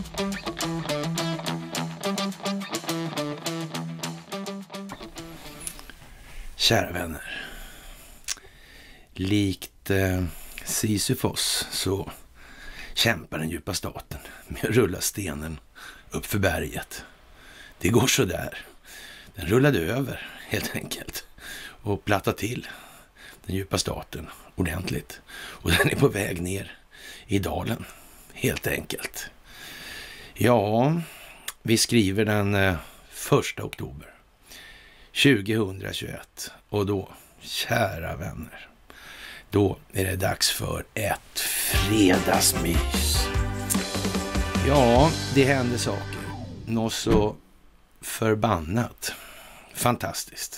Kära vänner, likt Sisyfos så kämpar den djupa staten med att rulla stenen upp för berget. Det går så där. Den rullade över helt enkelt och plattade till den djupa staten ordentligt. Och den är på väg ner i dalen helt enkelt. Ja, vi skriver den 1 oktober 2021 och då, kära vänner, då är det dags för ett fredagsmys. Ja, det händer saker. Något så förbannat. Fantastiskt.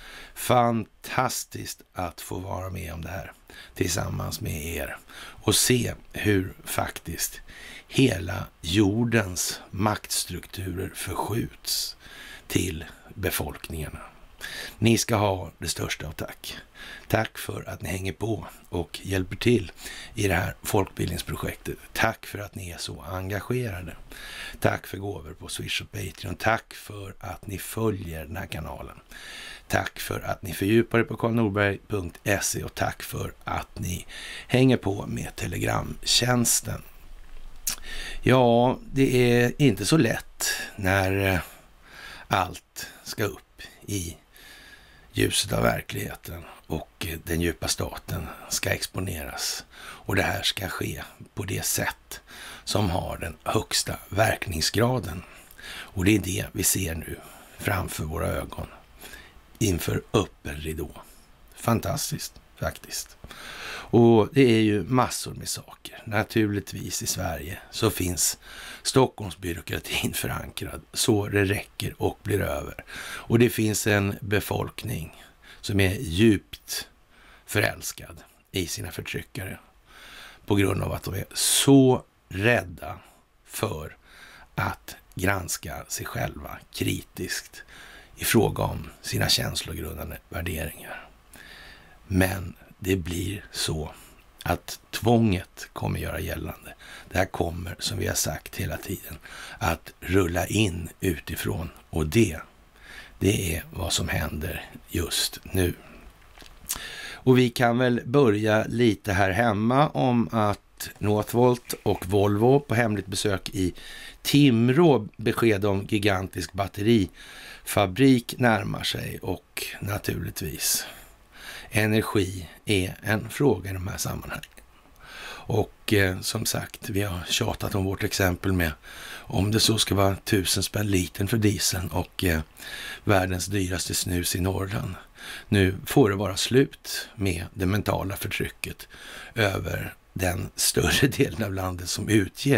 Fantastiskt att få vara med om det här tillsammans med er och se hur faktiskt hela jordens maktstrukturer förskjuts till befolkningarna. Ni ska ha det största av tack. Tack för att ni hänger på och hjälper till i det här folkbildningsprojektet. Tack för att ni är så engagerade. Tack för gåvor på Swish och Patreon. Tack för att ni följer den här kanalen. Tack för att ni fördjupar er på karlnorberg.se och tack för att ni hänger på med Telegramtjänsten. Ja, det är inte så lätt när allt ska upp i ljuset av verkligheten och den djupa staten ska exponeras. Och det här ska ske på det sätt som har den högsta verkningsgraden. Och det är det vi ser nu framför våra ögon inför öppen ridå. Fantastiskt faktiskt. Och det är ju massor med saker. Naturligtvis i Sverige så finns Stockholmsbyråkratin förankrad så det räcker och blir över. Och det finns en befolkning som är djupt förälskad i sina förtryckare på grund av att de är så rädda för att granska sig själva kritiskt i fråga om sina känslogrundande värderingar. Men det blir så att tvånget kommer göra gällande. Det här kommer, som vi har sagt hela tiden, att rulla in utifrån. Och det är vad som händer just nu. Och vi kan väl börja lite här hemma om att Northvolt och Volvo på hemligt besök i Timrå, besked om gigantisk batterifabrik närmar sig och naturligtvis energi är en fråga i de här sammanhangen. Och som sagt, vi har tjatat om vårt exempel med om det så ska vara 1000 spänn liten för dieseln och världens dyraste snus i Norrland. Nu får det vara slut med det mentala förtrycket över den större delen av landet som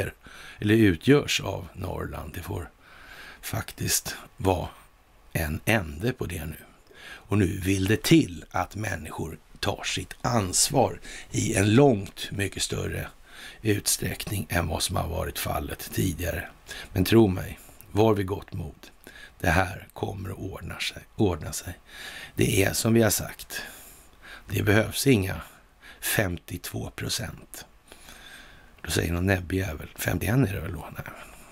utgörs av Norrland. Det får faktiskt vara en ände på det nu. Och nu vill det till att människor tar sitt ansvar i en långt mycket större utsträckning än vad som har varit fallet tidigare. Men tro mig, var vid gott mod. Det här kommer att ordna sig. Det är som vi har sagt. Det behövs inga 52%. Då säger någon näbbjävel. 51 är det väl då? Nej,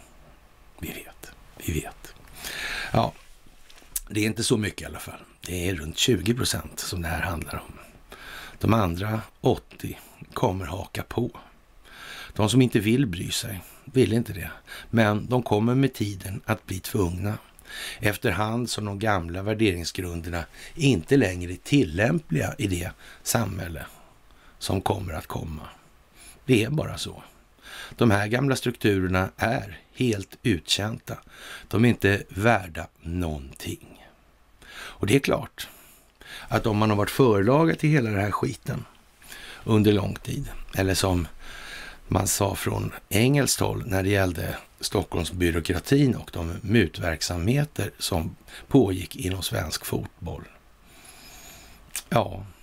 vi vet. Ja, det är inte så mycket i alla fall. Det är runt 20% som det här handlar om. De andra 80 kommer haka på. De som inte vill bry sig vill inte det. Men de kommer med tiden att bli tvungna. Efterhand som de gamla värderingsgrunderna inte längre är tillämpliga i det samhälle som kommer att komma. Det är bara så. De här gamla strukturerna är helt uttjänta. De är inte värda någonting. Och det är klart att om man har varit förlaget till hela den här skiten under lång tid, eller som man sa från engelskt håll när det gällde Stockholmsbyråkratin och de mutverksamheter som pågick inom svensk fotboll. Ja,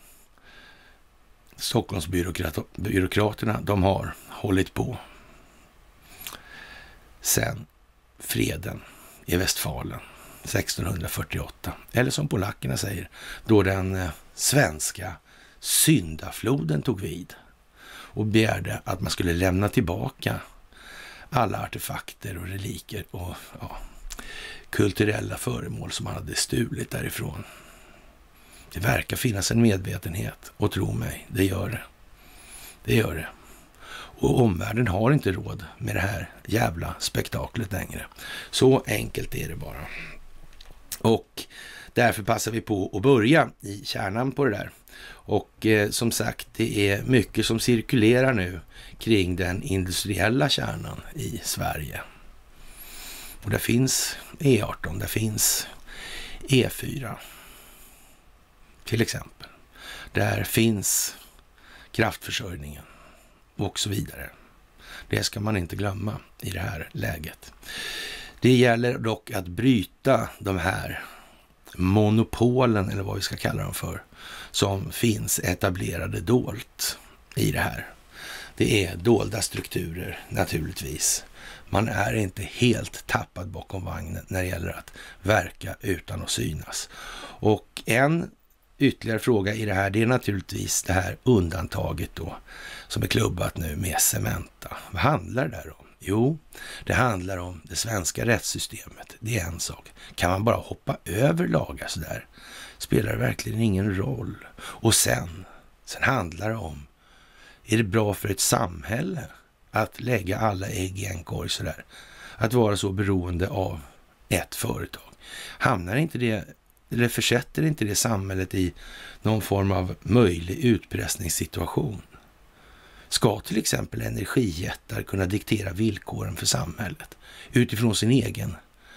Stockholmsbyråkraterna, de har hållit på sen freden i Westfalen 1648. Eller som polackerna säger, då den svenska syndafloden tog vid och begärde att man skulle lämna tillbaka alla artefakter och reliker och kulturella föremål som man hade stulit därifrån. Det verkar finnas en medvetenhet, och tro mig, det gör det. Det gör det. Och omvärlden har inte råd med det här jävla spektaklet längre. Så enkelt är det bara. Och därför passar vi på att börja i kärnan på det där. Och som sagt, det är mycket som cirkulerar nu kring den industriella kärnan i Sverige. Och där finns E18, där finns E4 till exempel. Där finns kraftförsörjningen och så vidare. Det ska man inte glömma i det här läget. Det gäller dock att bryta de här monopolen, eller vad vi ska kalla dem för, som finns etablerade dolt i det här. Det är dolda strukturer naturligtvis. Man är inte helt tappad bakom vagnen när det gäller att verka utan att synas. Och en ytterligare fråga i det här, det är naturligtvis det här undantaget då som är klubbat nu med Cementa. Vad handlar det där om? Jo, det handlar om det svenska rättssystemet. Det är en sak. Kan man bara hoppa över lagar så där? Spelar det verkligen ingen roll? Och sen handlar det om, är det bra för ett samhälle att lägga alla ägg i en korg så där? Att vara så beroende av ett företag. Hamnar inte det, eller försätter inte det samhället i någon form av möjlig utpressningssituation? Ska till exempel energijättar kunna diktera villkoren för samhället utifrån sin egen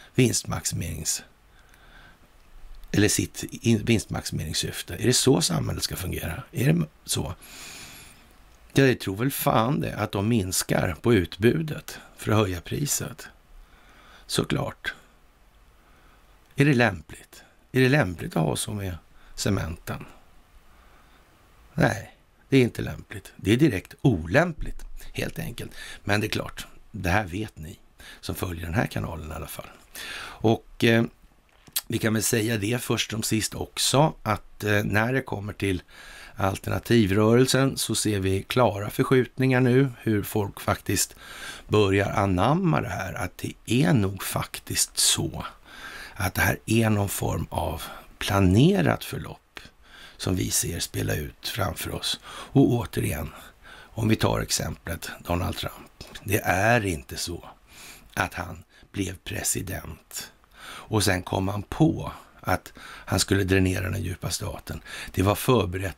sitt vinstmaximeringssyfte? Är det så samhället ska fungera? Är det så? Jag tror väl fan det, att de minskar på utbudet för att höja priset. Såklart. Är det lämpligt? Är det lämpligt att ha så med cementen? Nej, det är inte lämpligt. Det är direkt olämpligt, helt enkelt. Men det är klart, det här vet ni som följer den här kanalen i alla fall. Och vi kan väl säga det först som sist också, att när det kommer till alternativrörelsen så ser vi klara förskjutningar nu, hur folk faktiskt börjar anamma det här, att det är nog faktiskt så att det här är någon form av planerat förlopp som vi ser spela ut framför oss. Och återigen, om vi tar exemplet Donald Trump, det är inte så att han blev president och sen kom han på att han skulle dränera den djupa staten. Det var förberett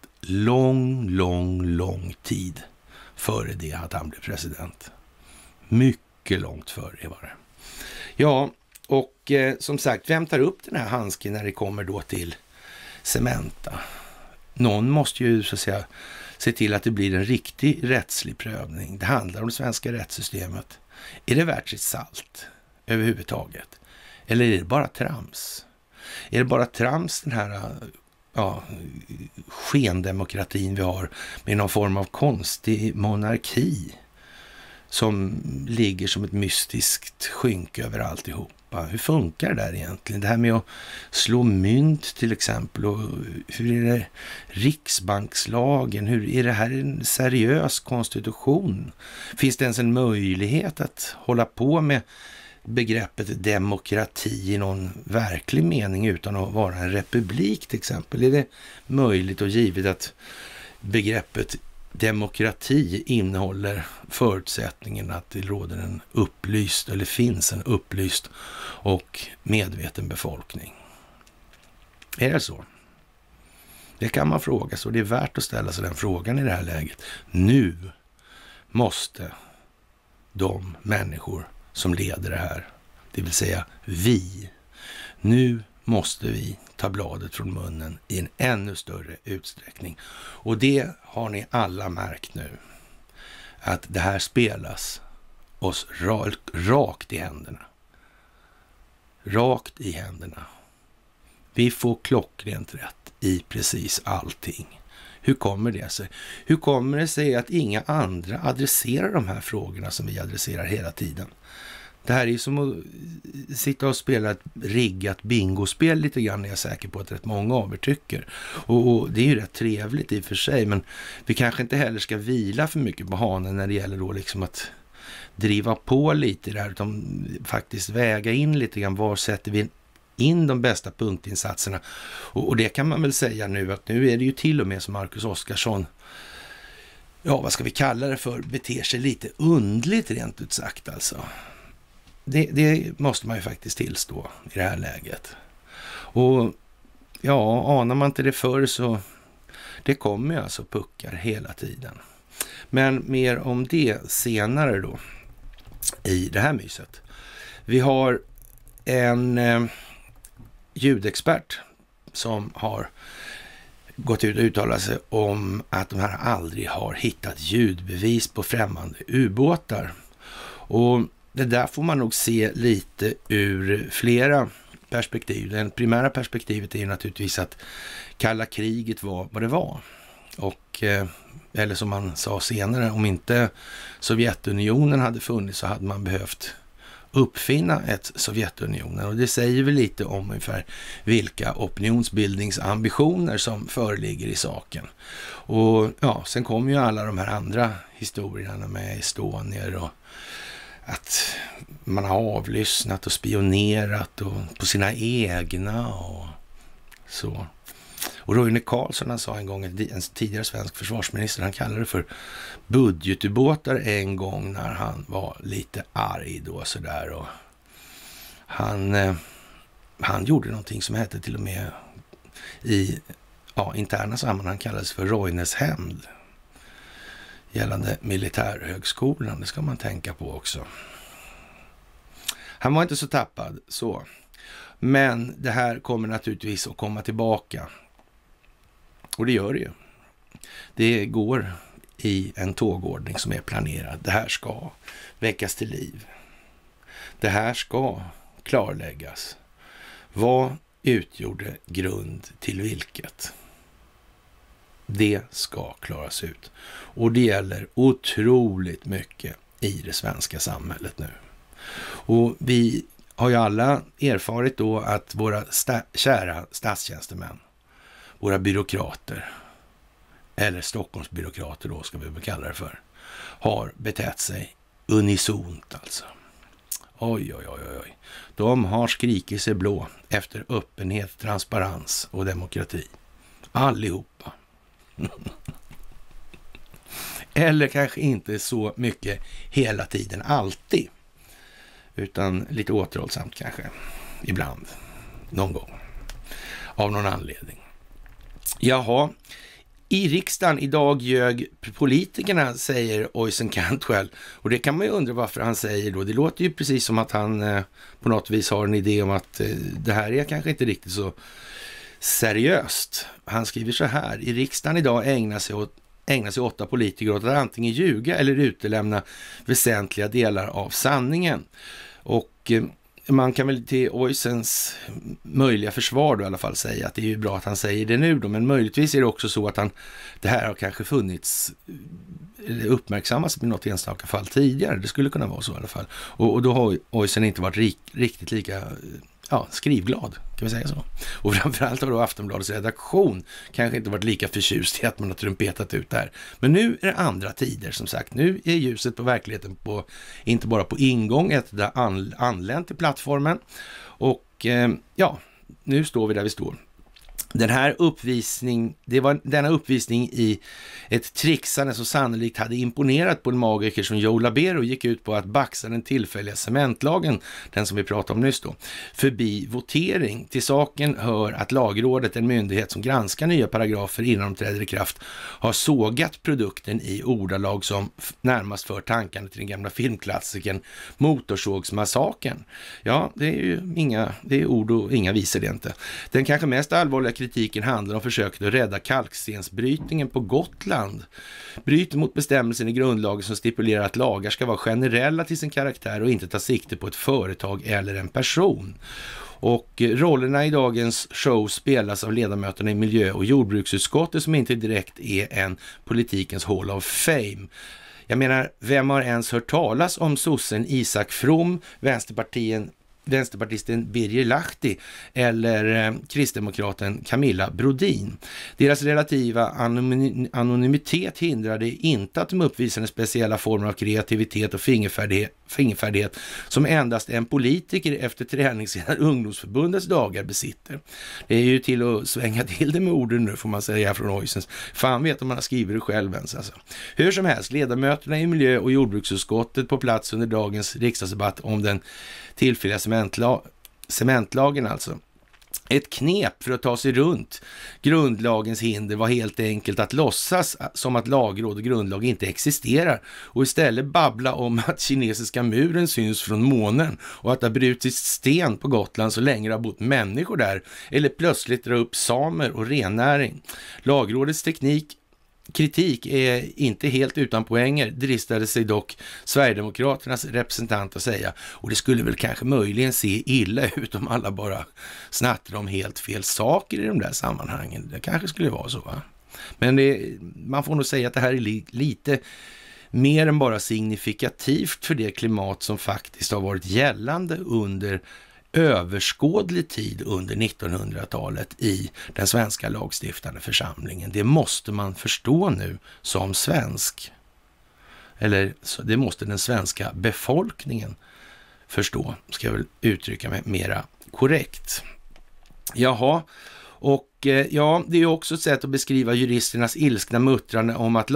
lång tid före det att han blev president. Mycket långt före var det. Ja, och som sagt, vem tar upp den här handsken när det kommer då till Cementa? Någon måste ju så att säga se till att det blir en riktig rättslig prövning. Det handlar om det svenska rättssystemet. Är det värt sitt salt överhuvudtaget? Eller är det bara trams? Är det bara trams den här skendemokratin vi har med någon form av konstig monarki som ligger som ett mystiskt skynke över alltihopa? Hur funkar det där egentligen? Det här med att slå mynt till exempel, och hur är det riksbankslagen? Hur är det här en seriös konstitution? Finns det ens en möjlighet att hålla på med begreppet demokrati i någon verklig mening utan att vara en republik till exempel? Är det möjligt och givet att begreppet demokrati innehåller förutsättningen att det råder en upplyst, eller finns en upplyst och medveten befolkning? Är det så? Det kan man fråga sig, och det är värt att ställa sig den frågan i det här läget. Nu måste de människor som leder det här, det vill säga nu måste vi ta bladet från munnen i en ännu större utsträckning. Och det har ni alla märkt nu, att det här spelas oss rakt i händerna. Rakt i händerna. Vi får klockrent rätt i precis allting. Hur kommer det sig? Hur kommer det sig att inga andra adresserar de här frågorna som vi adresserar hela tiden? Det här är ju som att sitta och spela ett riggat bingospel lite grann, är jag säker på att rätt många av er tycker. Och det är ju rätt trevligt i och för sig, men vi kanske inte heller ska vila för mycket på hanen när det gäller då liksom att driva på lite där, utan faktiskt väga in lite grann, var sätter vi in de bästa punktinsatserna. Och det kan man väl säga nu, att nu är det ju till och med som Marcus Oskarsson, ja vad ska vi kalla det för, beter sig lite undligt rent ut sagt alltså. Det måste man ju faktiskt tillstå i det här läget. Och ja, anar man inte det förr så det kommer ju alltså puckar hela tiden. Men mer om det senare då i det här myset. Vi har en ljudexpert som har gått ut och uttalat sig om att de här aldrig har hittat ljudbevis på främmande ubåtar. Och det där får man nog se lite ur flera perspektiv. Det primära perspektivet är ju naturligtvis att kalla kriget var vad det var. Och, eller som man sa senare, om inte Sovjetunionen hade funnits så hade man behövt uppfinna ett Sovjetunionen. Och det säger väl lite om ungefär vilka opinionsbildningsambitioner som föreligger i saken. Och ja, sen kommer ju alla de här andra historierna med Estonier och att man har avlyssnat och spionerat och på sina egna och så. Och Roine Carlsson, han sa en gång, en tidigare svensk försvarsminister, han kallade det för budgetubåtar en gång när han var lite arg då sådär. Och han gjorde någonting som hette till och med i interna sammanhang kallades för Roines hämnd gällande militärhögskolan. Det ska man tänka på också. Han var inte så tappad så. Men det här kommer naturligtvis att komma tillbaka. Och det gör det ju. Det går i en tågordning som är planerad. Det här ska väckas till liv. Det här ska klarläggas. Vad utgjorde grund till vilket? Det ska klaras ut. Och det gäller otroligt mycket i det svenska samhället nu. Och vi har ju alla erfarit då att våra kära statstjänstemän, våra byråkrater, eller Stockholmsbyråkrater då ska vi väl kalla det för, har betett sig unisont alltså. Oj. De har skrikit sig blå efter öppenhet, transparens och demokrati. Allihopa. Eller kanske inte så mycket hela tiden, alltid. Utan lite återhållsamt kanske. Ibland. Någon gång. Av någon anledning. Jaha. I riksdagen idag ljög politikerna, säger Oysen Cantwell. Och det kan man ju undra varför han säger då. Det låter ju precis som att han på något vis har en idé om att det här är kanske inte riktigt så seriöst. Han skriver så här. I riksdagen idag ägnar sig 8 politiker åt att antingen ljuga eller utelämna väsentliga delar av sanningen. Och man kan väl till Oysens möjliga försvar då i alla fall säga att det är ju bra att han säger det nu då, men möjligtvis är det också så att det här har kanske funnits, uppmärksammats med något enstaka fall tidigare. Det skulle kunna vara så i alla fall. Och då har Oysen inte varit riktigt lika skrivglad, kan vi säga så. Och framförallt har då Aftonbladets redaktion kanske inte varit lika förtjust i att man har trumpetat ut det här. Men nu är det andra tider som sagt. Nu är ljuset på verkligheten inte bara på ingång, där anlänt till plattformen. Och nu står vi där vi står. Denna uppvisning i ett trixande som sannolikt hade imponerat på en magiker som Joe Labero gick ut på att baxa den tillfälliga cementlagen, den som vi pratade om nyss då, förbi votering. Till saken hör att lagrådet, en myndighet som granskar nya paragrafer innan de träder i kraft, har sågat produkten i ordalag som närmast för tankarna till den gamla filmklassikern Motorsågsmassakern. Ja, det är ju det är ord och inga visor det inte. Den kanske mest allvarliga kritiken handlar om försöket att rädda kalkstensbrytningen på Gotland. Bryter mot bestämmelsen i grundlagen som stipulerar att lagar ska vara generella till sin karaktär och inte ta sikte på ett företag eller en person. Och rollerna i dagens show spelas av ledamöterna i miljö- och jordbruksutskottet som inte direkt är en politikens hall of fame. Jag menar, vem har ens hört talas om sossen Isak From, vänsterpartisten Birger Lahti eller kristdemokraten Camilla Brodin. Deras relativa anonymitet hindrade inte att de uppvisade speciella former av kreativitet och fingerfärdighet som endast en politiker efter träningsledaren ungdomsförbundets dagar besitter. Det är ju till att svänga till det med orden nu, får man säga, från Oysens. Fan vet om man har skrivit det själv ens alltså. Hur som helst, ledamöterna i miljö- och jordbruksutskottet på plats under dagens riksdagsdebatt om den tillfälliga cementlagen alltså. Ett knep för att ta sig runt grundlagens hinder var helt enkelt att låtsas som att lagråd och grundlag inte existerar och istället babbla om att kinesiska muren syns från månen och att det har brutits sten på Gotland så länge det har bott människor där, eller plötsligt dra upp samer och rennäring. Lagrådets kritik är inte helt utan poänger, dristade sig dock Sverigedemokraternas representant att säga. Och det skulle väl kanske möjligen se illa ut om alla bara snattrar om helt fel saker i de där sammanhangen. Det kanske skulle vara så, va? Men man får nog säga att det här är lite mer än bara signifikativt för det klimat som faktiskt har varit gällande under överskådlig tid under 1900-talet i den svenska lagstiftande församlingen. Det måste man förstå nu som svensk. Eller det måste den svenska befolkningen förstå, ska jag väl uttrycka mig mera korrekt. Jaha, och ja, det är ju också ett sätt att beskriva juristernas ilskna muttrande om att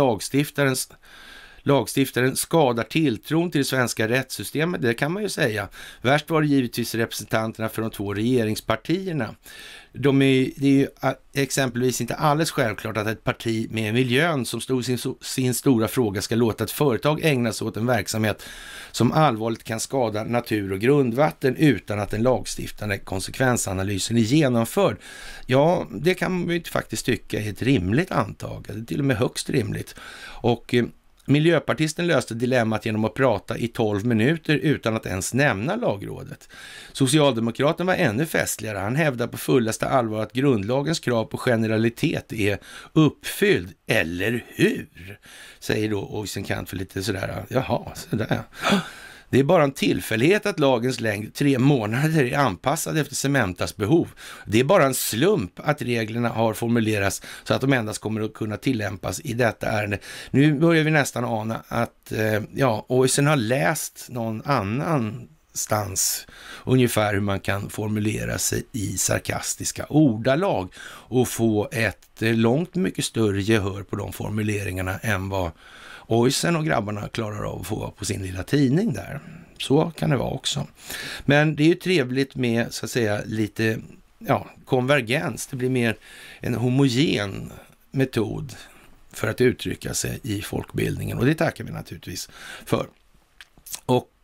lagstiftaren skadar tilltron till det svenska rättssystemet, det kan man ju säga. Värst var det givetvis representanterna för de två regeringspartierna. Det är ju exempelvis inte alldeles självklart att ett parti med miljön som stod sin stora fråga ska låta ett företag ägna sig åt en verksamhet som allvarligt kan skada natur och grundvatten utan att den lagstiftande konsekvensanalysen är genomförd. Ja, det kan man ju faktiskt tycka är ett rimligt antagande, till och med högst rimligt. Och miljöpartisten löste dilemmat genom att prata i 12 minuter utan att ens nämna lagrådet. Socialdemokraten var ännu festligare. Han hävdar på fullaste allvar att grundlagens krav på generalitet är uppfylld. Eller hur? Säger då Oysenkant för lite sådär. Jaha, sådär. Det är bara en tillfällighet att lagens längd 3 månader är anpassad efter Cementas behov. Det är bara en slump att reglerna har formulerats så att de endast kommer att kunna tillämpas i detta ärende. Nu börjar vi nästan ana att Oysen har läst någon annanstans ungefär hur man kan formulera sig i sarkastiska ordalag och få ett långt mycket större gehör på de formuleringarna än vad Oysen och grabbarna klarar av att få på sin lilla tidning där. Så kan det vara också. Men det är ju trevligt med, så att säga, lite konvergens. Det blir mer en homogen metod för att uttrycka sig i folkbildningen. Och det tackar vi naturligtvis för. Och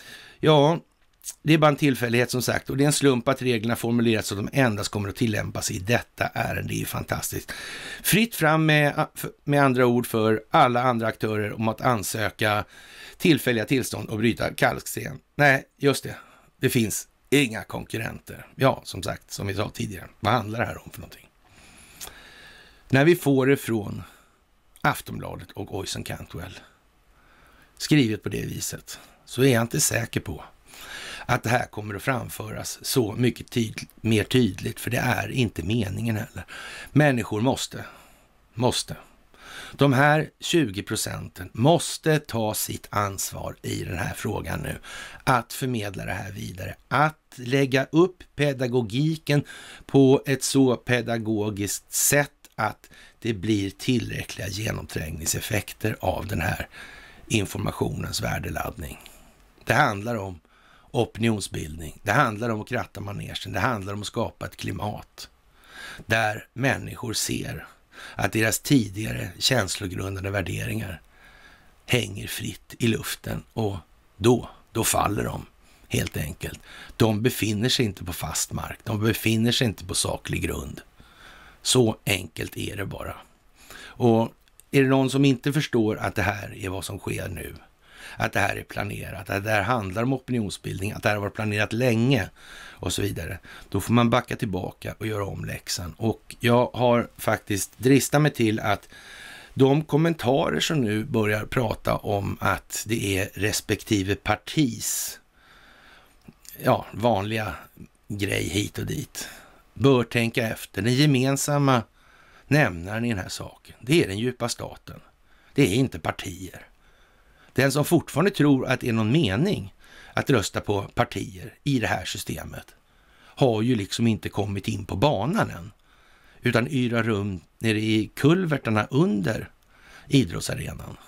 det är bara en tillfällighet som sagt, och det är en slump att reglerna formulerats så att de endast kommer att tillämpas i detta ärende. Det är fantastiskt. Fritt fram med andra ord för alla andra aktörer om att ansöka tillfälliga tillstånd och bryta kalksten. Nej, just det. Det finns inga konkurrenter. Ja, som sagt, som vi sa tidigare. Vad handlar det här om för någonting? När vi får det från Aftonbladet och Oysen Cantwell skrivet på det viset, så är jag inte säker på att det här kommer att framföras så mycket mer tydligt, för det är inte meningen heller. Människor måste. De här 20% måste ta sitt ansvar i den här frågan nu. Att förmedla det här vidare. Att lägga upp pedagogiken på ett så pedagogiskt sätt att det blir tillräckliga genomträngningseffekter av den här informationens värdeladdning. Det handlar om opinionsbildning. Det handlar om att kratta manegen. Det handlar om att skapa ett klimat där människor ser att deras tidigare känslogrundande värderingar hänger fritt i luften, och då faller de helt enkelt. De befinner sig inte på fast mark. De befinner sig inte på saklig grund. Så enkelt är det bara. Och är det någon som inte förstår att det här är vad som sker nu, att det här är planerat, att det här handlar om opinionsbildning, att det här har varit planerat länge och så vidare, då får man backa tillbaka och göra om läxan. Och jag har faktiskt dristat mig till att de kommentarer som nu börjar prata om att det är respektive partis vanliga grej hit och dit. Bör tänka efter. Den gemensamma nämnaren i den här saken, det är den djupa staten. Det är inte partier. Den som fortfarande tror att det är någon mening att rösta på partier i det här systemet har ju liksom inte kommit in på banan än, utan yrar rum nere i kulvertarna under idrottsarenan.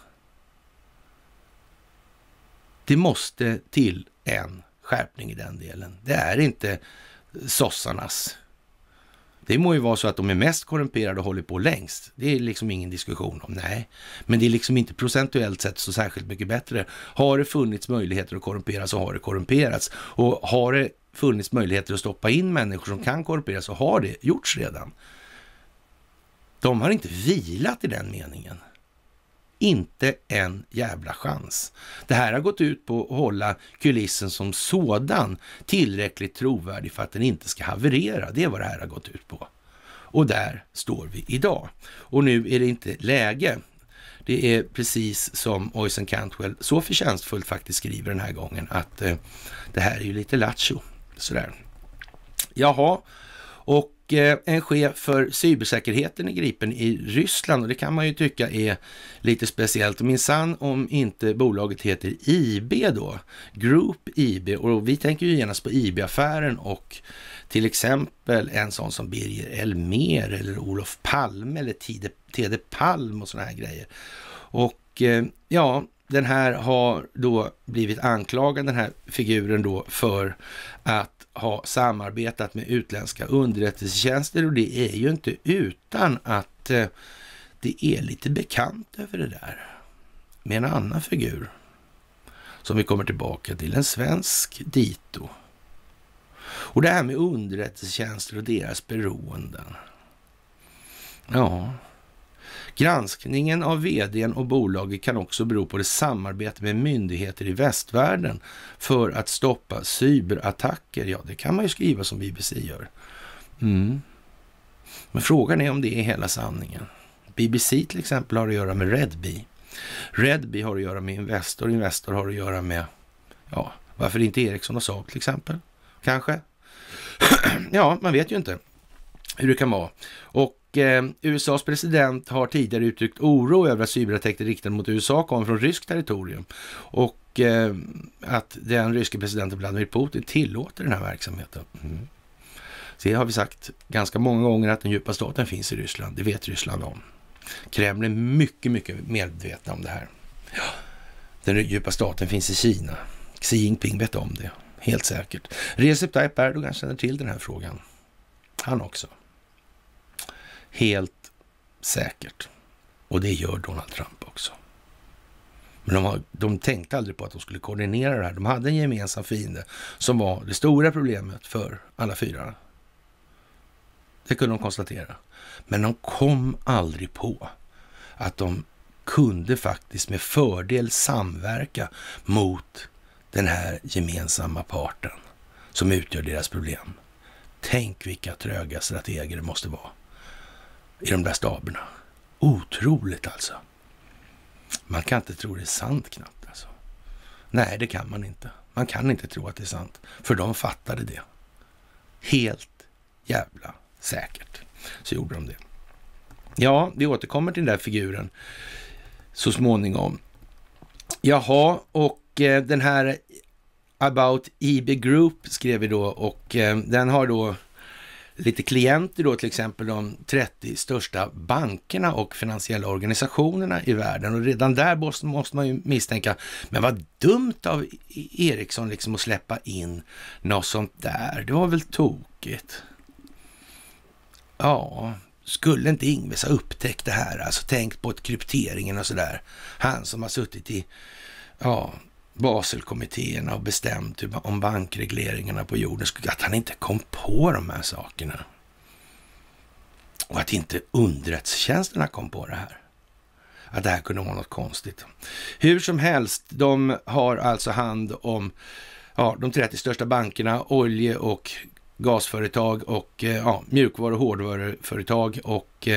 Det måste till en skärpning i den delen. Det är inte sossarnas. Det må ju vara så att de är mest korrumperade och håller på längst. Det är liksom ingen diskussion om, nej. Men det är liksom inte procentuellt sett så särskilt mycket bättre. Har det funnits möjligheter att korrumpera så har det korrumperats. Och har det funnits möjligheter att stoppa in människor som kan korrumperas så har det gjorts redan. De har inte vilat i den meningen. Inte en jävla chans. Det här har gått ut på att hålla kulissen som sådan tillräckligt trovärdig för att den inte ska haverera. Det är vad det här har gått ut på. Och där står vi idag. Och nu är det inte läge. Det är precis som Oysen Cantwell så förtjänstfullt faktiskt skriver den här gången att det här är ju lite lattjo. Sådär. Jaha, och en chef för cybersäkerheten är gripen i Ryssland och det kan man ju tycka är lite speciellt. Och minsann om inte bolaget heter IB då, Group IB, och vi tänker ju genast på IB-affären och till exempel en sån som Birger Elmer eller Olof Palme eller Tede Palm och såna här grejer. Och den här har då blivit anklagad, den här figuren då, för att ha samarbetat med utländska underrättelsetjänster, och det är ju inte utan att det är lite bekant över det där med en annan figur som vi kommer tillbaka till, en svensk dito. Och det här med underrättelsetjänster och deras beroenden. Ja, granskningen av vdn och bolaget kan också bero på det samarbete med myndigheter i västvärlden för att stoppa cyberattacker. Ja, det kan man ju skriva som BBC gör. Men frågan är om det är hela sanningen. BBC till exempel har att göra med Redby. Redby har att göra med Investor. Investor har att göra med, varför inte Ericsson och Saab till exempel? Kanske? Ja, man vet ju inte hur det kan vara. Och USAs president har tidigare uttryckt oro över att cyberattacker riktade mot USA kommer från ryskt territorium och att den ryske presidenten Vladimir Putin tillåter den här verksamheten. Så det har vi sagt ganska många gånger, att den djupa staten finns i Ryssland. Det vet Ryssland om. Kreml är mycket, mycket medvetna om det här. Ja, den djupa staten finns i Kina. Xi Jinping vet om det, helt säkert. Recep Tayyip Erdogan känner till den här frågan. Han också. Helt säkert. Och det gör Donald Trump också. Men de tänkte aldrig på att de skulle koordinera det här. De hade en gemensam fiende som var det stora problemet för alla fyra. Det kunde de konstatera. Men de kom aldrig på att de kunde faktiskt med fördel samverka mot den här gemensamma parten som utgör deras problem. Tänk vilka tröga strateger det måste vara i de där staberna. Otroligt alltså. Man kan inte tro det är sant knappt alltså. Nej, det kan man inte. Man kan inte tro att det är sant. För de fattade det. Helt jävla säkert. Så gjorde de det. Ja, vi återkommer till den där figuren så småningom. Jaha, och den här About IB Group skrev vi då, och den har då lite klienter då, till exempel de 30 största bankerna och finansiella organisationerna i världen. Och redan där måste man ju misstänka, men vad dumt av Ericsson liksom att släppa in något sånt där. Det var väl tokigt. Ja, skulle inte Ingves ha upptäckt det här? Alltså tänkt på krypteringen och sådär. Han som har suttit i Baselkommittéerna och bestämt om bankregleringarna på jorden, att han inte kom på de här sakerna. Och att inte underrättelsetjänsterna kom på det här. Att det här kunde vara något konstigt. Hur som helst, de har alltså hand om de 30 största bankerna, olje- och gasföretag och mjukvaru- och hårdvaruföretag och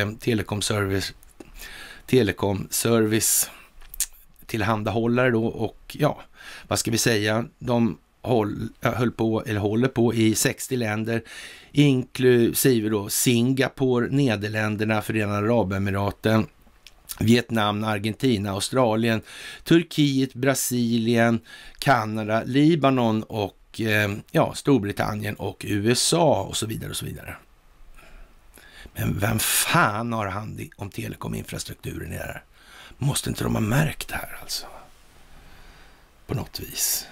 telekomservice tillhandahållare då, och vad ska vi säga, de håller på i 60 länder, inklusive då Singapore, Nederländerna, Förenade Arabemiraten, Vietnam, Argentina, Australien, Turkiet, Brasilien, Kanada, Libanon och Storbritannien och USA och så vidare och så vidare. Men vem fan har hand om telekominfrastrukturen i det här? Måste inte de ha märkt det här alltså? På något vis.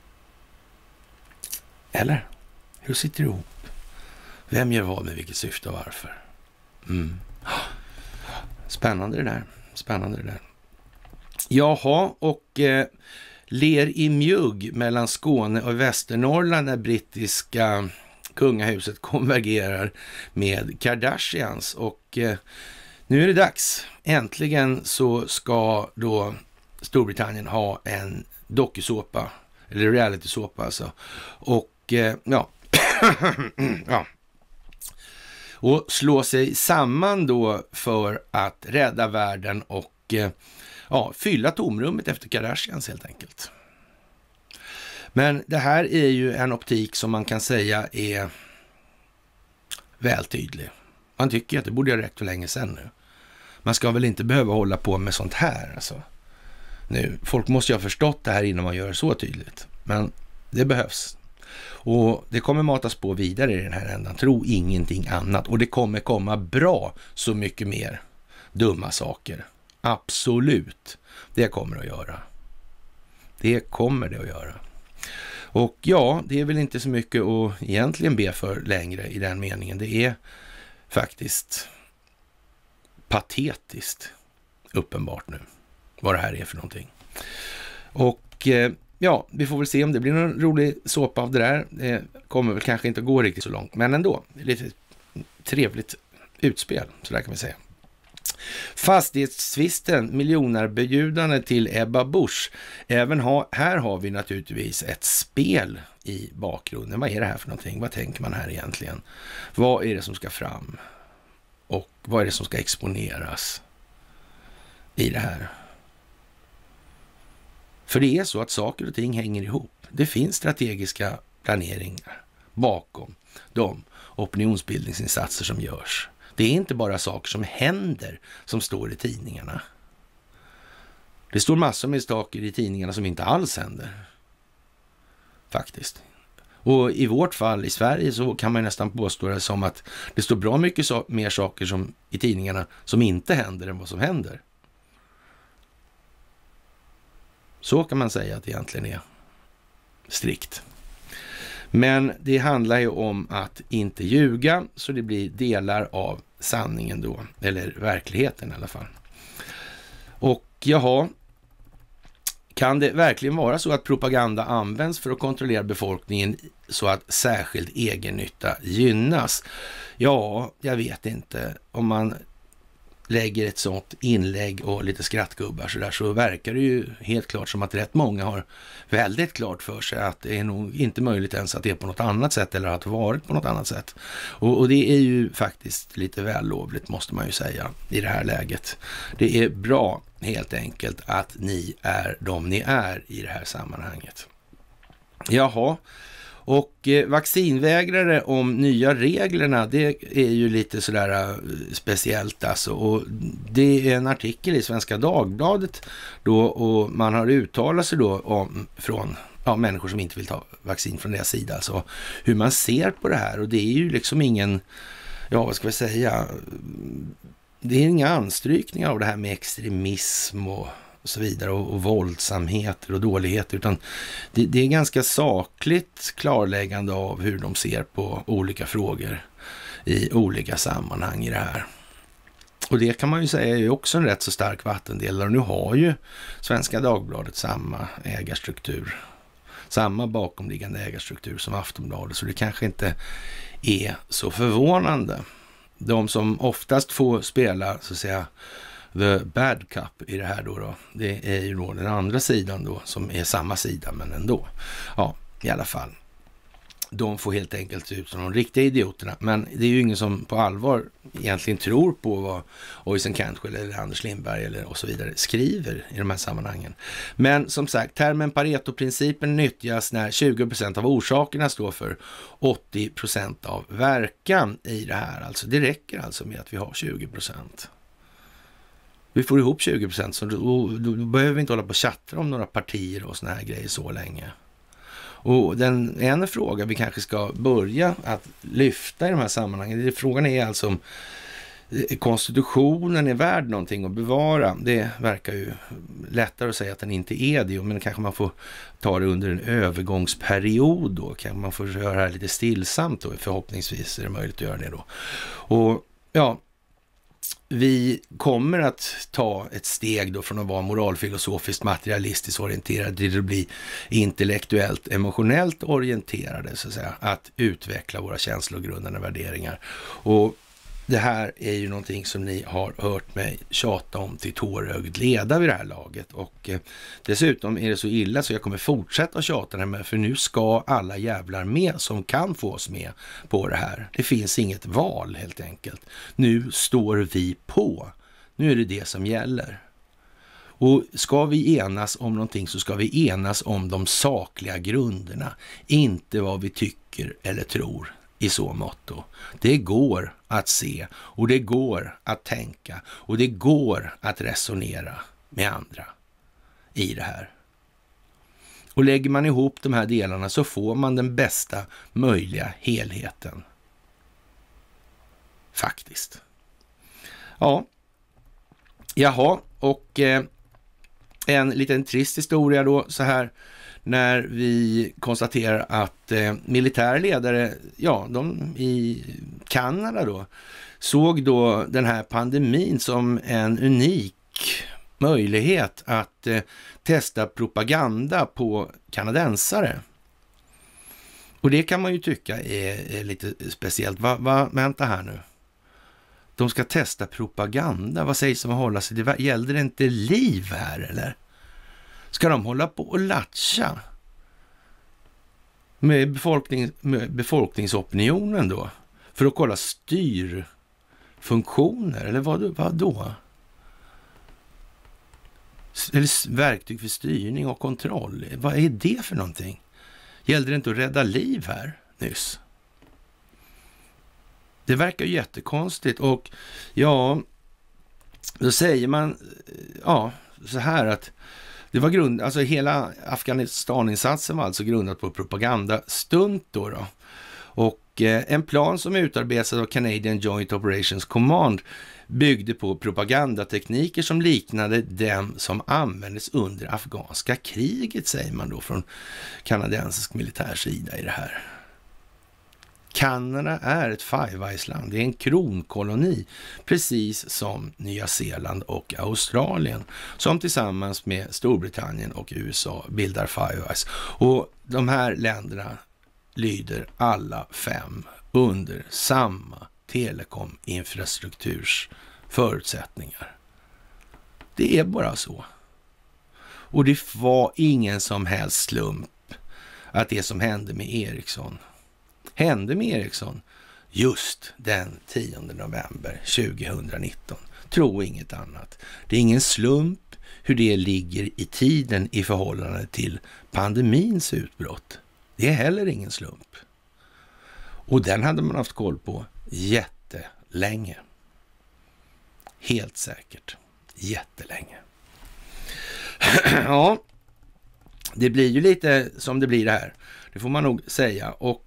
Eller? Hur sitter det ihop? Vem gör vad med vilket syfte och varför? Spännande det där. Jaha, och ler i mjugg mellan Skåne och Västernorrland när brittiska kungahuset konvergerar med Kardashians. Och nu är det dags. Äntligen så ska då Storbritannien ha en dokusåpa, eller reality-såpa alltså. Och och slå sig samman då för att rädda världen och fylla tomrummet efter Kardashians helt enkelt. Men det här är ju en optik som man kan säga är väl tydlig. Man tycker att det borde ha räckt för länge sedan nu. Man ska väl inte behöva hålla på med sånt här alltså. Nu, folk måste ju ha förstått det här innan man gör det så tydligt. Men det behövs. Och det kommer matas på vidare i den här ändan. Tro ingenting annat. Och det kommer komma bra så mycket mer dumma saker. Absolut. Det kommer det att göra. Det kommer det att göra. Och ja, det är väl inte så mycket att egentligen be för längre i den meningen. Det är faktiskt patetiskt uppenbart nu vad det här är för någonting. Och vi får väl se om det blir någon rolig såpa av det där. Det kommer väl kanske inte att gå riktigt så långt, men ändå. Lite trevligt utspel, så där kan vi säga. Fastighetstvisten, miljonerbjudande till Ebba Busch. Även här har vi naturligtvis ett spel i bakgrunden. Vad är det här för någonting? Vad tänker man här egentligen? Vad är det som ska fram? Och vad är det som ska exponeras i det här? För det är så att saker och ting hänger ihop. Det finns strategiska planeringar bakom de opinionsbildningsinsatser som görs. Det är inte bara saker som händer som står i tidningarna. Det står massor med saker i tidningarna som inte alls händer. Faktiskt. Och i vårt fall i Sverige så kan man nästan påstå det som att det står bra mycket mer saker som i tidningarna som inte händer än vad som händer. Så kan man säga att det egentligen är strikt. Men det handlar ju om att inte ljuga, så det blir delar av sanningen då, eller verkligheten i alla fall. Och kan det verkligen vara så att propaganda används för att kontrollera befolkningen så att särskild egennytta gynnas? Ja, jag vet inte. Om man lägger ett sånt inlägg och lite skrattgubbar så verkar det ju helt klart som att rätt många har väldigt klart för sig att det är nog inte möjligt ens att det är på något annat sätt eller att det varit på något annat sätt. Och det är ju faktiskt lite vällovligt, måste man ju säga, i det här läget. Det är bra helt enkelt att ni är de ni är i det här sammanhanget. Jaha. Och vaccinvägrare om nya reglerna, det är ju lite sådär speciellt alltså. Och det är en artikel i Svenska Dagbladet då, och man har uttalat sig då från människor som inte vill ta vaccin från deras sida. Alltså hur man ser på det här, och det är ju liksom ingen, vad ska vi säga, det är inga anstrykningar av det här med extremism och så vidare och våldsamheter och dåligheter, utan det är ganska sakligt klarläggande av hur de ser på olika frågor i olika sammanhang i det här. Och det kan man ju säga är också en rätt så stark vattendelare, och nu har ju Svenska Dagbladet samma ägarstruktur, samma bakomliggande ägarstruktur som Aftonbladet, så det kanske inte är så förvånande. De som oftast får spela, så att säga, the bad cup i det här då, det är ju då den andra sidan då, som är samma sida men ändå. Ja, i alla fall. de får helt enkelt ut som de riktiga idioterna. Men det är ju ingen som på allvar egentligen tror på vad Oysen Kantskjöld eller Anders Lindberg eller och så vidare skriver i de här sammanhangen. Men som sagt, termen Pareto-principen nyttjas när 20% av orsakerna står för 80% av verkan i det här. Alltså det räcker alltså med att vi har 20%. Vi får ihop 20%, så då behöver vi inte hålla på och chattra om några partier och såna här grejer så länge. Och en fråga vi kanske ska börja att lyfta i de här sammanhangen, frågan är alltså om konstitutionen är värd någonting att bevara. Det verkar ju lättare att säga att den inte är det, men kanske man får ta det under en övergångsperiod då. Kanske man får göra det här lite stillsamt då, förhoppningsvis är det möjligt att göra det då. Och ja, vi kommer att ta ett steg då från att vara moralfilosofiskt materialistiskt orienterade till att bli intellektuellt emotionellt orienterade, så att säga, att utveckla våra känslogrundande värderingar. Och det här är ju någonting som ni har hört mig tjata om till tårögd leda vid det här laget. Och dessutom är det så illa så jag kommer fortsätta tjata det med, för nu ska alla jävlar med som kan få oss med på det här. Det finns inget val helt enkelt. Nu står vi på. Nu är det det som gäller. Och ska vi enas om någonting så ska vi enas om de sakliga grunderna. Inte vad vi tycker eller tror. I så motto. Det går att se och det går att tänka och det går att resonera med andra i det här. Och lägger man ihop de här delarna så får man den bästa möjliga helheten. Faktiskt. Ja. Jaha, och en liten trist historia då så här. När vi konstaterar att militärledare, ja, de i Kanada då, såg då den här pandemin som en unik möjlighet att testa propaganda på kanadensare. Och det kan man ju tycka är lite speciellt. Vänta här nu. De ska testa propaganda. Vad sägs om att hålla sig? Gällde det inte liv här eller? Ska de hålla på och latcha med befolkningsopinionen då? För att kolla styrfunktioner? Eller vad då? Eller verktyg för styrning och kontroll? Vad är det för någonting? Gällde det inte att rädda liv här nyss? Det verkar ju jättekonstigt. Och ja, då säger man så här att det var alltså hela Afghanistaninsatsen var alltså grundat på propagandastunt då. Och en plan som utarbetades av Canadian Joint Operations Command byggde på propagandatekniker som liknade dem som användes under afghanska kriget, säger man då från kanadensisk militärsida i det här. Kanada är ett Five Eyes-land. Det är en kronkoloni, precis som Nya Zeeland och Australien, som tillsammans med Storbritannien och USA bildar Five Eyes. Och de här länderna lyder alla 5 under samma telekominfrastrukturs förutsättningar. Det är bara så. Och det var ingen som helst slump att det som hände med Ericsson just den 10 november 2019. Tro inget annat. Det är ingen slump hur det ligger i tiden i förhållande till pandemins utbrott. Det är heller ingen slump. Och den hade man haft koll på jättelänge. Helt säkert. Jättelänge. Ja, det blir ju lite som det blir det här. Det får man nog säga. Och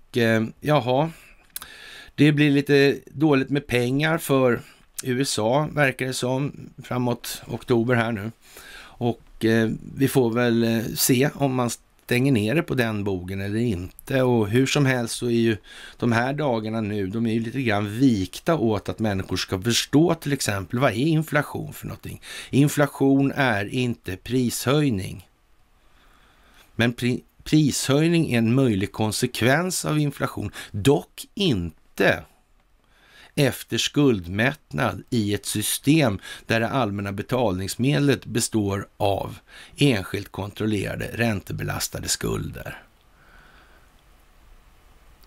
det blir lite dåligt med pengar för USA, verkar det som, framåt oktober här nu. Och vi får väl se om man stänger ner det på den bogen eller inte. Och hur som helst så är ju de här dagarna nu, de är ju lite grann vikta åt att människor ska förstå till exempel, vad är inflation för någonting? Inflation är inte prishöjning. Men prishöjning är en möjlig konsekvens av inflation, dock inte efter skuldmättnad i ett system där det allmänna betalningsmedlet består av enskilt kontrollerade räntebelastade skulder.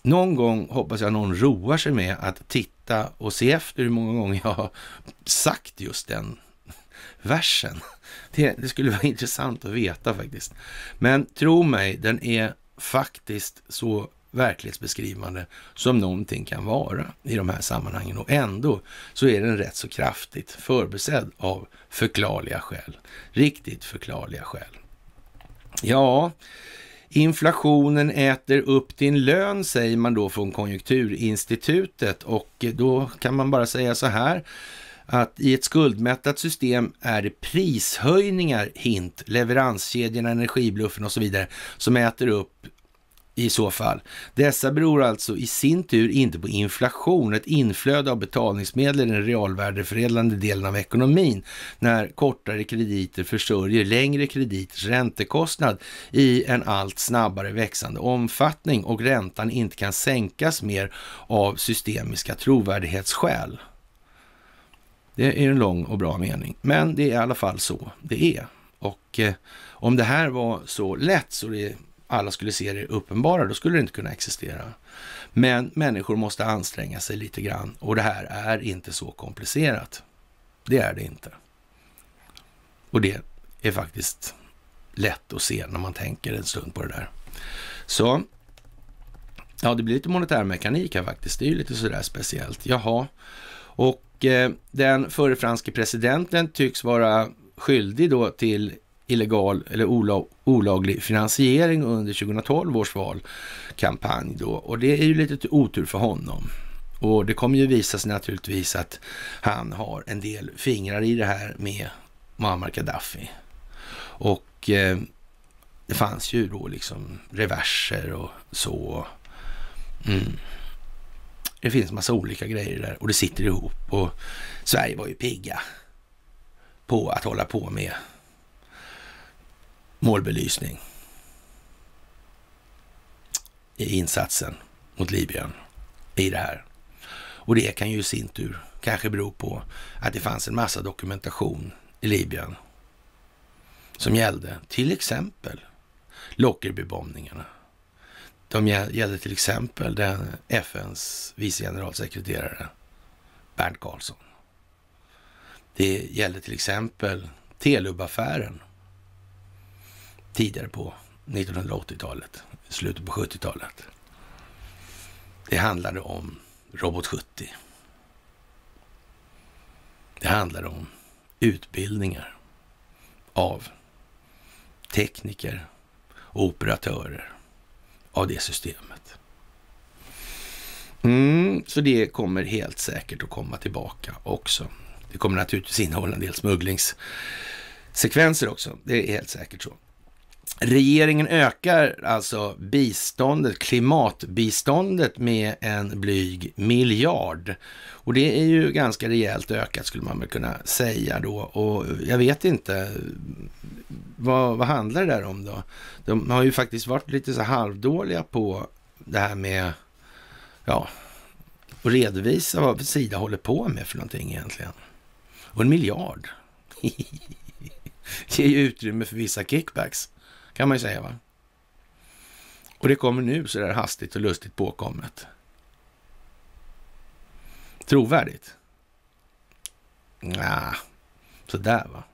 Någon gång hoppas jag någon roar sig med att titta och se efter hur många gånger jag har sagt just den versen. Det skulle vara intressant att veta faktiskt. Men tro mig, den är faktiskt så verklighetsbeskrivande som någonting kan vara i de här sammanhangen. Och ändå så är den rätt så kraftigt förbesedd av förklarliga skäl. Riktigt förklarliga skäl. Ja, inflationen äter upp din lön, säger man då från Konjunkturinstitutet. Och då kan man bara säga så här, att i ett skuldmättat system är det prishöjningar, hint, leveranskedjorna, energibluffen och så vidare som äter upp i så fall. Dessa beror alltså i sin tur inte på inflation, ett inflöde av betalningsmedel i den realvärdeförädlande delen av ekonomin, när kortare krediter försörjer längre krediters räntekostnad i en allt snabbare växande omfattning och räntan inte kan sänkas mer av systemiska trovärdighetsskäl. Det är en lång och bra mening, men det är i alla fall så det är. Och om det här var så lätt så alla skulle se det uppenbara, då skulle det inte kunna existera. Men människor måste anstränga sig lite grann och det här är inte så komplicerat. Det är det inte. Och det är faktiskt lätt att se när man tänker en stund på det där. Så, ja, det blir lite monetär mekanik här faktiskt. Det är ju lite sådär speciellt. Jaha, och den förre franske presidenten tycks vara skyldig då till illegal eller olaglig finansiering under 2012 års valkampanj då. Och det är ju lite otur för honom. Och det kommer ju visa sig naturligtvis att han har en del fingrar i det här med Muammar Gaddafi. Och det fanns ju då liksom reverser och så. Det finns massa olika grejer där och det sitter ihop. Och Sverige var ju pigga på att hålla på med målbelysning i insatsen mot Libyen i det här. Och det kan ju i sin tur kanske bero på att det fanns en massa dokumentation i Libyen som gällde till exempel Lockerbie-bombningarna. De gällde till exempel den FNs vice generalsekreterare Bernt Carlsson. Det gällde till exempel Telub-affären tidigare på 1980-talet, slutet på 70-talet. Det handlade om Robot 70. Det handlade om utbildningar av tekniker och operatörer av det systemet. Så det kommer helt säkert att komma tillbaka också. Det kommer naturligtvis innehålla en del smugglingssekvenser också. Det är helt säkert så. Regeringen ökar alltså biståndet, klimatbiståndet med en blyg miljard. Och det är ju ganska rejält ökat skulle man väl kunna säga då. Och jag vet inte, vad handlar det där om då? De har ju faktiskt varit lite så halvdåliga på det här med, ja, att redovisa vad Sida håller på med för någonting egentligen. Och en miljard ger ju utrymme för vissa kickbacks, kan man ju säga, va? Och det kommer nu så där hastigt och lustigt påkommet. Trovärdigt? Nja, så där, va?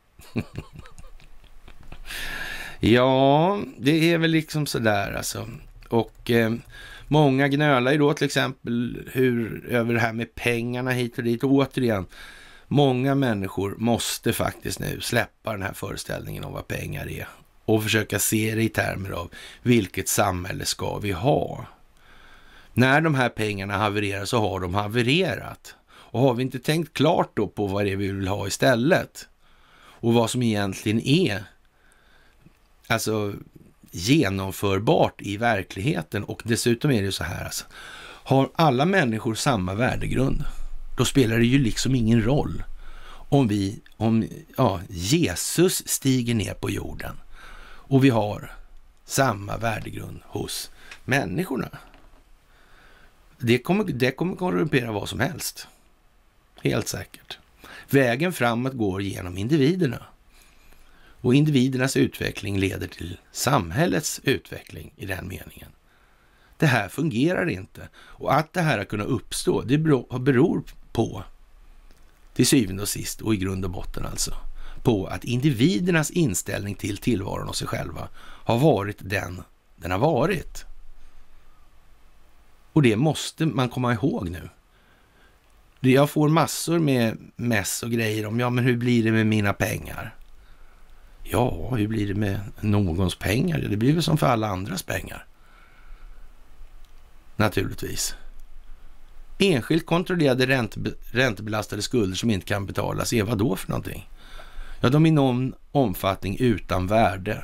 Ja, det är väl liksom så där alltså. Och många gnölar ju då till exempel över det här med pengarna hit och dit. Och återigen, många människor måste faktiskt nu släppa den här föreställningen om vad pengar är och försöka se det i termer av vilket samhälle ska vi ha. När de här pengarna havererar så har de havererat. Och har vi inte tänkt klart då på vad det är vi vill ha istället och vad som egentligen är alltså genomförbart i verkligheten. Och dessutom är det ju så här alltså, har alla människor samma värdegrund, då spelar det ju liksom ingen roll om Jesus stiger ner på jorden och vi har samma värdegrund hos människorna. Det kommer korrumpera vad som helst. Helt säkert. Vägen framåt går genom individerna. Och individernas utveckling leder till samhällets utveckling i den meningen. Det här fungerar inte. Och att det här har kunnat uppstå, det beror på, till syvende och sist och i grund och botten alltså, på att individernas inställning till tillvaron och sig själva har varit den har varit. Och det måste man komma ihåg nu. Jag får massor med mess och grejer om, ja men hur blir det med mina pengar? Ja, hur blir det med någons pengar? Det blir väl som för alla andras pengar. Naturligtvis. Enskilt kontrollerade räntebelastade skulder som inte kan betalas är vad då för någonting? Ja, de är i någon omfattning utan värde.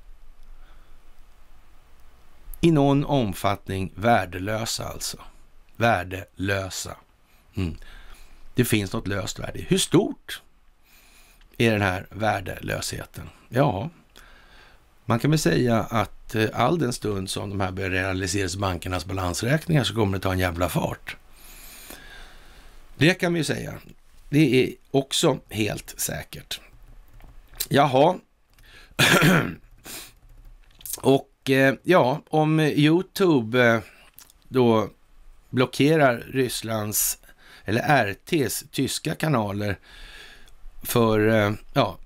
I någon omfattning värdelösa alltså. Värdelösa. Det finns något löst värde. Hur stort är den här värdelösheten? Ja, man kan väl säga att all den stund som de här börjar realiseras i bankernas balansräkningar så kommer det ta en jävla fart. Det kan vi ju säga. Det är också helt säkert. Jaha. Och ja, om YouTube då blockerar Rysslands eller RTs tyska kanaler för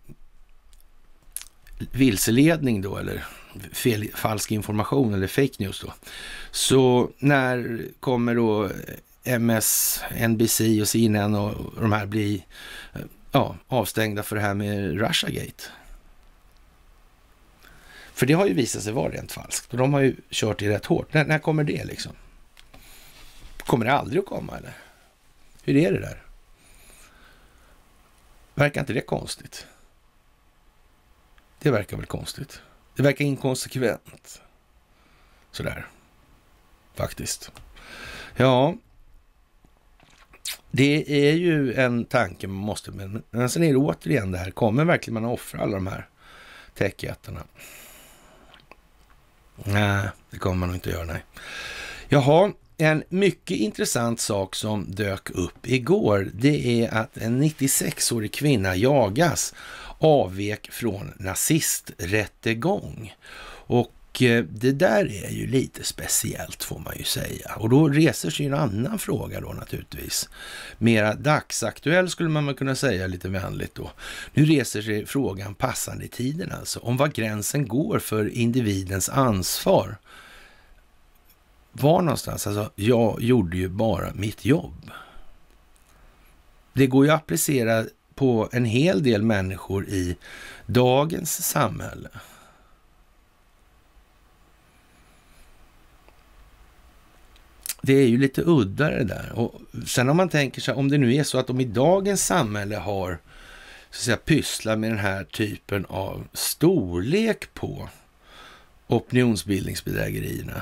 vilseledning då, eller falsk information eller fake news då. Så när kommer då MSNBC och CNN och de här bli avstängda för det här med Russiagate? För det har ju visat sig vara rent falskt och de har ju kört i rätt hårt. När kommer det liksom? Kommer det aldrig att komma eller? Hur är det där? Verkar inte det konstigt? Det verkar väl konstigt. Det verkar inkonsekvent. Sådär. Faktiskt. Ja. Det är ju en tanke man måste... Men sen är det återigen det här. Kommer verkligen man offra alla de här techjättarna? Nej, det kommer man nog inte göra, nej. Jaha, en mycket intressant sak som dök upp igår, det är att en 96-årig kvinna jagas, avvek från nazisträttegång. Och det där är ju lite speciellt får man ju säga. Och då reser sig en annan fråga då naturligtvis. Mera dagsaktuell skulle man kunna säga lite vänligt då. Nu reser sig frågan passande i tiden alltså. Om vad gränsen går för individens ansvar. Var någonstans? Alltså jag gjorde ju bara mitt jobb. Det går ju att applicera på en hel del människor i dagens samhälle. Det är ju lite udda det där. Och sen om man tänker sig, om det nu är så att de i dagens samhälle har så att säga pysslar med den här typen av storlek på opinionsbildningsbedrägerierna.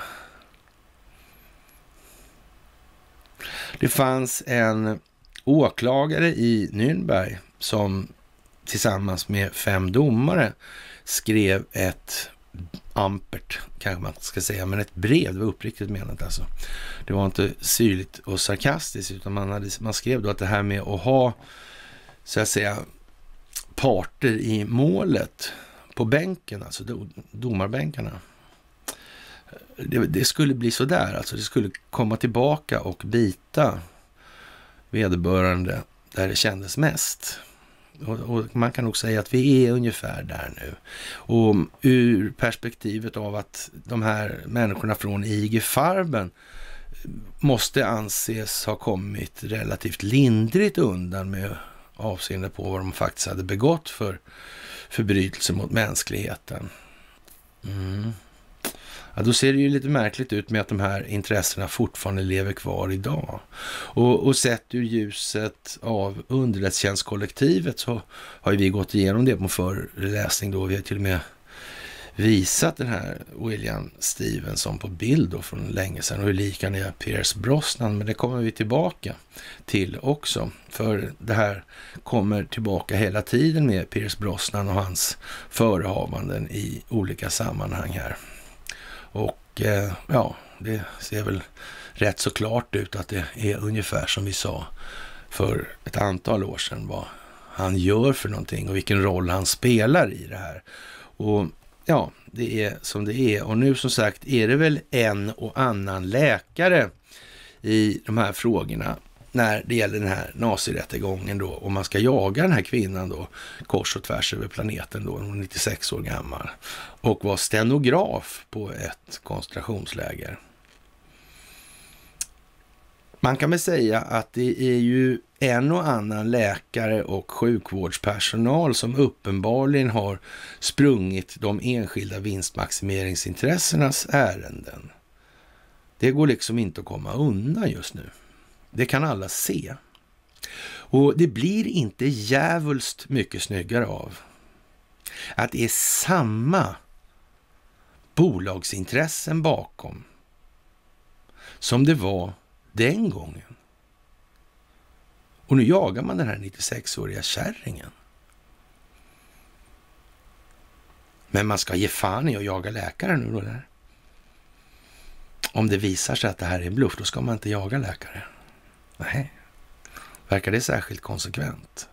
Det fanns en åklagare i Nürnberg som tillsammans med 5 domare skrev ett ampert, kanske man ska säga, men ett brev, det var uppriktigt menat alltså. Det var inte syrligt och sarkastiskt, utan man skrev då att det här med att ha, så att säga, parter i målet på bänken, alltså domarbänkarna. Det skulle bli så där, alltså det skulle komma tillbaka och bita vederbörande där det kändes mest. Och man kan nog säga att vi är ungefär där nu. Och ur perspektivet av att de här människorna från IG Farben måste anses ha kommit relativt lindrigt undan med avseende på vad de faktiskt hade begått för förbrytelser mot mänskligheten. Ja, då ser det ju lite märkligt ut med att de här intressena fortfarande lever kvar idag. Och sett ur ljuset av underrättelsetjänstkollektivet så har ju vi gått igenom det på föreläsning då. Vi har till och med visat den här William Stevenson på bild då från länge sedan och hur lik han är Pierce Brosnan, men det kommer vi tillbaka till också. För det här kommer tillbaka hela tiden med Pierce Brosnan och hans förehavanden i olika sammanhang här. Och ja, det ser väl rätt så klart ut att det är ungefär som vi sa för ett antal år sedan vad han gör för någonting och vilken roll han spelar i det här. Och ja, det är som det är. Och nu som sagt är det väl en och annan läkare i de här frågorna när det gäller den här nazirättegången då, och man ska jaga den här kvinnan då kors och tvärs över planeten då, hon är 96 år gammal och var stenograf på ett koncentrationsläger. Man kan väl säga att det är ju en och annan läkare och sjukvårdspersonal som uppenbarligen har sprungit de enskilda vinstmaximeringsintressenas ärenden. Det går liksom inte att komma undan just nu. Det kan alla se. Och det blir inte djävulskt mycket snyggare av att det är samma bolagsintressen bakom som det var den gången. Och nu jagar man den här 96-åriga kärringen. Men man ska ge fan i att jaga läkare nu då där. Om det visar sig att det här är en bluff, då ska man inte jaga läkare. Nej. Verkar det särskilt konsekvent?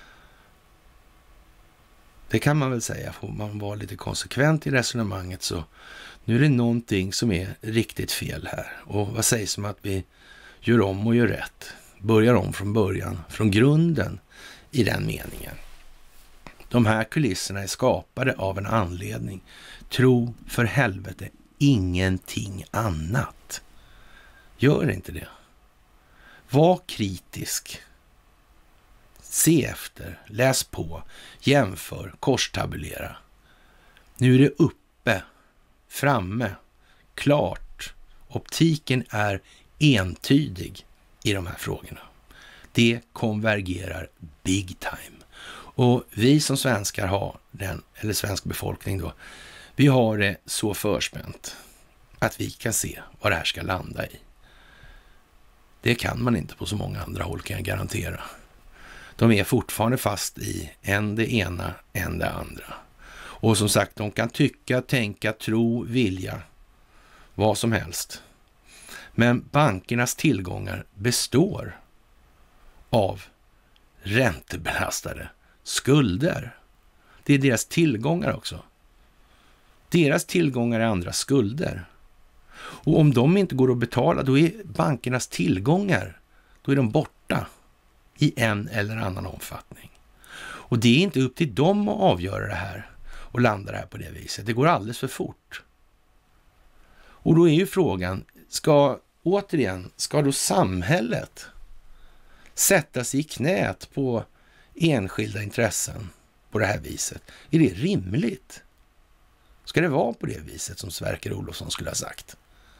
Det kan man väl säga. Får man vara lite konsekvent i resonemanget så nu är det någonting som är riktigt fel här. Och vad sägs om att vi gör om och gör rätt? Börjar om från början, från grunden i den meningen. De här kulisserna är skapade av en anledning. Tro för helvete ingenting annat. Gör inte det. Var kritisk. Se efter, läs på, jämför, korstabulera. Nu är det uppe, framme, klart. Optiken är entydig i de här frågorna. Det konvergerar big time. Och vi som svenskar har den, eller svensk befolkning då, vi har det så förspänt att vi kan se vad det här ska landa i. Det kan man inte på så många andra håll, kan jag garantera. De är fortfarande fast i en det ena, en det andra. Och som sagt, de kan tycka, tänka, tro, vilja, vad som helst. Men bankernas tillgångar består av räntebelastade skulder. Det är deras tillgångar också. Deras tillgångar är andra skulder. Och om de inte går att betala, då är bankernas tillgångar, då är de borta i en eller annan omfattning. Och det är inte upp till dem att avgöra det här och landa det här på det viset. Det går alldeles för fort. Och då är ju frågan, ska då samhället sätta sig i knät på enskilda intressen på det här viset? Är det rimligt? Ska det vara på det viset som Sverker Olofsson skulle ha sagt?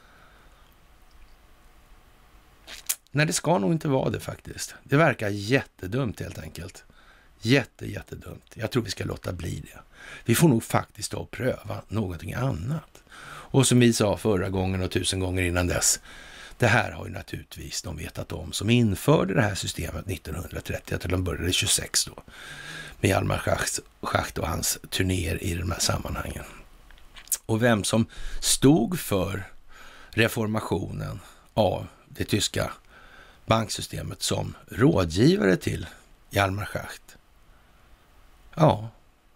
Nej, det ska nog inte vara det faktiskt. Det verkar jättedumt helt enkelt. Jättedumt. Jag tror vi ska låta bli det. Vi får nog faktiskt då pröva någonting annat. Och som vi sa förra gången och 1000 gånger innan dess, det här har ju naturligtvis de vetat om som införde det här systemet 1930, att de började 26 då, med Hjalmar Schacht och hans turnéer i de här sammanhangen. Och vem som stod för reformationen av det tyska banksystemet som rådgivare till Hjalmar Schacht. Ja.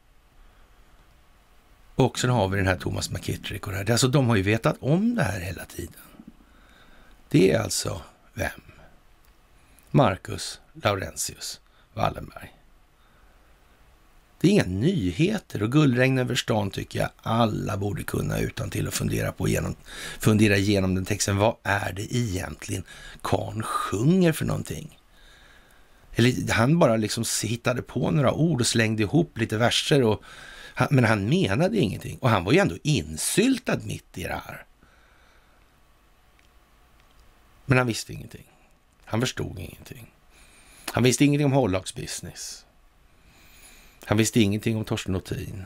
Och sen har vi den här Thomas McKittrick och det här. Alltså de har ju vetat om det här hela tiden. Det är alltså vem? Marcus Laurentius Wallenberg. Det är inga nyheter och guldregn över stan tycker jag alla borde kunna utan till att fundera igenom den texten. Vad är det egentligen Karn sjunger för någonting? Eller han bara liksom hittade på några ord och slängde ihop lite verser men han menade ingenting. Och han var ju ändå insyltad mitt i det här. Men han visste ingenting. Han förstod ingenting. Han visste ingenting om hållagsbusiness. Han visste ingenting om Torsten Nothin.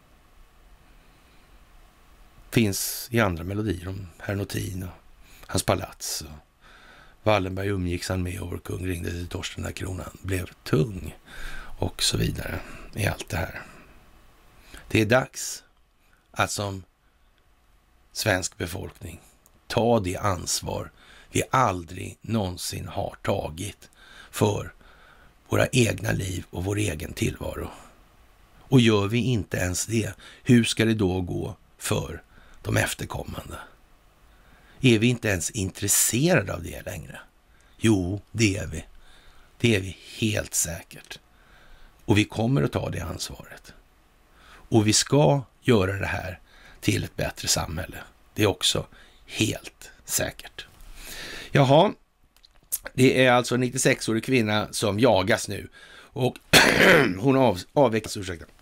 Finns i andra melodier om herr Nothin och hans palats. Och Wallenberg umgicks han med och vår kung ringde till Torsten när kronan blev tung. Och så vidare i allt det här. Det är dags att som svensk befolkning ta det ansvar vi aldrig någonsin har tagit för våra egna liv och vår egen tillvaro. Och gör vi inte ens det, hur ska det då gå för de efterkommande? Är vi inte ens intresserade av det längre? Jo, det är vi. Det är vi helt säkert. Och vi kommer att ta det ansvaret. Och vi ska göra det här till ett bättre samhälle. Det är också helt säkert. Jaha, det är alltså en 96-årig kvinna som jagas nu. Och hon avväcks,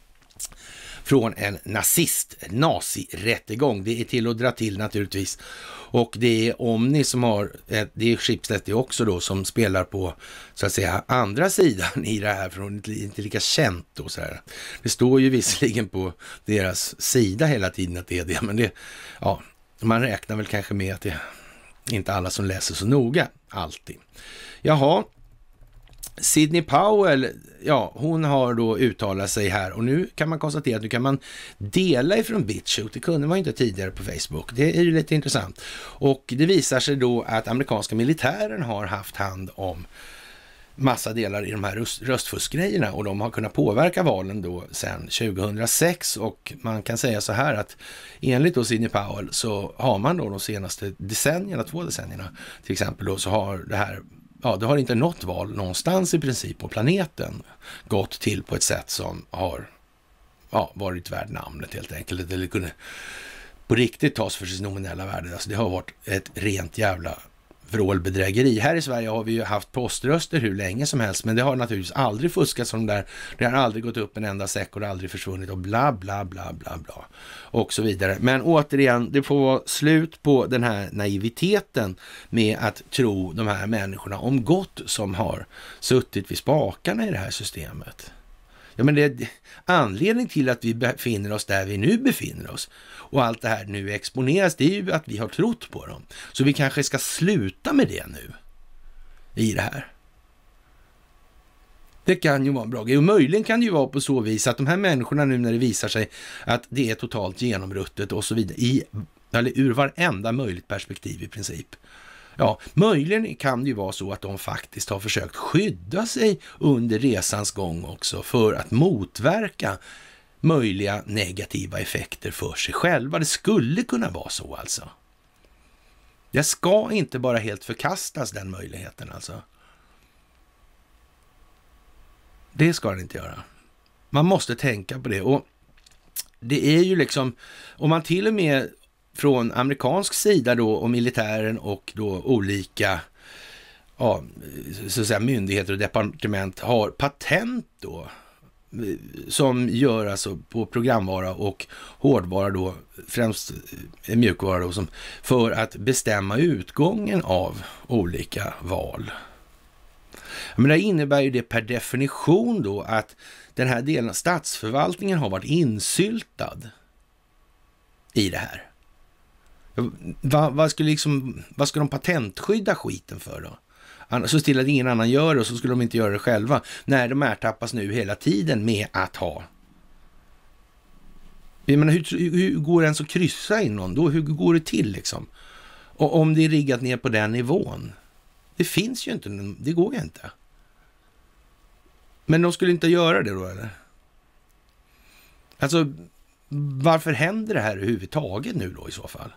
från en nazirättegång. Det är till att dra till naturligtvis. Och det är Omni som har, det är Schibsted det också då, som spelar på så att säga andra sidan i det här, från inte lika känt då så här. Det står ju visserligen på deras sida hela tiden att det är det, men det, ja, man räknar väl kanske med att det är inte alla som läser så noga alltid. Jaha, Sidney Powell, ja, hon har då uttalat sig här och nu kan man konstatera att nu kan man dela ifrån BitChute. Det kunde man inte tidigare på Facebook. Det är ju lite intressant. Och det visar sig då att amerikanska militären har haft hand om massa delar i de här röstfuskgrejerna och de har kunnat påverka valen då sedan 2006 och man kan säga så här att enligt då Sidney Powell så har man då de senaste decennierna, 2 decennierna till exempel då, så har det här, ja, det har inte något val någonstans i princip på planeten gått till på ett sätt som har, ja, varit värd namnet helt enkelt. Eller kunde på riktigt tas för sitt nominella värde. Alltså det har varit ett rent jävla vrålbedrägeri. Här i Sverige har vi ju haft poströster hur länge som helst, men det har naturligtvis aldrig fuskats som där. Det har aldrig gått upp en enda säck och det har aldrig försvunnit och bla bla bla bla bla och så vidare. Men återigen, det får vara slut på den här naiviteten med att tro de här människorna om gott som har suttit vid spakarna i det här systemet. Ja, men det är anledning till att vi befinner oss där vi nu befinner oss och allt det här nu exponeras, det är ju att vi har trott på dem. Så vi kanske ska sluta med det nu i det här. Det kan ju vara en bra grej och möjligen kan det ju vara på så vis att de här människorna nu när det visar sig att det är totalt genomruttet och så vidare eller ur varenda möjligt perspektiv i princip. Ja, möjligen kan det ju vara så att de faktiskt har försökt skydda sig under resans gång också för att motverka möjliga negativa effekter för sig själva. Det skulle kunna vara så alltså. Det ska inte bara helt förkastas den möjligheten alltså. Det ska det inte göra. Man måste tänka på det och det är ju liksom, om man till och med från amerikansk sida då och militären och då olika ja, så att säga, myndigheter och departement har patent då som gör alltså på programvara och hårdvara då, främst mjukvara då, som för att bestämma utgången av olika val. Men det innebär ju det per definition då att den här delen av statsförvaltningen har varit insyltad i det här. Vad ska de patentskydda skiten för då? Så till att ingen annan gör det och så skulle de inte göra det själva. När de ertappas nu hela tiden med att ha. Jag menar, hur går det ens att kryssa in någon då? Hur går det till liksom? Och om det är riggat ner på den nivån. Det finns ju inte, det går ju inte. Men de skulle inte göra det då eller? Alltså, varför händer det här överhuvudtaget nu då i så fall?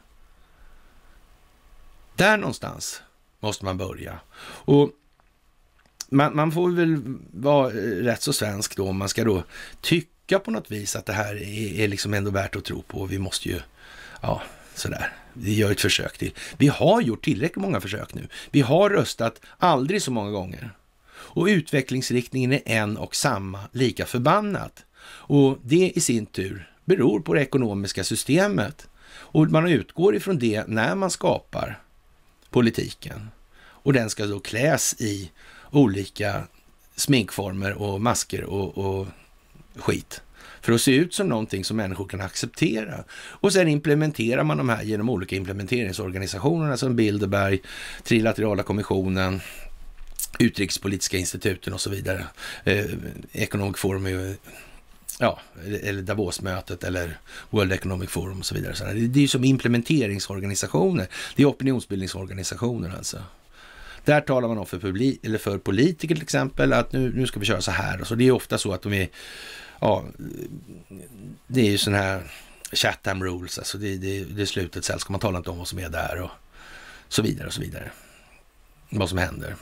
Där någonstans måste man börja. Och man får väl vara rätt så svensk då om man ska då tycka på något vis att det här är liksom ändå värt att tro på. Vi måste ju, ja, sådär. Vi gör ett försök till. Vi har gjort tillräckligt många försök nu. Vi har röstat aldrig så många gånger. Och utvecklingsriktningen är en och samma, lika förbannat. Och det i sin tur beror på det ekonomiska systemet. Och man utgår ifrån det när man skapar politiken. Och den ska då kläs i olika sminkformer och masker och skit. För att se ut som någonting som människor kan acceptera. Och sen implementerar man de här genom olika implementeringsorganisationerna som Bilderberg, Trilaterala kommissionen, Utrikespolitiska instituten och så vidare. Economic Forum, ja, eller Davos-mötet eller World Economic Forum och så vidare. Så det är ju som implementeringsorganisationer. Det är opinionsbildningsorganisationer alltså. Där talar man om för politiker till exempel att nu ska vi köra så här. Och så det är ofta så att de är ja, det är ju sån här Chatham Rules, alltså det är slutet, sen ska man tala inte om vad som är där och så vidare och så vidare. Vad som händer.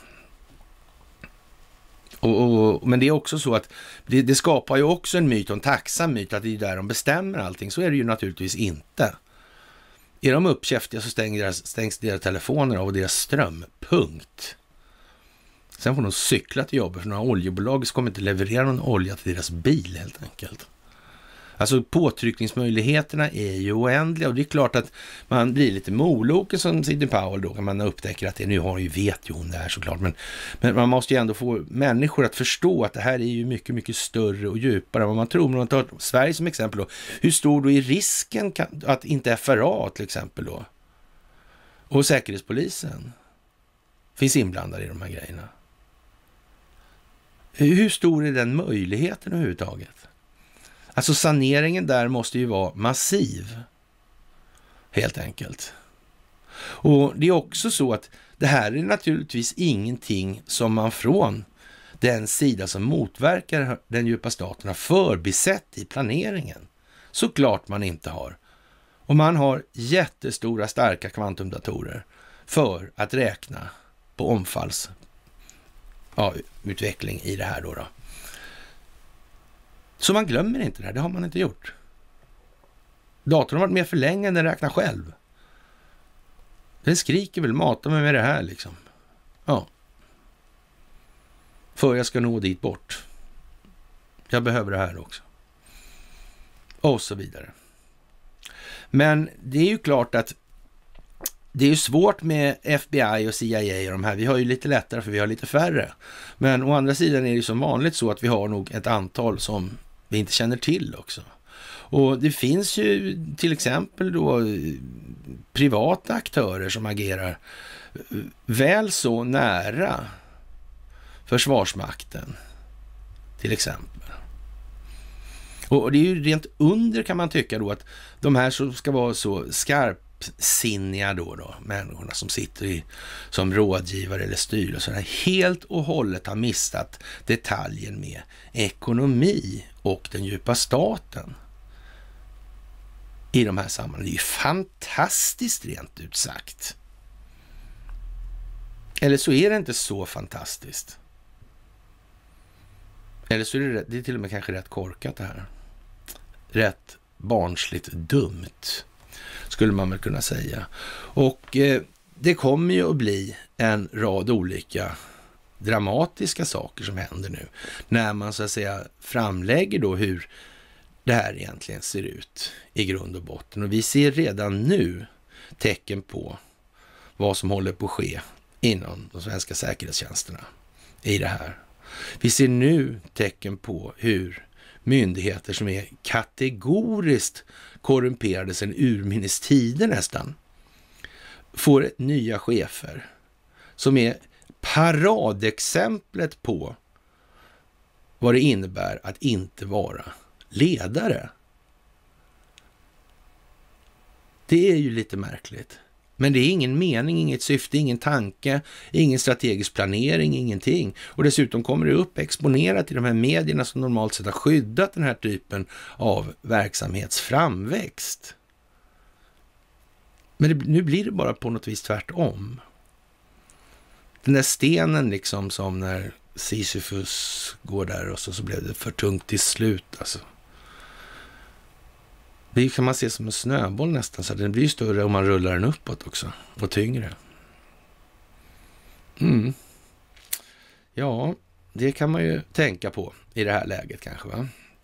Men det är också så att det skapar ju också en myt och en tacksam myt att det är där de bestämmer allting. Så är det ju naturligtvis inte. Är de uppkäftiga så stängs deras telefoner av och deras ström. Punkt. Sen får de cykla till jobbet för några oljebolag så kommer inte leverera någon olja till deras bil helt enkelt. Alltså påtryckningsmöjligheterna är ju oändliga och det är klart att man blir lite moloken som Sidney Powell då kan man upptäcker att nu vet ju hon det här såklart. Men man måste ju ändå få människor att förstå att det här är ju mycket, mycket större och djupare än vad man tror. Men om man tar Sverige som exempel då, hur stor då är risken att inte FRA till exempel då och Säkerhetspolisen finns inblandade i de här grejerna? Hur stor är den möjligheten överhuvudtaget? Alltså saneringen där måste ju vara massiv, helt enkelt. Och det är också så att det här är naturligtvis ingenting som man från den sida som motverkar den djupa staten har förbisett i planeringen. Såklart man inte har. Och man har jättestora starka kvantumdatorer för att räkna på omfallsutveckling i det här då. Så man glömmer inte det här, det har man inte gjort. Datorn har varit med för länge än den räknar själv. Den skriker väl, mata mig med det här liksom. Ja. För jag ska nå dit bort. Jag behöver det här också. Och så vidare. Men det är ju klart att det är ju svårt med FBI och CIA och de här. Vi har ju lite lättare för vi har lite färre. Men å andra sidan är det ju som vanligt så att vi har nog ett antal som vi inte känner till också. Och det finns ju till exempel då privata aktörer som agerar väl så nära Försvarsmakten till exempel. Och det är ju rent under kan man tycka då att de här som ska vara så skarpsinniga då människorna som sitter som rådgivare eller styrelse helt och hållet har missat detaljen med ekonomi och den djupa staten i de här sammanhangen. Det är ju fantastiskt rent ut sagt. Eller så är det inte så fantastiskt. Eller så är det till och med kanske rätt korkat det här. Rätt barnsligt dumt skulle man väl kunna säga. Och det kommer ju att bli en rad olika dramatiska saker som händer nu. När man så att säga framlägger då hur det här egentligen ser ut i grund och botten. Och vi ser redan nu tecken på vad som håller på att ske inom de svenska säkerhetstjänsterna i det här. Vi ser nu tecken på hur myndigheter som är kategoriskt korrumperade sedan urminnes tider nästan får nya chefer som är paradexemplet på vad det innebär att inte vara ledare. Det är ju lite märkligt. Men det är ingen mening, inget syfte, ingen tanke, ingen strategisk planering, ingenting. Och dessutom kommer det upp exponerat i de här medierna som normalt sett har skyddat den här typen av verksamhetsframväxt. Men nu blir det bara på något vis tvärtom. Den där stenen liksom som när Sisyfus går där och så blev det för tungt till slut alltså. Det kan man se som en snöboll nästan, så den blir större om man rullar den uppåt också och tyngre. Ja, det kan man ju tänka på i det här läget kanske va.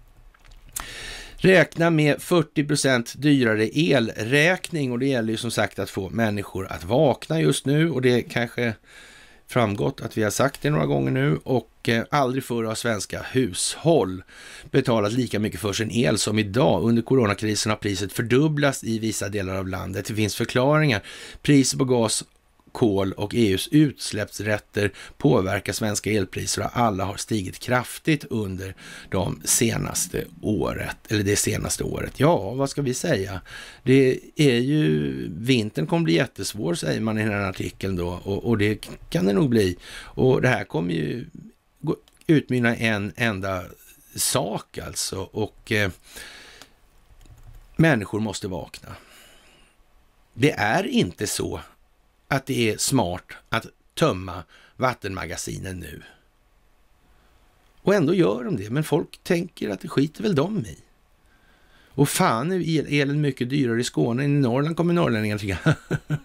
Räkna med 40% dyrare elräkning och det gäller ju som sagt att få människor att vakna just nu och det kanske framgått att vi har sagt det några gånger nu och aldrig förr har svenska hushåll betalat lika mycket för sin el som idag. Under coronakrisen har priset fördubblats i vissa delar av landet. Det finns förklaringar. Priset på gas, kol och EUs utsläppsrätter påverkar svenska elpriser och alla har stigit kraftigt under det senaste året. Ja, vad ska vi säga? Det är ju, vintern kommer bli jättesvår säger man i den här artikeln då och det kan det nog bli. Och det här kommer ju utmynna en enda sak alltså. Och människor måste vakna. Det är inte så att det är smart att tömma vattenmagasinen nu. Och ändå gör de det. Men folk tänker att det skiter väl de i. Och fan är elen mycket dyrare i Skåne än i Norrland, kommer norrlänningar tycka.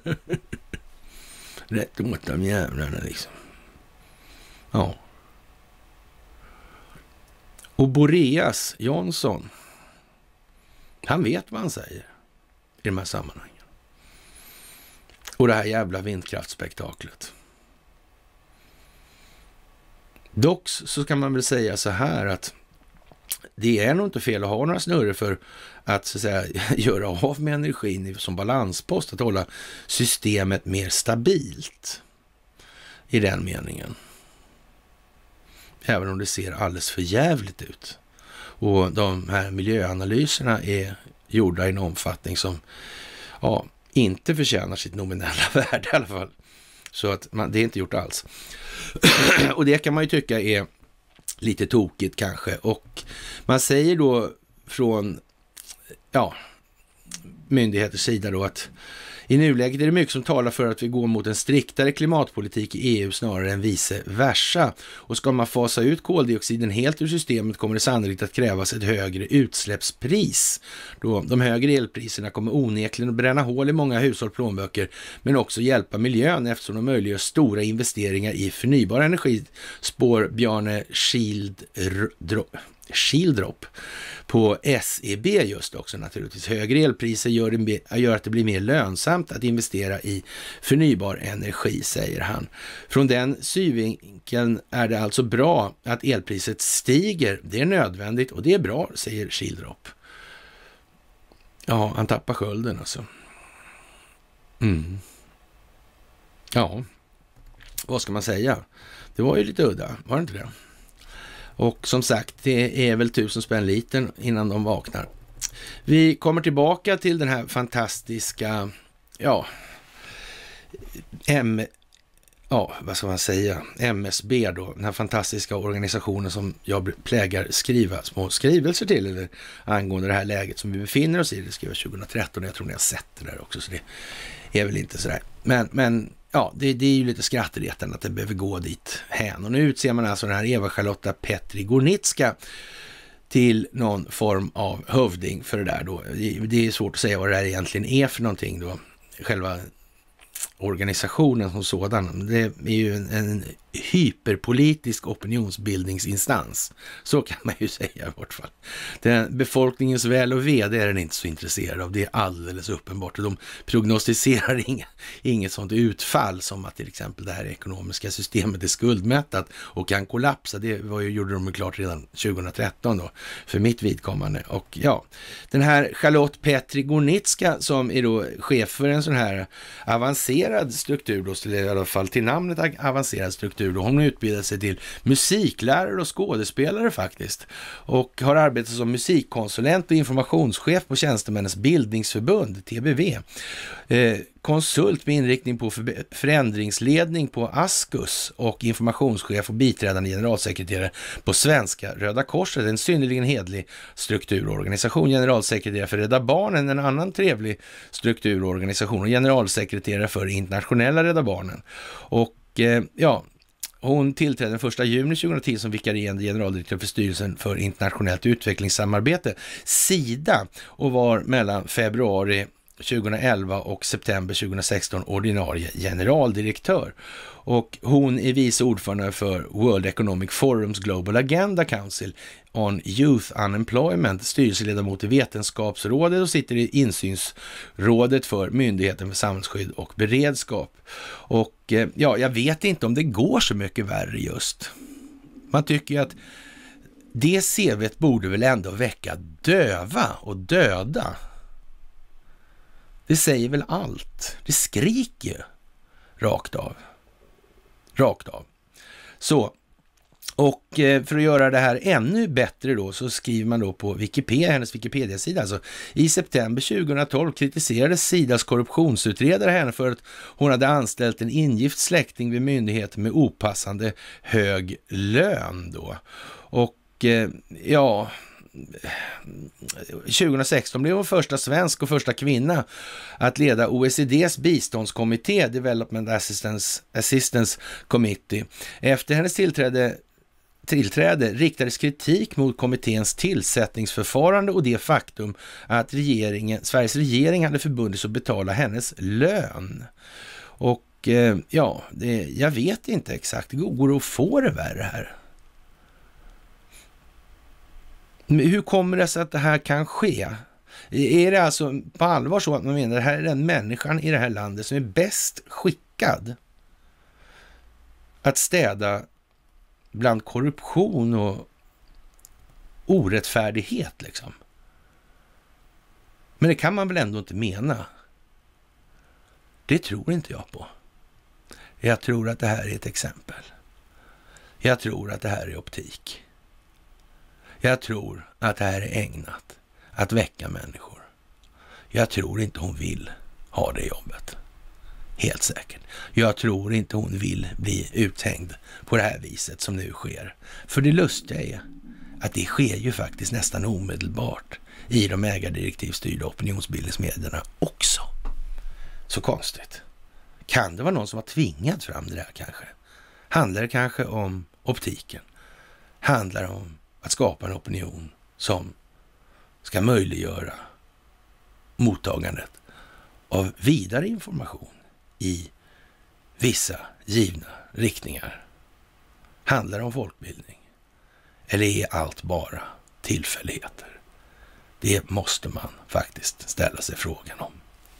Rätt åt de jävlarna liksom. Ja. Och Boreas Jansson, han vet vad han säger i de här sammanhangen. Och det här jävla vindkraftspektaklet. Dock så kan man väl säga så här att det är nog inte fel att ha några snurror för att, så att säga, göra av med energin som balanspost, att hålla systemet mer stabilt i den meningen. Även om det ser alldeles för jävligt ut. Och de här miljöanalyserna är gjorda i en omfattning som inte förtjänar sitt nominella värde i alla fall. Så att det är inte gjort alls. Och det kan man ju tycka är lite tokigt kanske. Och man säger då från myndigheters sida då att i nuläget är det mycket som talar för att vi går mot en striktare klimatpolitik i EU snarare än vice versa. Och ska man fasa ut koldioxiden helt ur systemet kommer det sannolikt att krävas ett högre utsläppspris. Då de högre elpriserna kommer onekligen att bränna hål i många hushåll plånböcker, men också hjälpa miljön eftersom de möjliggör stora investeringar i förnybar energi, spår Bjarne Schildrop på SEB just också naturligtvis. Högre elpriser gör att det blir mer lönsamt att investera i förnybar energi, säger han. Från den synvinkeln är det alltså bra att elpriset stiger. Det är nödvändigt och det är bra, säger Schildrop. Ja, han tappar skölden alltså. Ja, vad ska man säga? Det var ju lite udda, var det inte det? Och som sagt, det är väl 1000 spänn liten innan de vaknar. Vi kommer tillbaka till den här fantastiska, vad ska man säga, MSB då, den här fantastiska organisationen som jag plägar skriva små skrivelser till eller angående det här läget som vi befinner oss i. Det skrev jag 2013 och jag tror ni har sett det där också, så det är väl inte sådär. Men det är ju lite skrattretande att det behöver gå dit hän. Och nu utser man alltså den här Eva-Charlotta Petri Gornicka till någon form av hövding för det där då. Det är svårt att säga vad det här egentligen är för någonting då. Själva organisationen som sådan. Det är ju en hyperpolitisk opinionsbildningsinstans. Så kan man ju säga i vart fall. Befolkningens väl och ve, det är den inte så intresserad av. Det är alldeles uppenbart. Och de prognostiserar inget sånt utfall som att till exempel det här ekonomiska systemet är skuldmättat och kan kollapsa. Det gjorde de klart redan 2013 då, för mitt vidkommande. Och den här Charlotte Petri Gornicka som är då chef för en sån här avancerad struktur då, i alla fall till namnet avancerad struktur. Hon utbildade sig till musiklärare och skådespelare faktiskt. Och har arbetat som musikkonsulent och informationschef på Tjänstemännens bildningsförbund, TBV. Konsult med inriktning på förändringsledning på Askus och informationschef och biträdande generalsekreterare på Svenska Röda Korset. En synnerligen hedlig strukturorganisation. Generalsekreterare för Rädda Barnen, en annan trevlig strukturorganisation, och generalsekreterare för Internationella Rädda Barnen. Och hon tillträdde den 1 juni 2010 som vikarierande generaldirektör för styrelsen för internationellt utvecklingssamarbete, SIDA, och var mellan februari 2011 och september 2016 ordinarie generaldirektör. Och hon är vice ordförande för World Economic Forums Global Agenda Council on Youth Unemployment, styrelseledamot i Vetenskapsrådet och sitter i insynsrådet för Myndigheten för samhällsskydd och beredskap. Och jag vet inte om det går så mycket värre just. Man tycker ju att det CV:t borde väl ändå väcka döva och döda. Det säger väl allt. Det skriker rakt av. Så, och för att göra det här ännu bättre då så skriver man då på Wikipedia, hennes Wikipedia-sida. Alltså, i september 2012 kritiserade Sidas korruptionsutredare henne för att hon hade anställt en ingift släkting vid myndigheten med opassande hög lön då. Och Och ja, 2016 blev hon första svensk och första kvinna att leda OECDs biståndskommitté, Development Assistance Committee. Efter hennes tillträde riktades kritik mot kommitténs tillsättningsförfarande och det faktum att Sveriges regering hade förbundit sig att betala hennes lön. Och ja, jag vet inte exakt. Går det att få det värre här? Men hur kommer det sig att det här kan ske? Är det alltså på allvar så att man menar att det här är den människan i det här landet som är bäst skickad att städa bland korruption och orättfärdighet liksom? Men det kan man väl ändå inte mena? Det tror inte jag på. Jag tror att det här är ett exempel. Jag tror att det här är optik. Jag tror att det här är ägnat att väcka människor. Jag tror inte hon vill ha det jobbet. Helt säkert. Jag tror inte hon vill bli uthängd på det här viset som nu sker. För det lustiga är att det sker ju faktiskt nästan omedelbart i de ägardirektivstyrda opinionsbildningsmedierna också. Så konstigt. Kan det vara någon som har tvingat fram det där kanske? Handlar det kanske om optiken? Handlar det om att skapa en opinion som ska möjliggöra mottagandet av vidare information i vissa givna riktningar? Handlar det om folkbildning? Eller är allt bara tillfälligheter? Det måste man faktiskt ställa sig frågan om.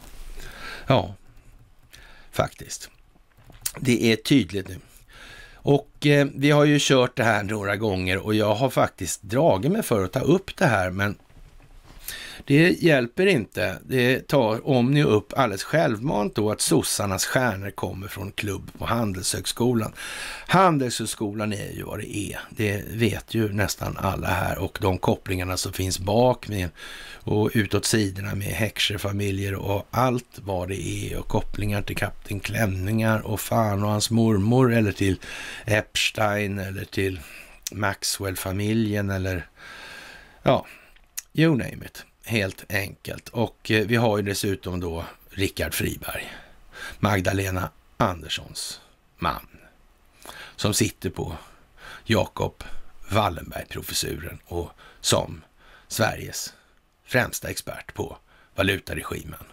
Ja, faktiskt. Det är tydligt nu. Och vi har ju kört det här några gånger och jag har faktiskt dragit mig för att ta upp det här, men det hjälper inte. Det tar om ni upp alldeles självmant då att sossarnas stjärnor kommer från klubb på Handelshögskolan. Handelshögskolan är ju vad det är. Det vet ju nästan alla här, och de kopplingarna som finns bak med och utåt sidorna med Heckscher-familjer och allt vad det är, och kopplingar till Kapten Klänningar och fan och hans mormor, eller till Epstein eller till Maxwell-familjen, eller ja, you name it. Helt enkelt. Och vi har ju dessutom då Rickard Friberg, Magdalena Anderssons man, som sitter på Jacob Wallenberg-professuren och som Sveriges främsta expert på valutaregimen.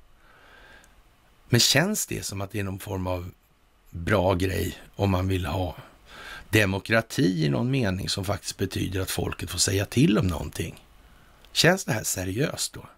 Men känns det som att det är någon form av bra grej om man vill ha demokrati i någon mening som faktiskt betyder att folket får säga till om någonting? Känns det här seriöst då?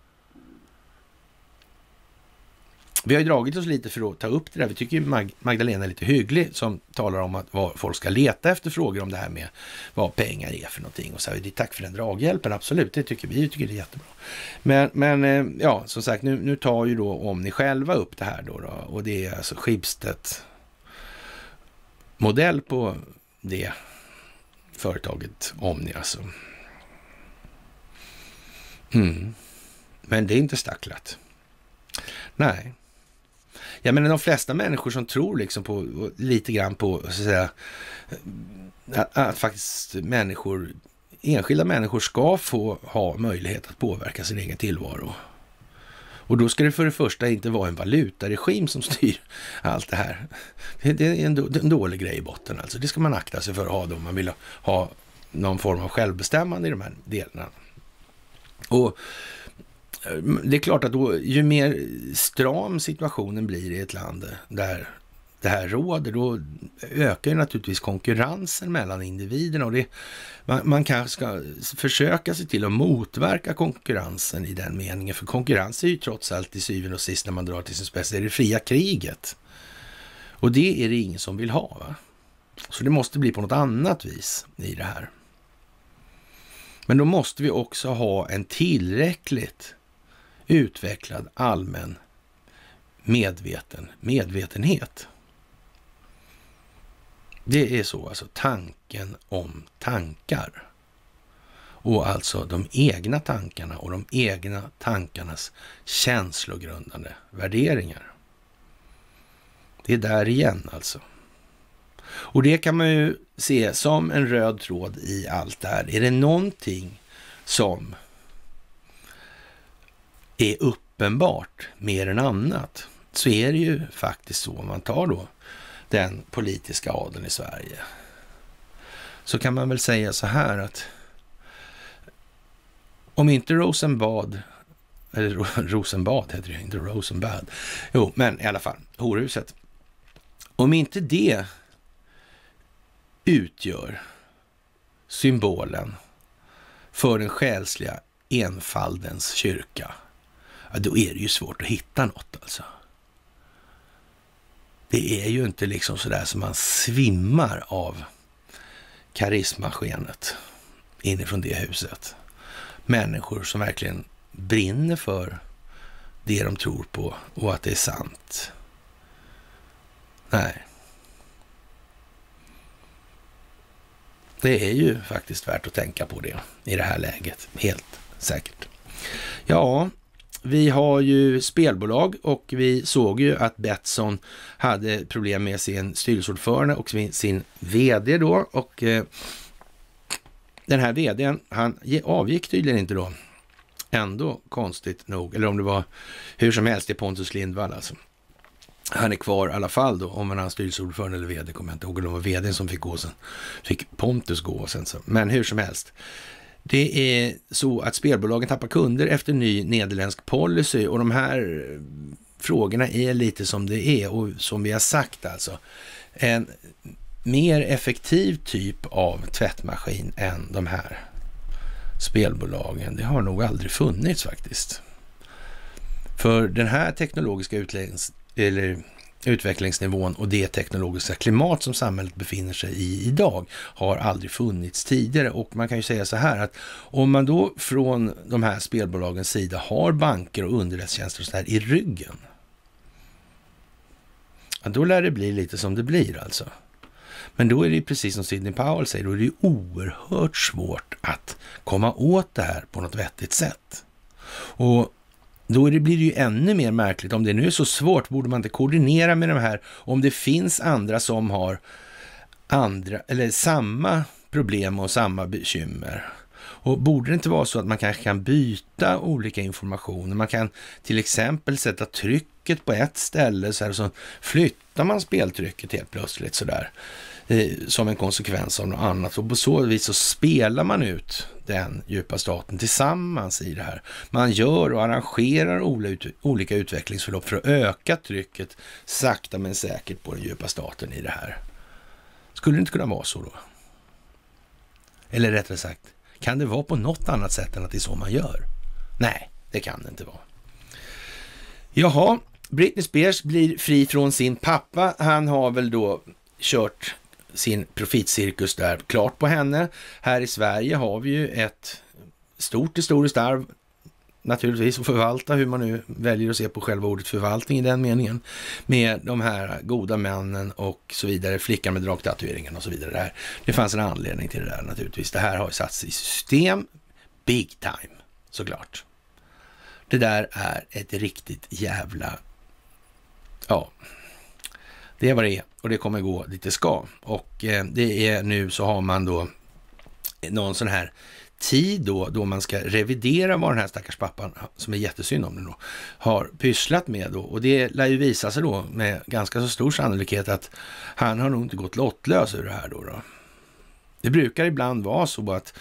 Vi har ju dragit oss lite för att ta upp det där. Vi tycker ju Magdalena är lite hygglig som talar om att vad folk ska leta efter frågor om det här med vad pengar är för någonting. Och så här, tack för den draghjälpen, absolut. Det tycker vi tycker det är jättebra. Men ja, som sagt, nu tar ju då om ni själva upp det här då. Och det är alltså Schibsted modell på det företaget Omni alltså. Men det är inte stacklat. Nej. Jag menar de flesta människor som tror liksom på lite grann på så att säga att faktiskt enskilda människor ska få ha möjlighet att påverka sin egen tillvaro. Och då ska det för det första inte vara en valutaregim som styr allt det här. Det är en dålig grej i botten alltså. Det ska man akta sig för att ha då om man vill ha någon form av självbestämmande i de här delarna. Och det är klart att då, ju mer stram situationen blir i ett land där det här råder, då ökar ju naturligtvis konkurrensen mellan individerna, och man kanske ska försöka sig till att motverka konkurrensen i den meningen, för konkurrens är ju trots allt i syvende och sist när man drar till sin spets, är det fria kriget. Och det är det ingen som vill ha, va? Så det måste bli på något annat vis i det här. Men då måste vi också ha en tillräckligt utvecklad allmän medvetenhet. Det är så, alltså tanken om tankar. Och alltså de egna tankarna och de egna tankarnas känslogrundande värderingar. Det är där igen alltså. Och det kan man ju se som en röd tråd i allt det här. Är det någonting som är uppenbart mer än annat, så är det ju faktiskt så, om man tar då den politiska adeln i Sverige, så kan man väl säga så här att om inte Rosenbad, eller Rosenbad heter det, inte Rosenbad, jo men i alla fall, horhuset, om inte det utgör symbolen för den själsliga enfaldens kyrka, ja, då är det ju svårt att hitta något alltså. Det är ju inte liksom sådär som man svimmar av karismaskenet inifrån det huset. Människor som verkligen brinner för det de tror på och att det är sant. Nej. Det är ju faktiskt värt att tänka på det i det här läget, helt säkert. Ja, vi har ju spelbolag och vi såg ju att Betsson hade problem med sin styrelseordförande och sin vd då, och den här vdn, han avgick tydligen inte då. Ändå konstigt nog, eller om det var hur som helst, det är Pontus Lindvall alltså. Han är kvar i alla fall då, om han är styrelseordförande eller vd, kommer jag inte ihåg, eller om det var vdn som fick gå sen. Fick Pontus gå sen så. Men hur som helst. Det är så att spelbolagen tappar kunder efter ny nederländsk policy, och de här frågorna är lite som det är, och som vi har sagt alltså, en mer effektiv typ av tvättmaskin än de här spelbolagen. Det har nog aldrig funnits faktiskt. För den här teknologiska utvecklingsnivån och det teknologiska klimat som samhället befinner sig i idag har aldrig funnits tidigare. Och man kan ju säga så här att om man då från de här spelbolagens sida har banker och underrättelsetjänster och så här i ryggen, ja, då lär det bli lite som det blir alltså. Men då är det precis som Sidney Powell säger, då är det ju oerhört svårt att komma åt det här på något vettigt sätt. Och då blir det ju ännu mer märkligt. Om det nu är så svårt, borde man inte koordinera med de här, om det finns andra som har andra eller samma problem och samma bekymmer. Och borde det inte vara så att man kanske kan byta olika informationer? Man kan till exempel sätta trycket på ett ställe så här, och så flyttar man speltrycket helt plötsligt så där, som en konsekvens av något annat. Och på så vis så spelar man ut den djupa staten tillsammans i det här. Man gör och arrangerar olika utvecklingsförlopp för att öka trycket sakta men säkert på den djupa staten i det här. Skulle det inte kunna vara så då? Eller rättare sagt, kan det vara på något annat sätt än att det är så man gör? Nej, det kan det inte vara. Jaha, Britney Spears blir fri från sin pappa. Han har väl då kört sin profitcirkus där klart på henne. Här i Sverige har vi ju ett stort historiskt arv naturligtvis att förvalta, hur man nu väljer att se på själva ordet förvaltning i den meningen, med de här goda männen och så vidare, flickan med dragtatueringen och så vidare. Det fanns en anledning till det där naturligtvis. Det här har ju satts i system big time, såklart. Det där är ett riktigt jävla, ja, det är vad det är och det kommer gå dit det ska. Och det är nu så har man då någon sån här tid då man ska revidera vad den här stackars pappan, som är jättesynd om det då, har pysslat med då. Och det lär ju visa sig då med ganska så stor sannolikhet att han har nog inte gått lottlös ur det här då. Det brukar ibland vara så att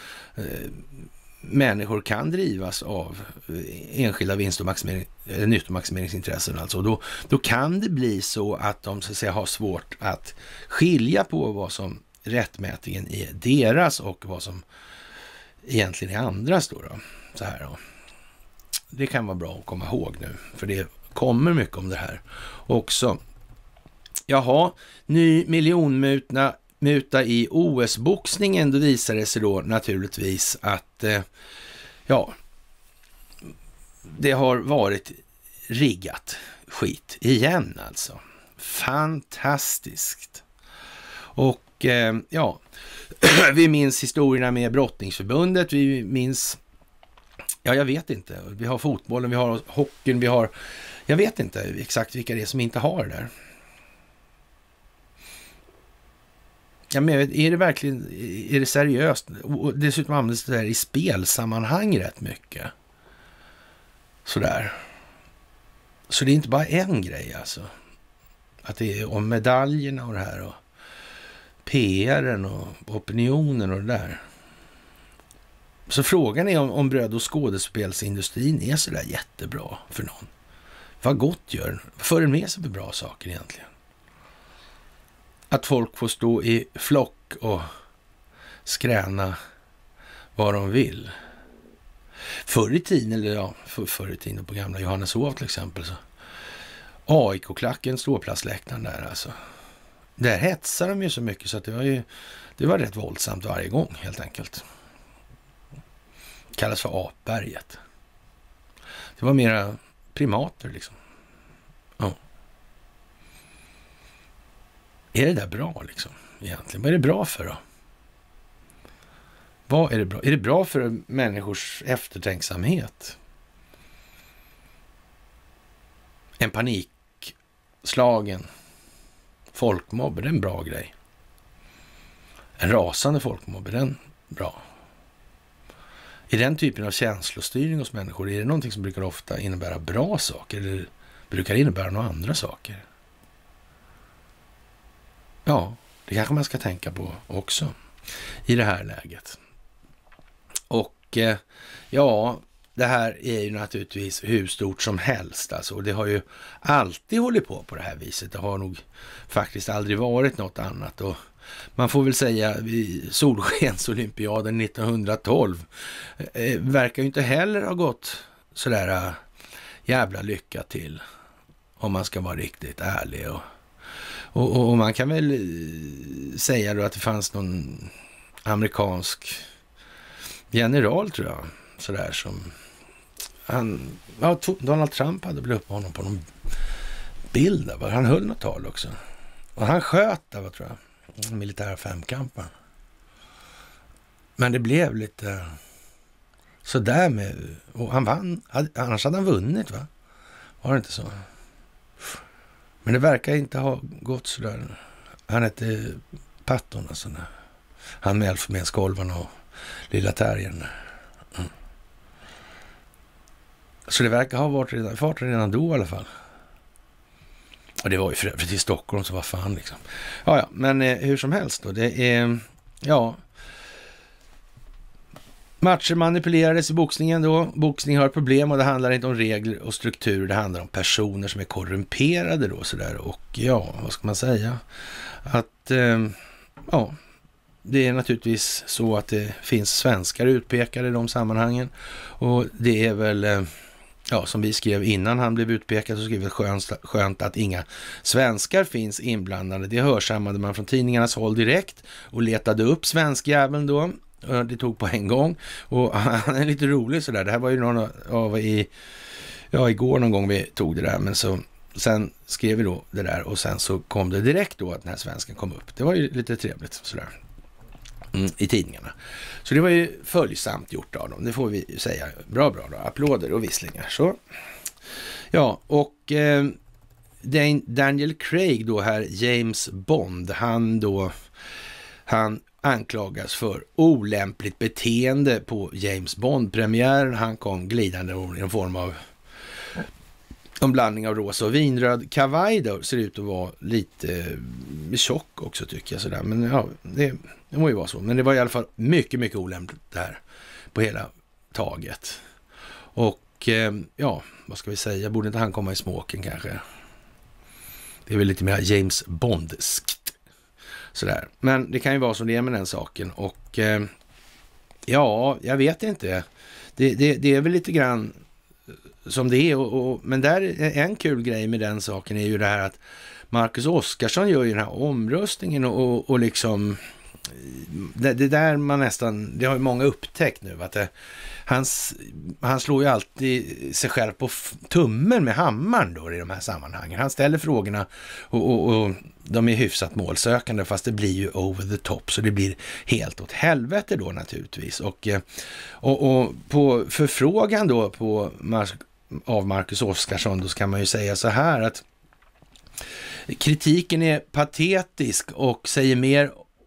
människor kan drivas av enskilda vinst- och nyttomaximeringsintressen. Alltså. Då kan det bli så att de så att säga har svårt att skilja på vad som rättmätigen är deras och vad som egentligen är andras då. Så här då. Det kan vara bra att komma ihåg nu, för det kommer mycket om det här också. Jaha, ny miljonmuta i OS-boxningen. Då visar det sig då naturligtvis att det har varit riggat skit igen alltså. Fantastiskt. Och vi minns historierna med Brottningsförbundet, vi minns, jag vet inte, vi har fotbollen, vi har hockeyn, vi har, jag vet inte exakt vilka det är som inte har det där. Ja, men är det verkligen, är det seriöst? Och dessutom används det där i spelsammanhang rätt mycket. Sådär. Så det är inte bara en grej alltså. Att det är om medaljerna och det här och PR:en och opinionen och det där. Så frågan är om bröd- och skådespelsindustrin är sådär jättebra för någon. Vad gott gör för en med sig för bra saker egentligen? Att folk får stå i flock och skräna vad de vill. Förr i tiden, eller ja, förr i tiden på gamla Johanneshov till exempel, så AIK-klacken, ståplatsläktaren där alltså. Där hetsar de ju så mycket så att det var rätt våldsamt varje gång helt enkelt. Det kallas för apberget. Det var mera primater liksom. Ja. Är det där bra liksom egentligen? Vad är det bra för då? Vad är det bra? Är det bra för människors eftertänksamhet? En panikslagen folkmobb, är det en bra grej? En rasande folkmobb, är den bra? I den typen av känslostyrning hos människor, är det någonting som brukar ofta innebära bra saker eller brukar innebära några andra saker? Ja, det kanske man ska tänka på också i det här läget. Och ja, det här är ju naturligtvis hur stort som helst alltså. Och det har ju alltid hållit på det här viset. Det har nog faktiskt aldrig varit något annat. Och man får väl säga Solskensolympiaden 1912 verkar ju inte heller ha gått sådär jävla lycka till. Om man ska vara riktigt ärlig. Och man kan väl säga då att det fanns någon amerikansk general tror jag. Sådär som Donald Trump hade blivit upp med honom på någon bild där. Han höll något tal också. Och han sköt där, vad tror jag. Militära femkampen. Men det blev lite sådär med, och han vann, annars hade han vunnit va? Var det inte så? Men det verkar inte ha gått sådär. Han hette Patton och sådär. Han med Elfenbenskolvarna och lilla terriern. Mm. Så det verkar ha varit redan då i alla fall. Och det var ju för övrigt i Stockholm, så vad fan liksom. Ja, men hur som helst då. Det är, ja. Matcher manipulerades i boxningen då. Boxning har problem och det handlar inte om regler och struktur. Det handlar om personer som är korrumperade då sådär. Och ja, vad ska man säga? Att, ja. Det är naturligtvis så att det finns svenskar utpekade i de sammanhangen. Och det är väl, ja, som vi skrev innan han blev utpekad, så skrev vi skönt att inga svenskar finns inblandade. Det hörsammade man från tidningarnas håll direkt och letade upp svenskjäveln då. Det tog på en gång. Och han är lite rolig sådär. Det här var ju någon av igår någon gång vi tog det där. Men så sen skrev vi då det där och sen så kom det direkt då att den här svensken kom upp. Det var ju lite trevligt sådär. I tidningarna. Så det var ju följsamt gjort av dem. Det får vi säga. Bra då. Applåder och visslingar. Så. Ja, och Daniel Craig då här, James Bond, han anklagas för olämpligt beteende på James Bond-premiären. Han kom glidande i en form av en blandning av rosa och vinröd kavaj då, ser ut att vara lite tjock också tycker jag sådär. Men ja, det må ju vara så. Men det var i alla fall mycket, mycket olämpligt där på hela taget. Och ja, vad ska vi säga? Borde inte han komma i smoken kanske? Det är väl lite mer James Bondskt. Sådär. Men det kan ju vara som det är med den saken. Och ja, jag vet inte. Det är väl lite grann som det är. Men där är en kul grej med den saken är ju det här att Marcus Oskarsson gör ju den här omröstningen och liksom det där man nästan, det har ju många upptäckt nu att han slår ju alltid sig själv på tummen med hammaren då i de här sammanhangen. Han ställer frågorna och de är hyfsat målsökande fast det blir ju over the top så det blir helt åt helvete då naturligtvis. Och på förfrågan då av Marcus Oskarsson då så kan man ju säga så här att kritiken är patetisk och säger mer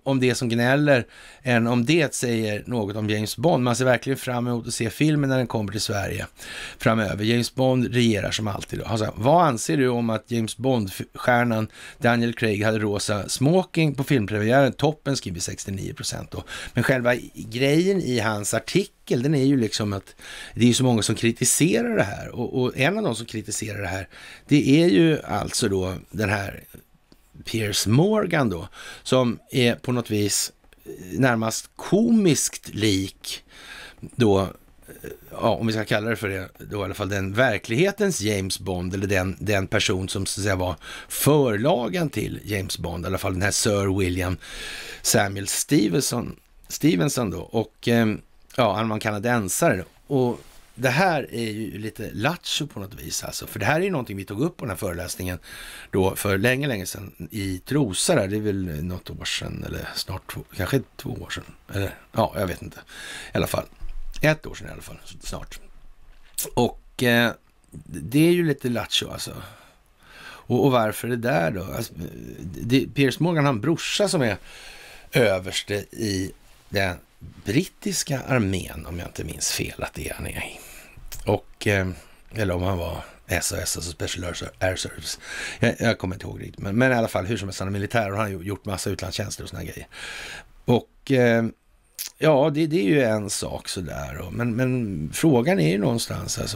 om det som gnäller än om det säger något om James Bond. Man ser verkligen fram emot att se filmen när den kommer till Sverige framöver. James Bond regerar som alltid. Alltså, vad anser du om att James Bond-stjärnan Daniel Craig hade rosa smoking på filmpremiären? Toppen skriver 69% då. Men själva grejen i hans artikel, den är ju liksom att det är ju så många som kritiserar det här. Och en av de som kritiserar det här, det är ju alltså då den här Piers Morgan då, som är på något vis närmast komiskt lik då, ja, om vi ska kalla det för det, då i alla fall den verklighetens James Bond, eller den person som så att säga var förlagen till James Bond, i alla fall den här Sir William Samuel Stevenson då, och ja, han var kanadensare, och det här är ju lite lattjo på något vis alltså, för det här är ju någonting vi tog upp på den här föreläsningen då för länge sedan i Trosa där, det är väl något år sedan eller snart kanske 2 år sedan, eller ja, jag vet inte, i alla fall 1 år sedan i alla fall, snart. Och det är ju lite lattjo alltså. Och varför det där då? Alltså, Piers Morgan har en brorsa som är överste i den brittiska armén, om jag inte minns fel att det är han är i. Och, eller om han var SAS, alltså Special Air Service. Jag kommer inte ihåg riktigt. Men i alla fall, hur som helst, han är militär och han har gjort massa utlandstjänster och såna grejer. Och ja, det är ju en sak sådär. Men frågan är ju någonstans, alltså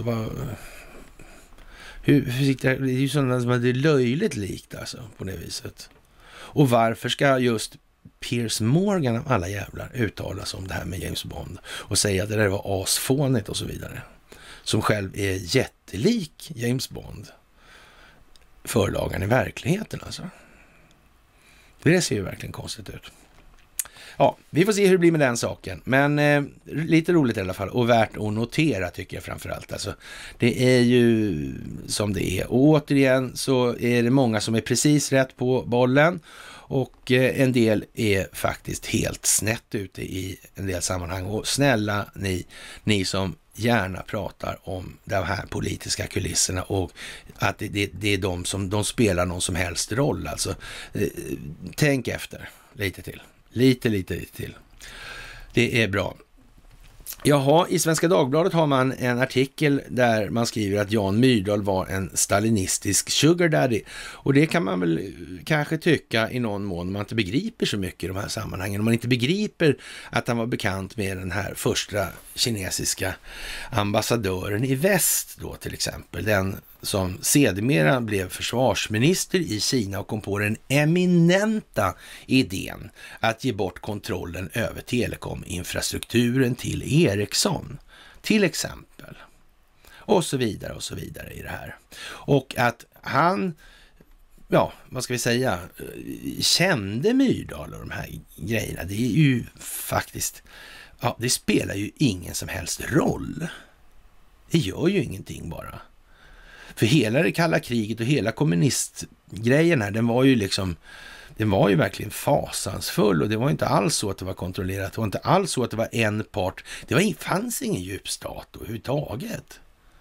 det är ju sådana som det är löjligt likt alltså, på det viset. Och varför ska just Piers Morgan av alla jävlar uttalas om det här med James Bond och säga att det där var asfånigt och så vidare, som själv är jättelik James Bond, förlagan i verkligheten alltså. Det ser ju verkligen konstigt ut. Ja, vi får se hur det blir med den saken. Men lite roligt i alla fall, och värt att notera tycker jag framförallt. Alltså, det är ju som det är. Och återigen så är det många som är precis rätt på bollen. Och en del är faktiskt helt snett ute i en del sammanhang. Och snälla ni som gärna pratar om de här politiska kulisserna och att det är de spelar någon som helst roll. Alltså, tänk efter lite till. Lite till. Det är bra. Jaha, i Svenska Dagbladet har man en artikel där man skriver att Jan Myrdal var en stalinistisk sugar daddy. Och det kan man väl kanske tycka i någon mån om man inte begriper så mycket i de här sammanhangen. Om man inte begriper att han var bekant med den här första kinesiska ambassadören i väst då till exempel. Den som sedermera blev försvarsminister i Kina och kom på den eminenta idén att ge bort kontrollen över telekominfrastrukturen till Ericsson, till exempel. Och så vidare i det här. Och att han, ja, vad ska vi säga, kände Myrdal och de här grejerna, det är ju faktiskt, ja, det spelar ju ingen som helst roll. Det gör ju ingenting bara. För hela det kalla kriget och hela kommunistgrejen här, den var ju verkligen fasansfull, och det var inte alls så att det var kontrollerat. Det var inte alls så att det var en part. Fanns ingen djup stat överhuvudtaget.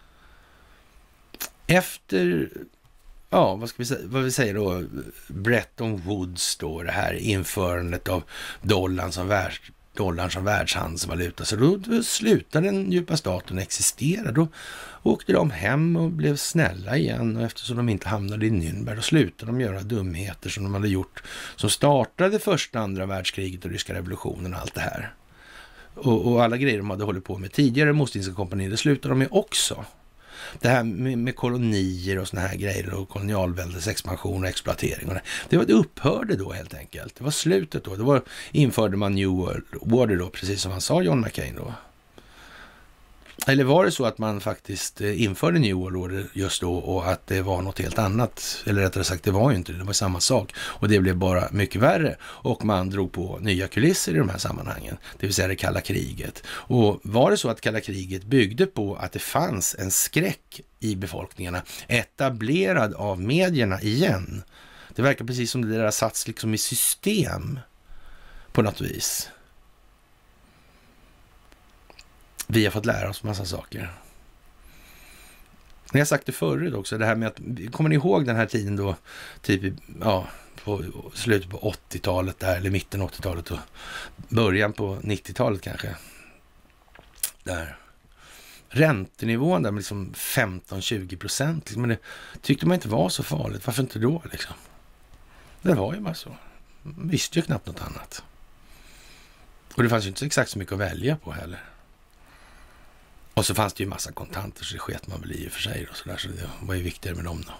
Efter, ja, vad vi säger då, Bretton Woods då, det här införandet av dollarn som världshandelsvaluta, så då slutade den djupa staten existera. Då åkte de hem och blev snälla igen, och eftersom de inte hamnade i Nürnberg, då slutade de göra dumheter som de hade gjort, som startade första, andra världskriget och ryska revolutionen och allt det här. Och alla grejer de hade hållit på med tidigare, Mostinska kompaniet, det slutade de med också. Det här med kolonier och såna här grejer och kolonialväldets expansion och exploatering. Och det upphörde då helt enkelt. Det var slutet då. Införde man New World Order då, precis som han sa, John McCain då. Eller var det så att man faktiskt införde New World Order just då och att det var något helt annat? Eller rättare sagt, det var ju inte det. Det var samma sak. Och det blev bara mycket värre. Och man drog på nya kulisser i de här sammanhangen. Det vill säga det kalla kriget. Och var det så att kalla kriget byggde på att det fanns en skräck i befolkningarna, etablerad av medierna igen? Det verkar precis som det där satts liksom i system på något vis. Vi har fått lära oss massa saker. Jag har sagt det förut också, det här med att, kommer ni ihåg den här tiden då, typ, ja, på slutet på 80-talet där, eller mitten 80-talet och början på 90-talet kanske. Där. Räntenivån där med liksom 15-20%. Men det tyckte man inte var så farligt. Varför inte då liksom? Det var ju bara så. Man visste ju knappt något annat. Och det fanns ju inte exakt så mycket att välja på heller. Och så fanns det ju massa kontanter så det sket man väl i och för sig. Och så där, så det var ju viktigare med dem då.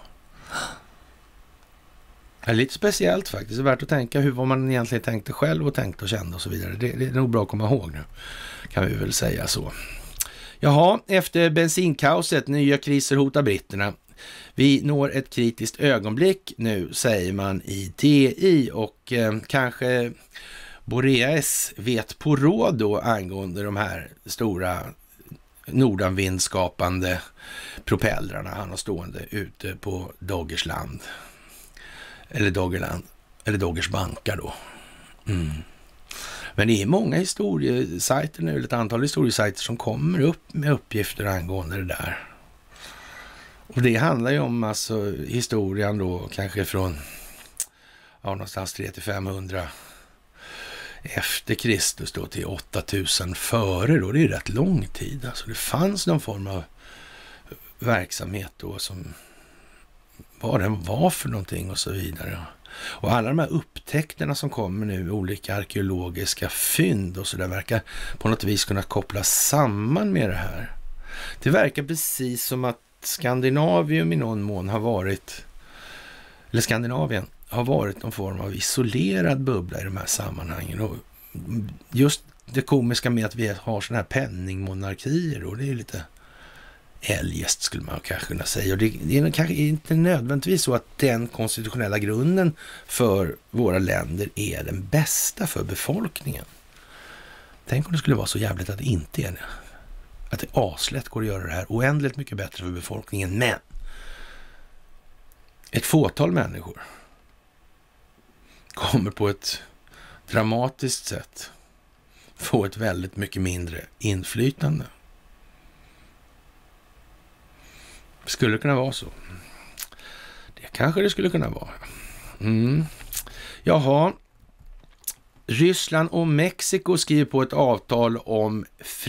Det är lite speciellt faktiskt. Det är värt att tänka vad man egentligen tänkte själv och tänkte och kände och så vidare. Det är nog bra att komma ihåg nu. Kan vi väl säga så. Jaha, efter bensinkaoset, nya kriser hotar britterna. Vi når ett kritiskt ögonblick nu, säger man i TI, och kanske Boreas vet på råd då angående de här stora nordanvindskapande propellrarna han har stående ute på Doggersland. Eller Doggerland, eller Doggers bankar då. Men det är många historiesajter nu, ett antal historiesajter som kommer upp med uppgifter angående det där. Och det handlar ju om alltså historien då kanske från någonstans 300-500 efter Kristus då till 8000 före då. Det är ju rätt lång tid. Alltså det fanns någon form av verksamhet då som vad den var för någonting och så vidare. Och alla de här upptäckterna som kommer nu, olika arkeologiska fynd och så där, verkar på något vis kunna kopplas samman med det här. Det verkar precis som att Skandinavium i någon mån har varit, eller Skandinavien har varit någon form av isolerad bubbla i de här sammanhangen. Och just det komiska med att vi har sådana här penningmonarkier och det är lite eljest skulle man kanske kunna säga. Och det är kanske inte nödvändigtvis så att den konstitutionella grunden för våra länder är den bästa för befolkningen. Tänk om det skulle vara så jävligt att det inte är det. Att det aslätt går att göra det här oändligt mycket bättre för befolkningen. Men ett fåtal människor kommer på ett dramatiskt sätt få ett väldigt mycket mindre inflytande. Skulle det kunna vara så? Det kanske det skulle kunna vara. Jaha. Ryssland och Mexiko skriver på ett avtal om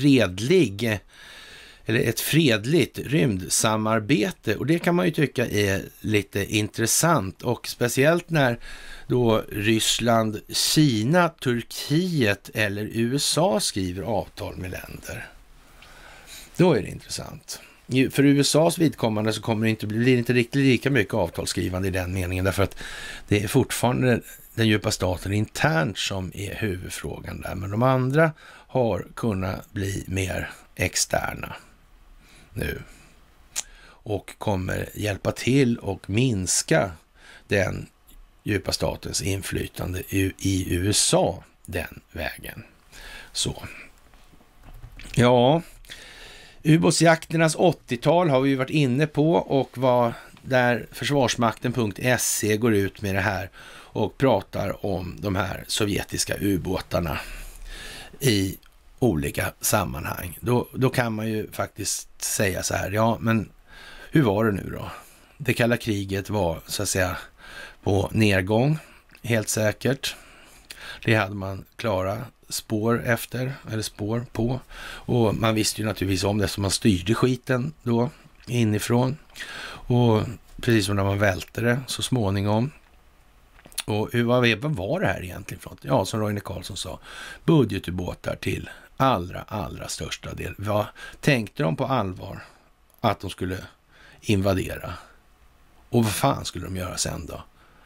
ett fredligt rymdsamarbete. Och det kan man ju tycka är lite intressant. Och speciellt när då Ryssland, Kina, Turkiet eller USA skriver avtal med länder. Då är det intressant. För USAs vidkommande så blir det inte riktigt lika mycket avtalsskrivande i den meningen, därför att det är fortfarande den djupa staten internt som är huvudfrågan där. Men de andra har kunnat bli mer externa nu och kommer hjälpa till och minska den djupa statens inflytande i USA den vägen. Så. Ja, ubåtsjakternas 80-tal har vi varit inne på, och vad där försvarsmakten.se går ut med det här och pratar om de här sovjetiska ubåtarna i olika sammanhang. Då kan man ju faktiskt säga så här, ja men hur var det nu då? Det kalla kriget var så att säga på nedgång, helt säkert. Det hade man klara spår på, och man visste ju naturligtvis om det, så man styrde skiten då inifrån, och precis som när man välte det så småningom. Och vad var det här egentligen för något? Ja, som Roine Carlsson sa, budgetubåtar till allra största del. Vad tänkte de på allvar att de skulle invadera? Och vad fan skulle de göra sen då?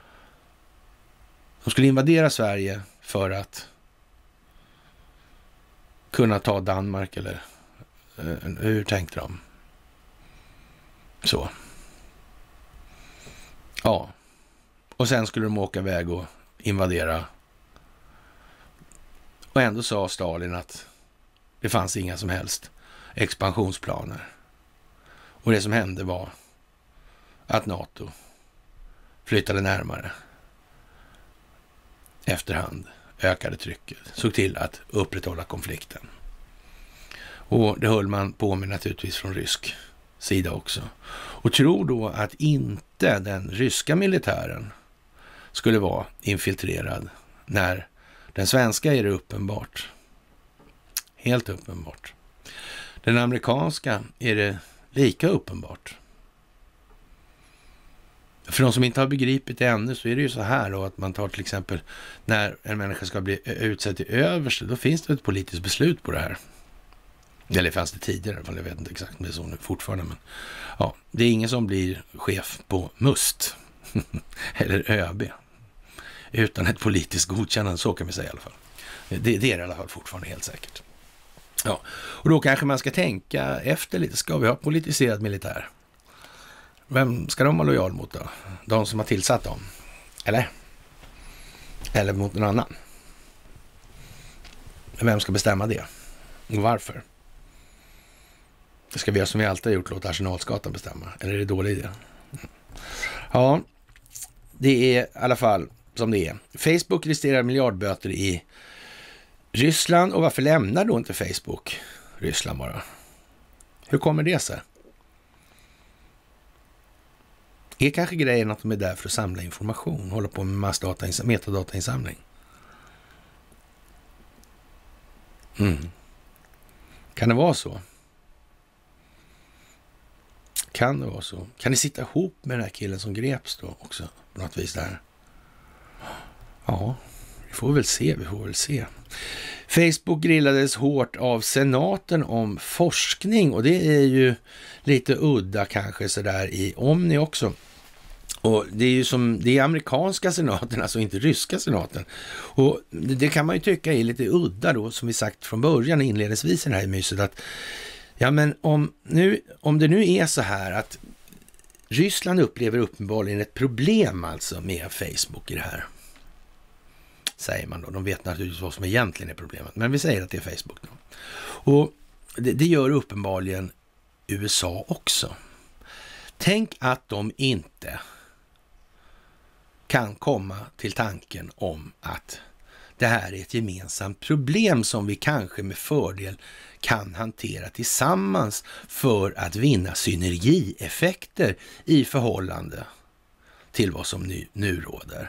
De skulle invadera Sverige för att kunna ta Danmark, eller hur tänkte de? Så. Ja. Och sen skulle de åka iväg och invadera. Och ändå sa Stalin att det fanns inga som helst expansionsplaner. Och det som hände var att NATO flyttade närmare efterhand, ökade trycket, såg till att upprätthålla konflikten. Och det höll man på med naturligtvis från rysk sida också. Och tror då att inte den ryska militären skulle vara infiltrerad. När den svenska är det uppenbart. Helt uppenbart. Den amerikanska är det lika uppenbart. För de som inte har begripit det ännu så är det ju så här då att man tar till exempel när en människa ska bli utsedd till överste, då finns det ett politiskt beslut på det här. Eller fanns det tidigare i alla fall, jag vet inte exakt om det är så nu fortfarande. Men ja, det är ingen som blir chef på MUST eller ÖB utan ett politiskt godkännande, så kan vi säga i alla fall. Det är det i alla fall fortfarande helt säkert. Ja, och då kanske man ska tänka efter lite, ska vi ha politiserad militär? Vem ska de vara lojal mot då? De som har tillsatt dem? Eller mot någon annan? Vem ska bestämma det? Och varför? Ska vi göra som vi alltid har gjort, låta Arsenalsgatan bestämma? Eller är det dålig idé? Ja, det är i alla fall som det är. Facebook riskerar miljardböter i Ryssland. Och varför lämnar då inte Facebook Ryssland bara? Hur kommer det sig? Är kanske grejen att de är där för att samla information, hålla på med metadatainsamling? Kan det vara så? Kan det vara så? Kan ni sitta ihop med den här killen som greps då också på något vis där? Ja, vi får väl se. Facebook grillades hårt av senaten om forskning och det är ju lite udda kanske sådär i Omni också. Och det är ju som, det är amerikanska senaten, alltså inte ryska senaten. Och det kan man ju tycka är lite udda då, som vi sagt från början inledningsvis i det här myset, att ja men om det nu är så här att Ryssland upplever uppenbarligen ett problem alltså med Facebook i det här. Säger man då. De vet naturligtvis vad som egentligen är problemet. Men vi säger att det är Facebook då. Och det gör uppenbarligen USA också. Tänk att de inte kan komma till tanken om att det här är ett gemensamt problem som vi kanske med fördel kan hantera tillsammans för att vinna synergieffekter i förhållande till vad som nu råder.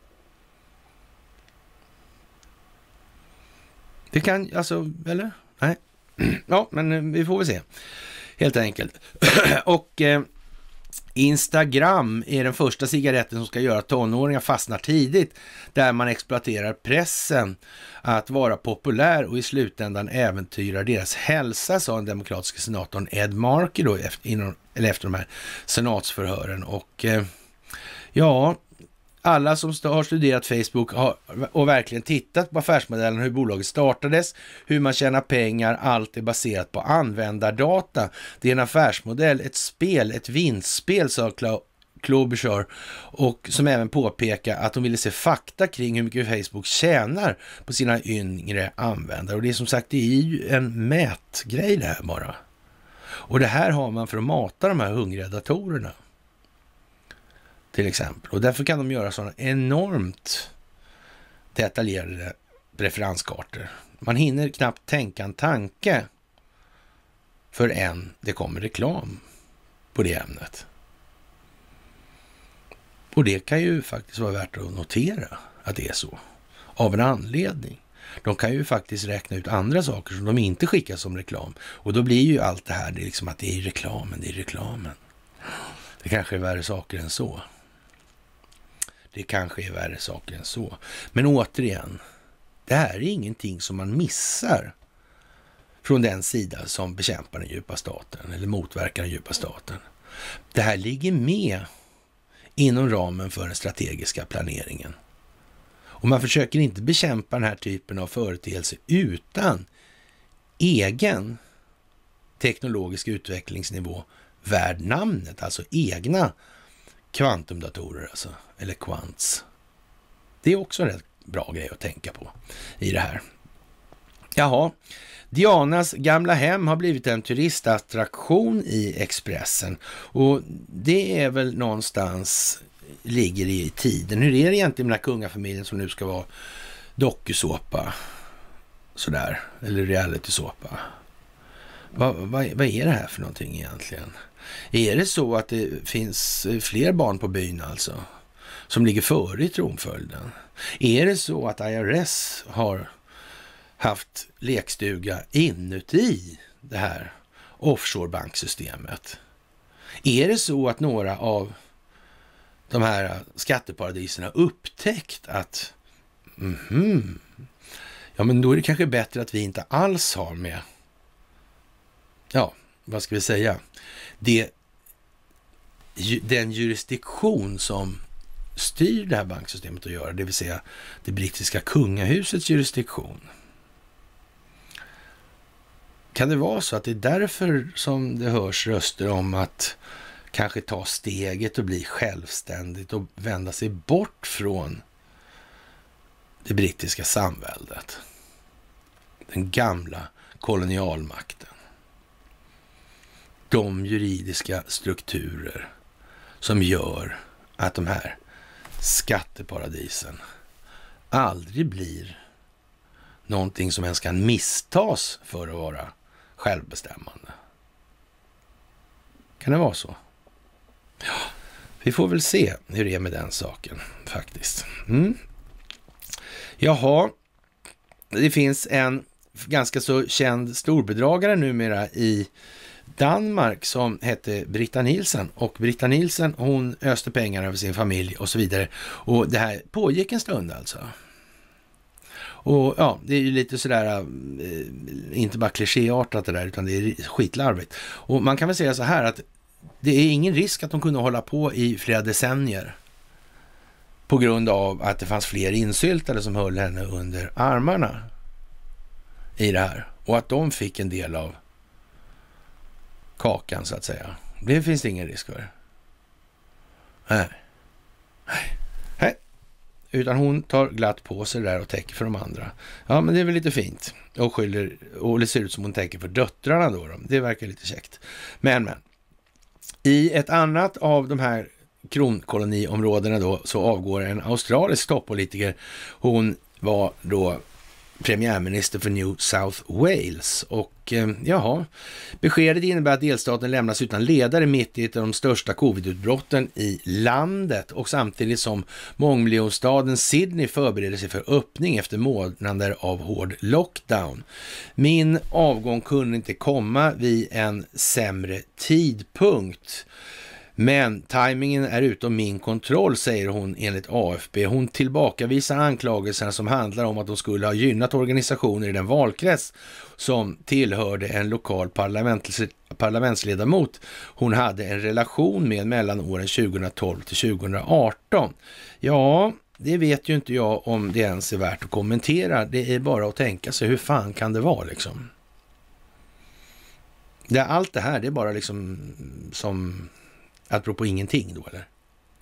Det kan, alltså, eller? Nej. Ja, men vi får väl se. Helt enkelt. Och Instagram är den första cigaretten som ska göra att tonåringar fastnar tidigt, där man exploaterar pressen att vara populär och i slutändan äventyrar deras hälsa, sa den demokratiska senatorn Ed Markey då efter de här senatsförhören. Och ja, alla som har studerat Facebook och verkligen tittat på affärsmodellen, hur bolaget startades, hur man tjänar pengar, allt är baserat på användardata. Det är en affärsmodell, ett spel, ett vinstspel, sa Klobuchar, och som även påpekar att de ville se fakta kring hur mycket Facebook tjänar på sina yngre användare. Och det är som sagt, det är ju en mätgrej det här bara. Och det här har man för att mata de här hungriga datorerna. Till exempel. Och därför kan de göra sådana enormt detaljerade referenskartor. Man hinner knappt tänka en tanke förrän det kommer reklam på det ämnet. Och det kan ju faktiskt vara värt att notera att det är så. Av en anledning. De kan ju faktiskt räkna ut andra saker som de inte skickar som reklam. Och då blir ju allt det här, det är liksom att det är reklamen. Det kanske är värre saker än så. Men återigen, det här är ingenting som man missar från den sida som bekämpar den djupa staten eller motverkar den djupa staten. Det här ligger med inom ramen för den strategiska planeringen. Och man försöker inte bekämpa den här typen av företeelse utan egen teknologisk utvecklingsnivå värd namnet, alltså egna kvantumdatorer, alltså, eller kvants. Det är också en rätt bra grej att tänka på i det här. Jaha, Dianas gamla hem har blivit en turistattraktion i Expressen, och det är väl någonstans ligger i tiden. Hur är det egentligen med den här kungafamiljen som nu ska vara dokusåpa sådär, eller realitysåpa? Vad är det här för någonting egentligen? Är det så att det finns fler barn på byn alltså som ligger före i tronföljden? Är det så att IRS har haft lekstuga inuti det här offshore-banksystemet? Är det så att några av de här skatteparadisen har upptäckt att ja, men då är det kanske bättre att vi inte alls har med, ja, vad ska vi säga, den jurisdiktion som styr det här banksystemet att göra, det vill säga det brittiska kungahusets jurisdiktion. Kan det vara så att det är därför som det hörs röster om att kanske ta steget och bli självständigt och vända sig bort från det brittiska samväldet? Den gamla kolonialmakten. De juridiska strukturer som gör att de här skatteparadisen aldrig blir någonting som ens kan misstas för att vara självbestämmande. Kan det vara så? Ja, vi får väl se hur det är med den saken faktiskt. Jaha, det finns en ganska så känd storbedragare numera i Danmark som hette Britta Nielsen, och Britta Nielsen, hon öste pengar över sin familj och så vidare, och det här pågick en stund alltså. Och ja, det är ju lite sådär, inte bara klichéartat det där, utan det är skitlarvigt. Och man kan väl säga så här att det är ingen risk att de kunde hålla på i flera decennier på grund av att det fanns fler insyltade som höll henne under armarna i det här, och att de fick en del av kakan så att säga. Det finns det ingen risk för. Nej. Utan hon tar glatt på sig där och täcker för de andra. Ja, men det är väl lite fint. Och skyller, och det ser ut som hon tänker för döttrarna då. Det verkar lite käckt. Men. I ett annat av de här kronkoloniområdena då så avgår en australisk toppolitiker. Hon var då premiärminister för New South Wales, och beskedet innebär att delstaten lämnas utan ledare mitt i ett av de största covid-utbrotten i landet, och samtidigt som mångmiljonstaden Sydney förbereder sig för öppning efter månader av hård lockdown. Min avgång kunde inte komma vid en sämre tidpunkt. Men tajmingen är utom min kontroll, säger hon enligt AFP. Hon tillbakavisar anklagelserna som handlar om att de skulle ha gynnat organisationer i den valkrets som tillhörde en lokal parlamentsledamot hon hade en relation med mellan åren 2012 till 2018. Ja, det vet ju inte jag om det ens är värt att kommentera. Det är bara att tänka sig, hur fan kan det vara liksom? Allt det här, det är bara liksom som apropå ingenting då, eller?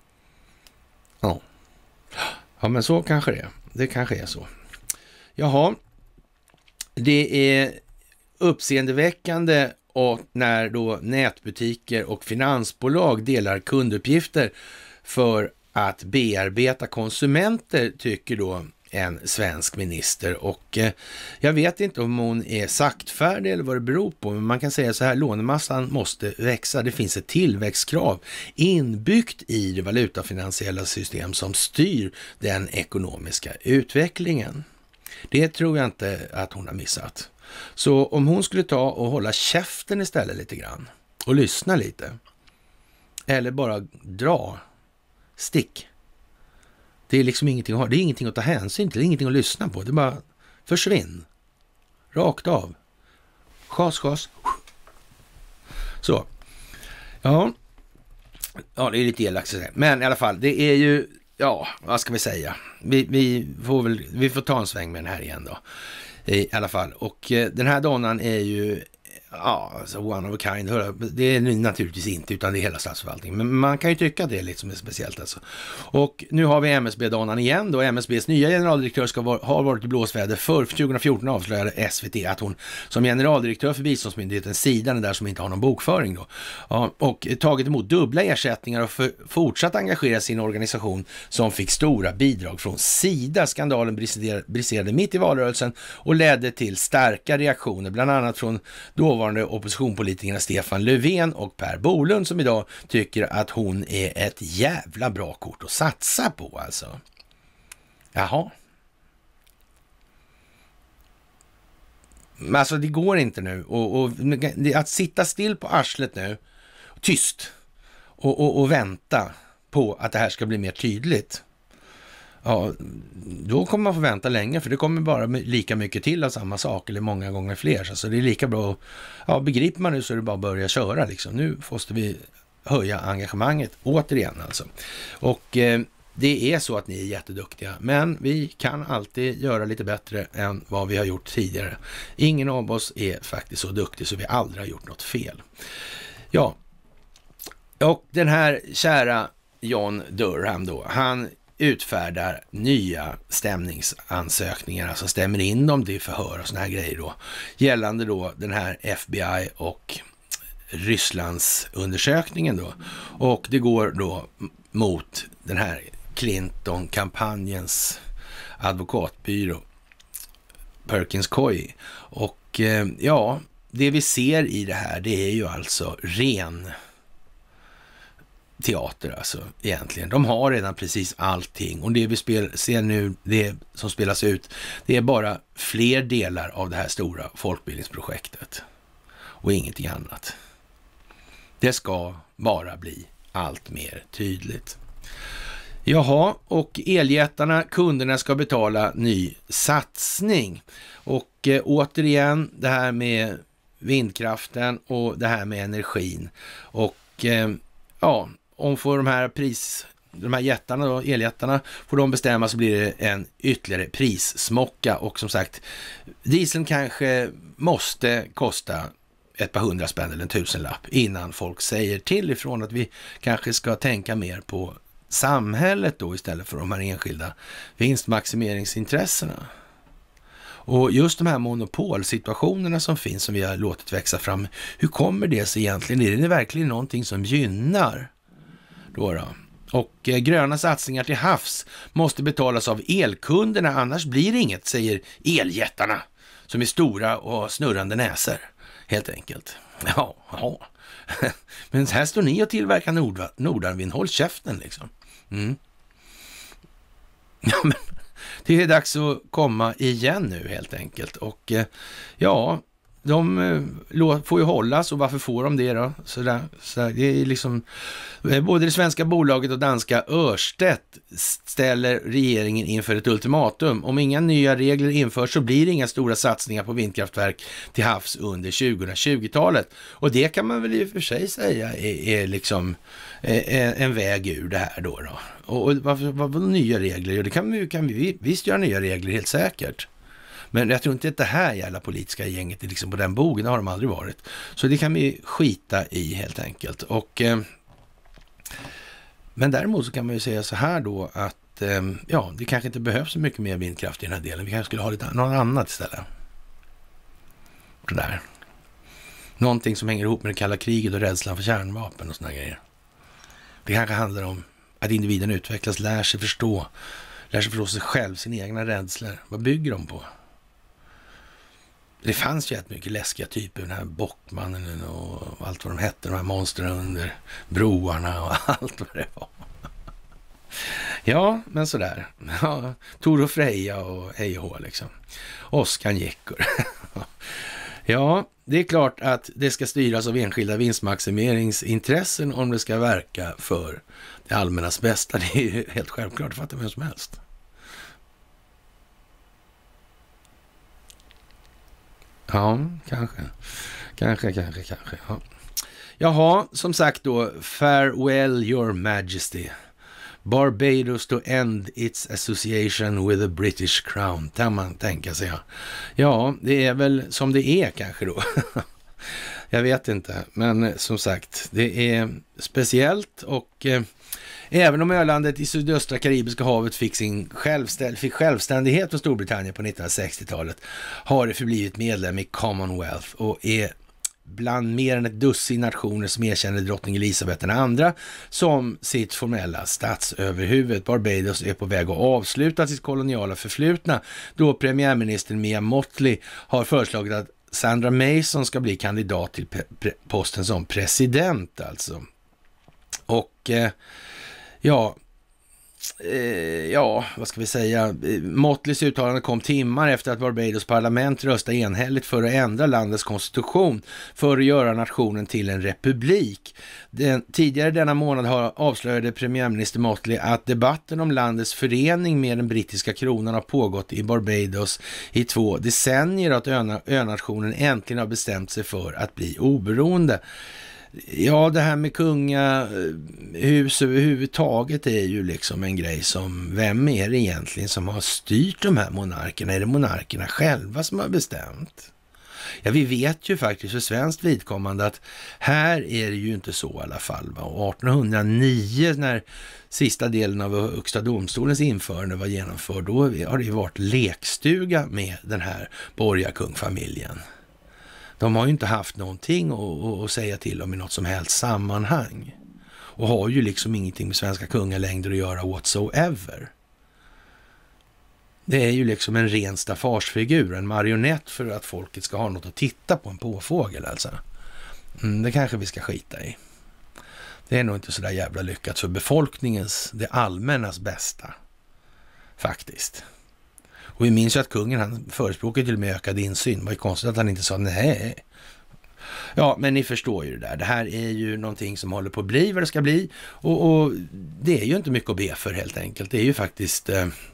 Ja, men så kanske det är. Det kanske är så. Jaha, det är uppseendeväckande och när då nätbutiker och finansbolag delar kunduppgifter för att bearbeta konsumenter, tycker då en svensk minister. Och jag vet inte om hon är saktfärdig eller vad det beror på, men man kan säga så här: lånemassan måste växa. Det finns ett tillväxtkrav inbyggt i det valutafinansiella system som styr den ekonomiska utvecklingen. Det tror jag inte att hon har missat. Så om hon skulle ta och hålla käften istället lite grann och lyssna lite, eller bara stick. Det är liksom ingenting att ha. Det är ingenting att ta hänsyn till. Det är ingenting att lyssna på. Det är bara försvinn. Rakt av. Schas. Så. Ja, det är lite elakt. Men i alla fall, det är ju, ja, vad ska vi säga? Vi får ta en sväng med den här igen då. I alla fall. Och den här donan är ju alltså one of a kind. Det är naturligtvis inte, utan det är hela statsförvaltningen. Men man kan ju tycka att det är lite som är speciellt alltså. Och nu har vi MSB-donan igen då. MSBs nya generaldirektör har varit i blåsväder. För 2014 avslöjade SVT att hon som generaldirektör för biståndsmyndigheten Sida, där som inte har någon bokföring då, och tagit emot dubbla ersättningar och fortsatt engagera sin organisation som fick stora bidrag från Sida. Skandalen briserade mitt i valrörelsen och ledde till starka reaktioner, bland annat från dåvarande dåvarande oppositionspolitikerna Stefan Löfven och Per Bolund som idag tycker att hon är ett jävla bra kort att satsa på alltså. Jaha. Men alltså det går inte nu och att sitta still på arslet nu, tyst och vänta på att det här ska bli mer tydligt. Ja, då kommer man få vänta länge för det kommer bara lika mycket till av samma sak eller många gånger fler. Så det är lika bra, ja begriper man nu så är det bara att börja köra liksom. Nu måste vi höja engagemanget återigen alltså. Och det är så att ni är jätteduktiga, men vi kan alltid göra lite bättre än vad vi har gjort tidigare. Ingen av oss är faktiskt så duktig så vi aldrig har gjort något fel. Ja, och den här kära John Durham då, han utfärdar nya stämningsansökningar, alltså stämmer in dem till förhör och såna här grejer då, gällande då den här FBI och Rysslands undersökningen då. Och det går då mot den här Clinton-kampanjens advokatbyrå Perkins Coie. Och ja, det vi ser i det här, det är ju alltså ren teater alltså egentligen. De har redan precis allting och det vi ser nu, det som spelas ut, det är bara fler delar av det här stora folkbildningsprojektet och ingenting annat. Det ska bara bli allt mer tydligt. Jaha, och eljättarna, kunderna ska betala ny satsning. Och återigen det här med vindkraften och det här med energin. Och ja, om får de här jättarna då, eljättarna, får de bestämma så blir det en ytterligare prissmocka. Och som sagt, dieseln kanske måste kosta ett par 100 spänn eller en 1000-lapp innan folk säger till ifrån att vi kanske ska tänka mer på samhället då istället för de här enskilda vinstmaximeringsintressena. Och just de här monopolsituationerna som finns, som vi har låtit växa fram, hur kommer det sig egentligen? Är det verkligen någonting som gynnar då? Och gröna satsningar till havs måste betalas av elkunderna, annars blir det inget, säger eljättarna som är stora och snurrande näsor, helt enkelt. Ja. Men här står ni och tillverkar Nordanvind, håll käften liksom. Ja, men det är dags att komma igen nu helt enkelt. Och ja, de får ju hållas, och varför får de det då? Så det är liksom, både det svenska bolaget och danska Ørsted ställer regeringen inför ett ultimatum. Om inga nya regler införs så blir det inga stora satsningar på vindkraftverk till havs under 2020-talet. Och det kan man väl i och för sig säga är liksom en väg ur det här då. Och vad nya regler? Ja, det kan vi visst göra nya regler, helt säkert. Men jag tror inte att det här jävla politiska gänget är liksom på den bogen, det har de aldrig varit. Så det kan vi skita i helt enkelt. Och men däremot så kan man ju säga så här då att ja, det kanske inte behövs så mycket mer vindkraft i den här delen. Vi kanske skulle ha lite något annat istället. Det där. Någonting som hänger ihop med det kalla kriget och rädslan för kärnvapen och såna grejer. Det kanske handlar om att individen utvecklas, lär sig förstå sig själv, sina egna rädslor. Vad bygger de på? Det fanns ju ett mycket läskiga typer, den här bockmannen och allt vad de hette, de här monstren under broarna och allt vad det var. Ja, men sådär. Ja, Tor och Freja och hej och hå liksom. Oskar Jäckor. Ja, det är klart att det ska styras av enskilda vinstmaximeringsintressen om det ska verka för det allmännas bästa. Det är ju helt självklart, det fattar vem som helst. Ja, kanske. Ja. Jaha, som sagt då, farewell your majesty. Barbados to end its association with the British Crown, kan man tänka sig. Ja, det är väl som det är kanske då. Jag vet inte, men som sagt, det är speciellt. Och även om ölandet i sydöstra Karibiska havet fick självständighet från Storbritannien på 1960-talet har det förblivit medlem i Commonwealth och är bland mer än ett dussin nationer som erkänner drottning Elisabeth II som sitt formella statsöverhuvud. Barbados är på väg att avsluta sitt koloniala förflutna då premiärministern Mia Mottley har föreslagit att Sandra Mason ska bli kandidat till posten som president alltså. Och vad ska vi säga? Motleys uttalande kom timmar efter att Barbados parlament röstade enhälligt för att ändra landets konstitution för att göra nationen till en republik. Tidigare denna månad avslöjade premiärminister Motley att debatten om landets förening med den brittiska kronan har pågått i Barbados i 2 decennier och att önationen äntligen har bestämt sig för att bli oberoende. Ja, det här med kungahus överhuvudtaget är ju liksom en grej som, vem är det egentligen som har styrt de här monarkerna? Är det monarkerna själva som har bestämt? Ja, vi vet ju faktiskt för svenskt vidkommande att här är det ju inte så i alla fall. Och 1809 när sista delen av Högsta domstolens införande var genomförd, då har det ju varit lekstuga med den här borgarkungfamiljen. De har ju inte haft någonting att säga till om i något som helst sammanhang. Och har ju liksom ingenting med svenska kungalängder att göra whatsoever. Det är ju liksom en ren staffarsfigur, en marionett för att folket ska ha något att titta på, en påfågel alltså. Det kanske vi ska skita i. Det är nog inte så där jävla lyckat för befolkningens, det allmännas bästa. Faktiskt. Och vi minns ju att kungen, han förespråkade till och med ökad insyn. Det var ju konstigt att han inte sa nej. Ja, men ni förstår ju det där. Det här är ju någonting som håller på att bli vad det ska bli. Och det är ju inte mycket att be för helt enkelt. Det är ju faktiskt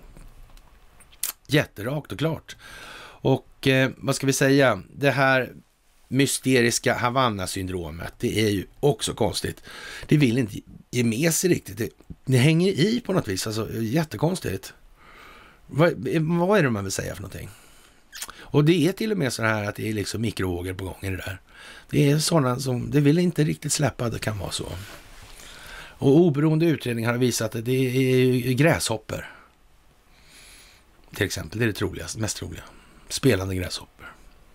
jätterakt och klart. Och vad ska vi säga? Det här mysteriska Havanna-syndromet, det är ju också konstigt. Det vill inte ge med sig riktigt. Det hänger i på något vis. Alltså jättekonstigt. Vad är det man vill säga för någonting? Och det är till och med så här att det är liksom mikrovågor på gång i det där. Det är sådana som, det vill inte riktigt släppa, det kan vara så. Och oberoende utredningar har visat att det är gräshopper. Till exempel, det är det troligaste, mest troliga. Spelande gräshopper.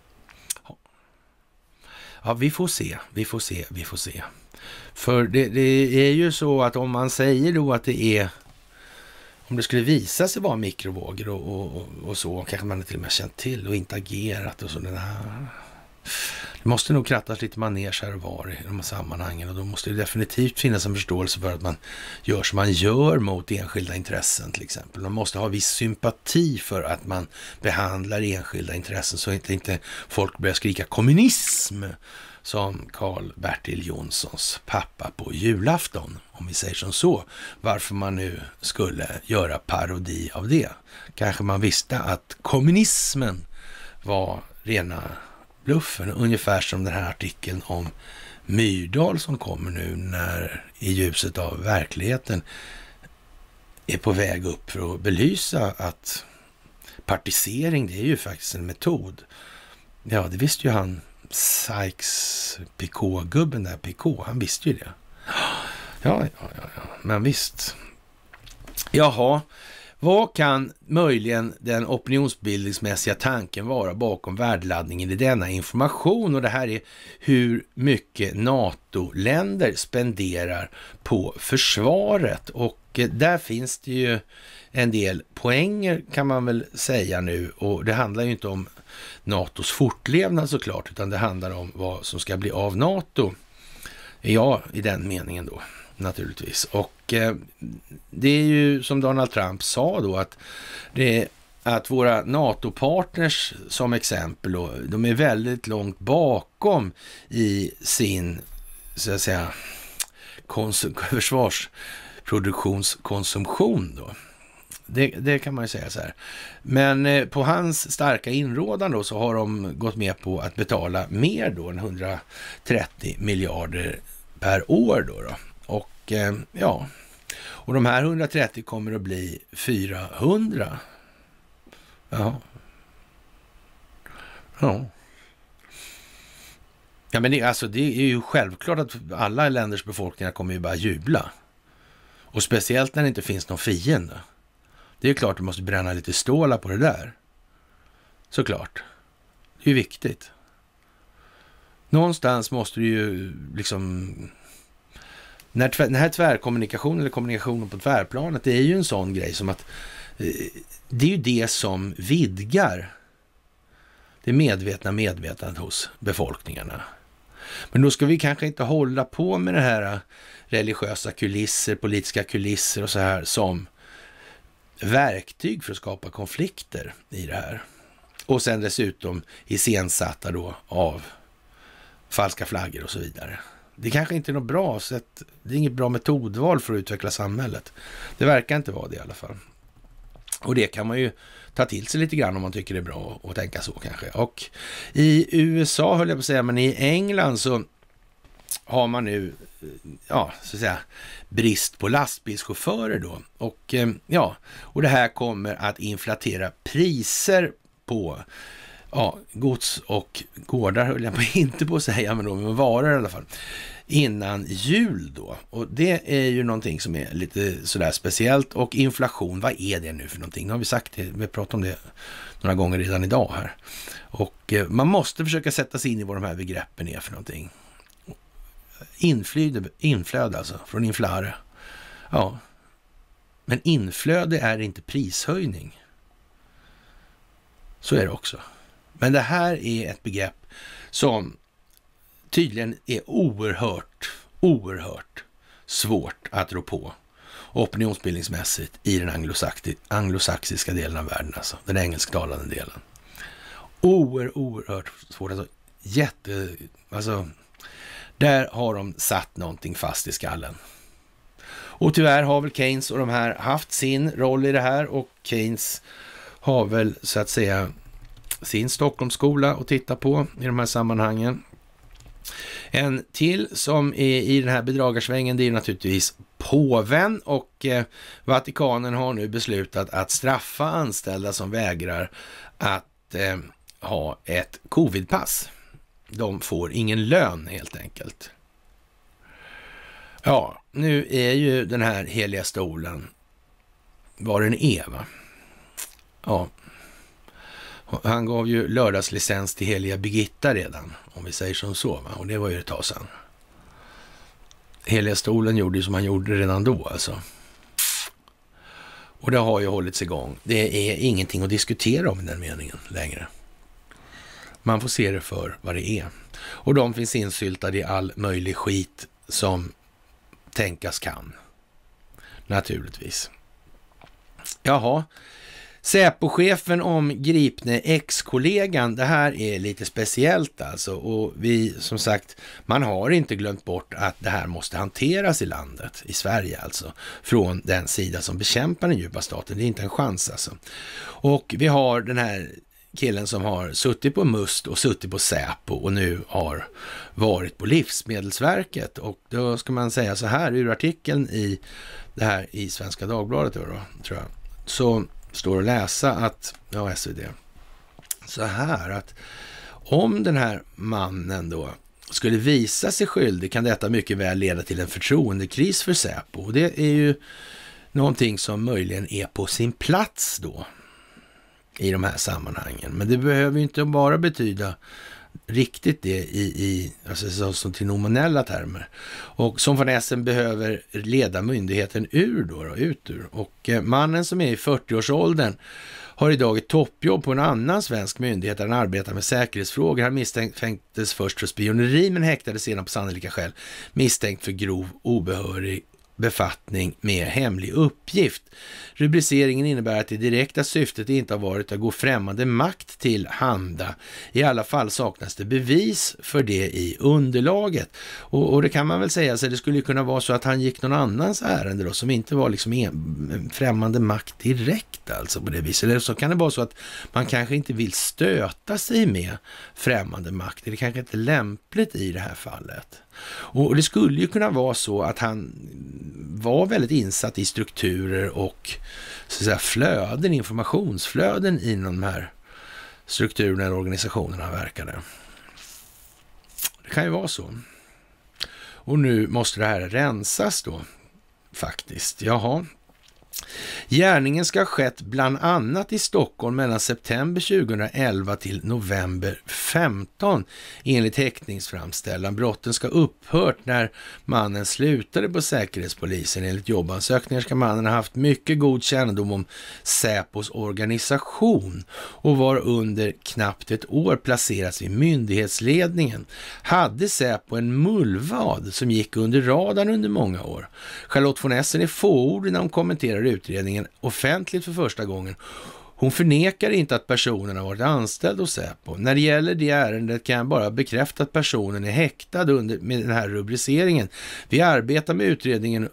Ja, vi får se. För det är ju så att om man säger då att det är, om det skulle visa sig vara mikrovågor och så, kanske man till och med känt till och inte agerat och så. Det måste nog krattas lite manege här och var i de här sammanhangen, och då måste det definitivt finnas en förståelse för att man gör som man gör mot enskilda intressen till exempel. Man måste ha viss sympati för att man behandlar enskilda intressen så att inte folk börjar skrika kommunism som Karl-Bertil Jonssons pappa på julafton, om vi säger som så. Varför man nu skulle göra parodi av det. Kanske man visste att kommunismen var rena bluffen, ungefär som den här artikeln om Myrdal som kommer nu när i ljuset av verkligheten är på väg upp för att belysa att partisering, det är ju faktiskt en metod. Ja, det visste ju han Sykes-Picot-gubben där, Picot, han visste ju det. Ja, men visst. Jaha, vad kan möjligen den opinionsbildningsmässiga tanken vara bakom värdeladdningen i denna information? Och det här är hur mycket NATO-länder spenderar på försvaret. Och där finns det ju en del poänger kan man väl säga nu. Och det handlar ju inte om NATOs fortlevnad såklart, utan det handlar om vad som ska bli av NATO. Ja, i den meningen då. Naturligtvis. Och det är ju som Donald Trump sa då att våra NATO-partners som exempel då, de är väldigt långt bakom i sin så att säga försvarsproduktionskonsumtion då. Det kan man ju säga så här. Men på hans starka inrådan då så har de gått med på att betala mer då än 130 miljarder per år då. Och ja, och de här 130 kommer att bli 400. Ja. Ja, men det är ju självklart att alla länders befolkningar kommer ju bara jubla. Och speciellt när det inte finns någon fiende. Det är klart att du måste bränna lite stålar på det där. Såklart. Det är ju viktigt. Någonstans måste du ju liksom... Den här tvärkommunikationen eller kommunikationen på tvärplanet, det är ju en sån grej som att det är ju det som vidgar det medvetna medvetandet hos befolkningarna. Men då ska vi kanske inte hålla på med det här religiösa kulisser, politiska kulisser och så här som verktyg för att skapa konflikter i det här. Och sen dessutom iscensatta då av falska flaggor och så vidare. Det kanske inte är något bra sätt, det är inget bra metodval för att utveckla samhället. Det verkar inte vara det i alla fall. Och det kan man ju ta till sig lite grann om man tycker det är bra att tänka så kanske. Och i USA höll jag på att säga, men i England så har man nu, ja, så att säga, brist på lastbilschaufförer då. Och ja, och det här kommer att inflatera priser på gods och gårdar höll jag inte på att säga, men de varor i alla fall, innan jul då. Och det är ju någonting som är lite sådär speciellt. Och inflation, vad är det nu för någonting? Nu har vi sagt det, vi har pratat om det några gånger redan idag här. Och man måste försöka sätta sig in i vad de här begreppen är för någonting. Inflöde alltså, från inflare. Ja, men inflöde är inte prishöjning. Så är det också. Men det här är ett begrepp som tydligen är oerhört svårt att rå på opinionsbildningsmässigt i den anglosaxiska delen av världen, alltså den engelsktalande delen. Oerhört svårt, alltså där har de satt någonting fast i skallen. Och tyvärr har väl Keynes och de här haft sin roll i det här, och Keynes har väl så att säga sin Stockholmsskola att titta på i de här sammanhangen. En till som är i den här bedragarsvängen, det är naturligtvis påven, och Vatikanen har nu beslutat att straffa anställda som vägrar att ha ett covidpass. De får ingen lön helt enkelt. Ja, nu är ju den här heliga stolen vad den är, va? Ja. Han gav ju lördagslicens till heliga Birgitta redan, om vi säger som så, va? Och det var ju ett tag sedan. Heliga stolen gjorde ju som han gjorde redan då, alltså. Och det har ju hållits igång. Det är ingenting att diskutera om i den meningen längre. Man får se det för vad det är. Och de finns insyltade i all möjlig skit som tänkas kan. Naturligtvis. Jaha. Säpo-chefen om gripne ex-kollegan, det här är lite speciellt alltså, och vi, som sagt, man har inte glömt bort att det här måste hanteras i landet, i Sverige alltså, från den sida som bekämpar den djupa staten. Det är inte en chans alltså. Och vi har den här killen som har suttit på MUST och suttit på Säpo och nu har varit på Livsmedelsverket, och då ska man säga så här ur artikeln i det här i Svenska Dagbladet då, tror jag, så står att läsa att, ja, SvD, så här att om den här mannen då skulle visa sig skyldig kan detta mycket väl leda till en förtroendekris för Säpo. Och det är ju någonting som möjligen är på sin plats då i de här sammanhangen. Men det behöver ju inte bara betyda riktigt det alltså som till nominella termer. Och som von Essen behöver leda myndigheten ut ur. Och mannen som är i 40-årsåldern har idag ett toppjobb på en annan svensk myndighet där han arbetar med säkerhetsfrågor. Han misstänktes först för spioneri men häktades sedan på sannolika skäl misstänkt för grov obehörig befattning med hemlig uppgift. Rubriceringen innebär att det direkta syftet inte har varit att gå främmande makt till handa. I alla fall saknas det bevis för det i underlaget. Och det kan man väl säga, så det skulle kunna vara så att han gick någon annans ärende då, som inte var liksom en främmande makt direkt alltså på det viset. Eller så kan det vara så att man kanske inte vill stöta sig med främmande makt. Det kanske inte är lämpligt i det här fallet. Och det skulle ju kunna vara så att han var väldigt insatt i strukturer och så att säga flöden, informationsflöden inom de här strukturerna och organisationerna verkade. Det kan ju vara så. Och nu måste det här rensas då faktiskt. Jaha. Gärningen ska ha skett bland annat i Stockholm mellan september 2011 till november 15 enligt häktningsframställan. Brotten ska upphört när mannen slutade på Säkerhetspolisen. Enligt jobbansökningar ska mannen ha haft mycket god kännedom om Säpos organisation och var under knappt ett år placerats i myndighetsledningen. Hade Säpo en mullvad som gick under radarn under många år. Charlotte von Essen är fåordig när hon kommenterar utredningen offentligt för första gången. Hon förnekar inte att personen har varit anställd hos Säpo. När det gäller det ärendet kan jag bara bekräfta att personen är häktad med den här rubriceringen. Vi har arbetat med utredningen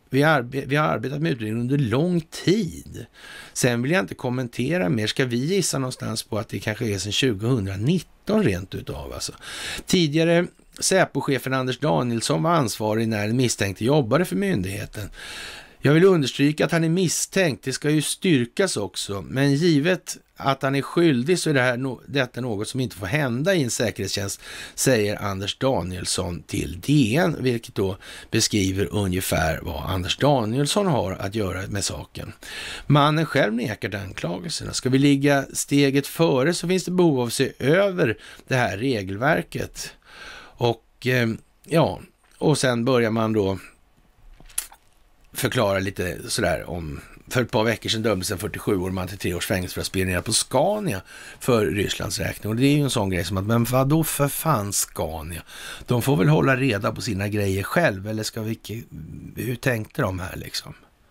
under lång tid. Sen vill jag inte kommentera mer. Ska vi gissa någonstans på att det kanske är sedan 2019 rent utav alltså. Tidigare Säpo-chefen Anders Danielsson var ansvarig när den misstänkte jobbade för myndigheten. Jag vill understryka att han är misstänkt, det ska ju styrkas också, men givet att han är skyldig så är detta något som inte får hända i en säkerhetstjänst, säger Anders Danielsson till DN, vilket då beskriver ungefär vad Anders Danielsson har att göra med saken. Mannen själv nekar anklagelserna. Ska vi ligga steget före så finns det behov av att se över det här regelverket. Och och sen börjar man då förklara lite sådär om, för ett par veckor sedan dömdes en 47-årig man till 3 års fängelse för att spionera på Scania för Rysslands räkning. Och det är ju en sån grej som att, men vadå för fan Scania? De får väl hålla reda på sina grejer själv, eller ska vi, hur tänkte de här liksom?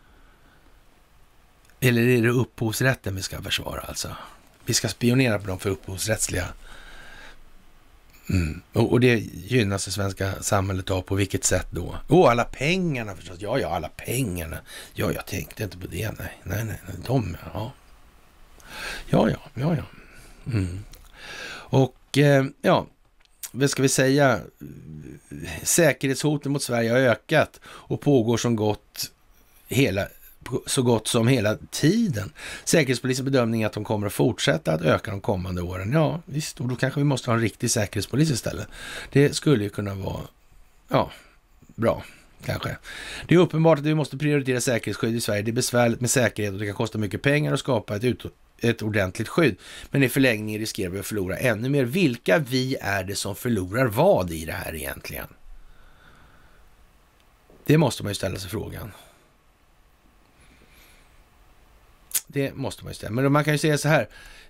Eller är det upphovsrätten vi ska försvara alltså? Vi ska spionera på dem för upphovsrättsliga. Och det gynnas det svenska samhället av på vilket sätt då? Alla pengarna förstås. Ja, alla pengarna. Ja, jag tänkte inte på det. Nej. Ja. Och vad ska vi säga? Säkerhetshoten mot Sverige har ökat och pågår så gott som hela tiden. Säkerhetspolisens bedömning är att de kommer att fortsätta att öka de kommande åren. Ja, visst. Och då kanske vi måste ha en riktig säkerhetspolis istället. Det skulle ju kunna vara, bra, kanske. Det är uppenbart att vi måste prioritera säkerhetsskydd i Sverige. Det är besvärligt med säkerhet och det kan kosta mycket pengar att skapa ett ordentligt skydd. Men i förlängningen riskerar vi att förlora ännu mer. Vilka vi är det som förlorar vad i det här egentligen? Det måste man ju ställa sig frågan. Det måste man ju ställa. Men man kan ju säga så här.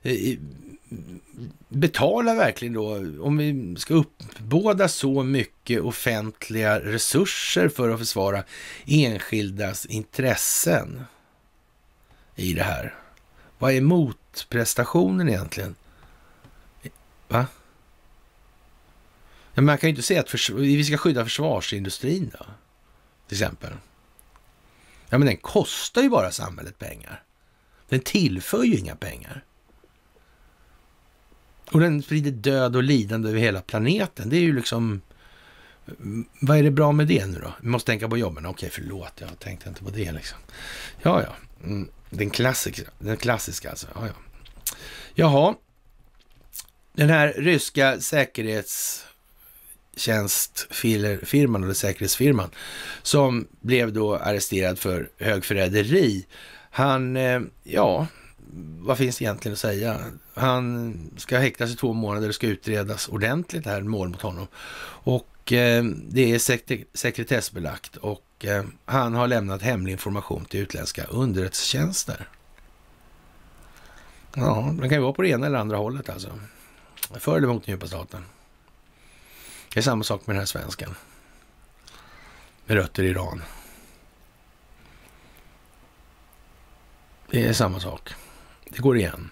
Betala verkligen då, om vi ska uppbåda så mycket offentliga resurser för att försvara enskildas intressen i det här. Vad är motprestationen egentligen? Va? Ja, man kan ju inte säga att vi ska skydda försvarsindustrin då, till exempel. Ja, men den kostar ju bara samhället pengar. Den tillför ju inga pengar. Och den sprider död och lidande över hela planeten. Det är ju liksom, vad är det bra med det nu då? Vi måste tänka på jobben. Okej, förlåt, jag tänkte inte på det liksom. Ja. Den klassiska alltså. Ja. Jaha. Den här ryska säkerhetstjänstfirman eller säkerhetsfirman som blev då arresterad för högförräderi. Han, vad finns det egentligen att säga? Han ska häktas i 2 månader och ska utredas ordentligt här, mål mot honom. Och det är sekretessbelagt och han har lämnat hemlig information till utländska underrättelsetjänster. Ja, det kan ju vara på det ena eller andra hållet alltså. För eller mot den djupa staten. Det är samma sak med den här svensken. Med rötter i Iran. Det är samma sak. Det går igen.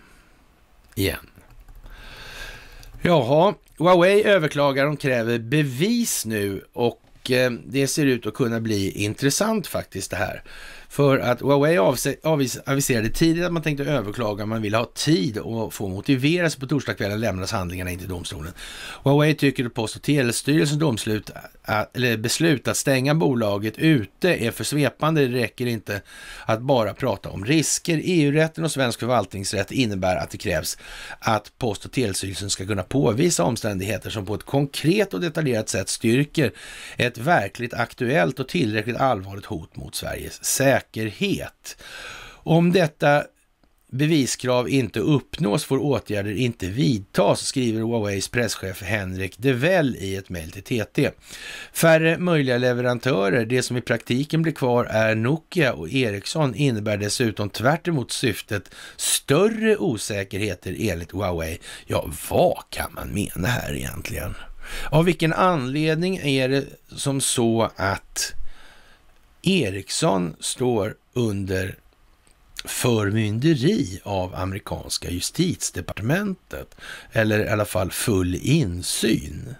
Jaha, Huawei överklagar, de kräver bevis nu och det ser ut att kunna bli intressant faktiskt det här. För att Huawei aviserade tidigt att man tänkte överklaga, man ville ha tid och få motivera sig. På torsdagskvällen lämnas handlingarna in till domstolen. Huawei tycker att Post- och telestyrelsens beslut att stänga bolaget ute är för svepande. Det räcker inte att bara prata om risker. EU-rätten och svensk förvaltningsrätt innebär att det krävs att Post- och telestyrelsen ska kunna påvisa omständigheter som på ett konkret och detaljerat sätt styrker ett verkligt aktuellt och tillräckligt allvarligt hot mot Sveriges säkerhet. säkerhet. Om detta beviskrav inte uppnås får åtgärder inte vidtas, skriver Huaweis presschef Henrik de Wel i ett mejl till TT. Färre möjliga leverantörer, det som i praktiken blir kvar är Nokia och Ericsson, innebär dessutom tvärt emot syftet större osäkerheter enligt Huawei. Ja, vad kan man mena här egentligen? Av vilken anledning är det som så att Ericsson står under förmynderi av amerikanska justitiedepartementet, eller i alla fall full insyn?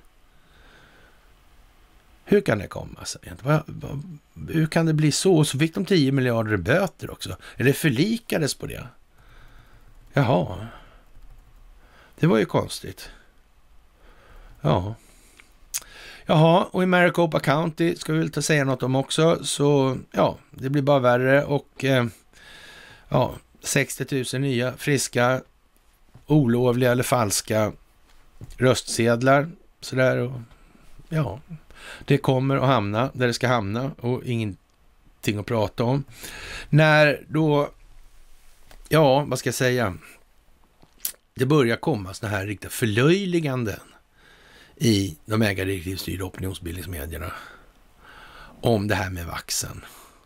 Hur kan det komma sig? Hur kan det bli så? Och så fick de 10 miljarder böter också. Eller förlikades på det? Jaha. Det var ju konstigt. Ja. Jaha, och i Maricopa County ska vi väl säga något om också. Så ja, det blir bara värre och 60 000 nya, friska, olovliga eller falska röstsedlar. Sådär, och ja, det kommer att hamna där det ska hamna och ingenting att prata om. När då, ja, vad ska jag säga? Det börjar komma såna här riktiga förlöjliganden i de ägardirektivstyrda opinionsbildningsmedierna om det här med vaxen.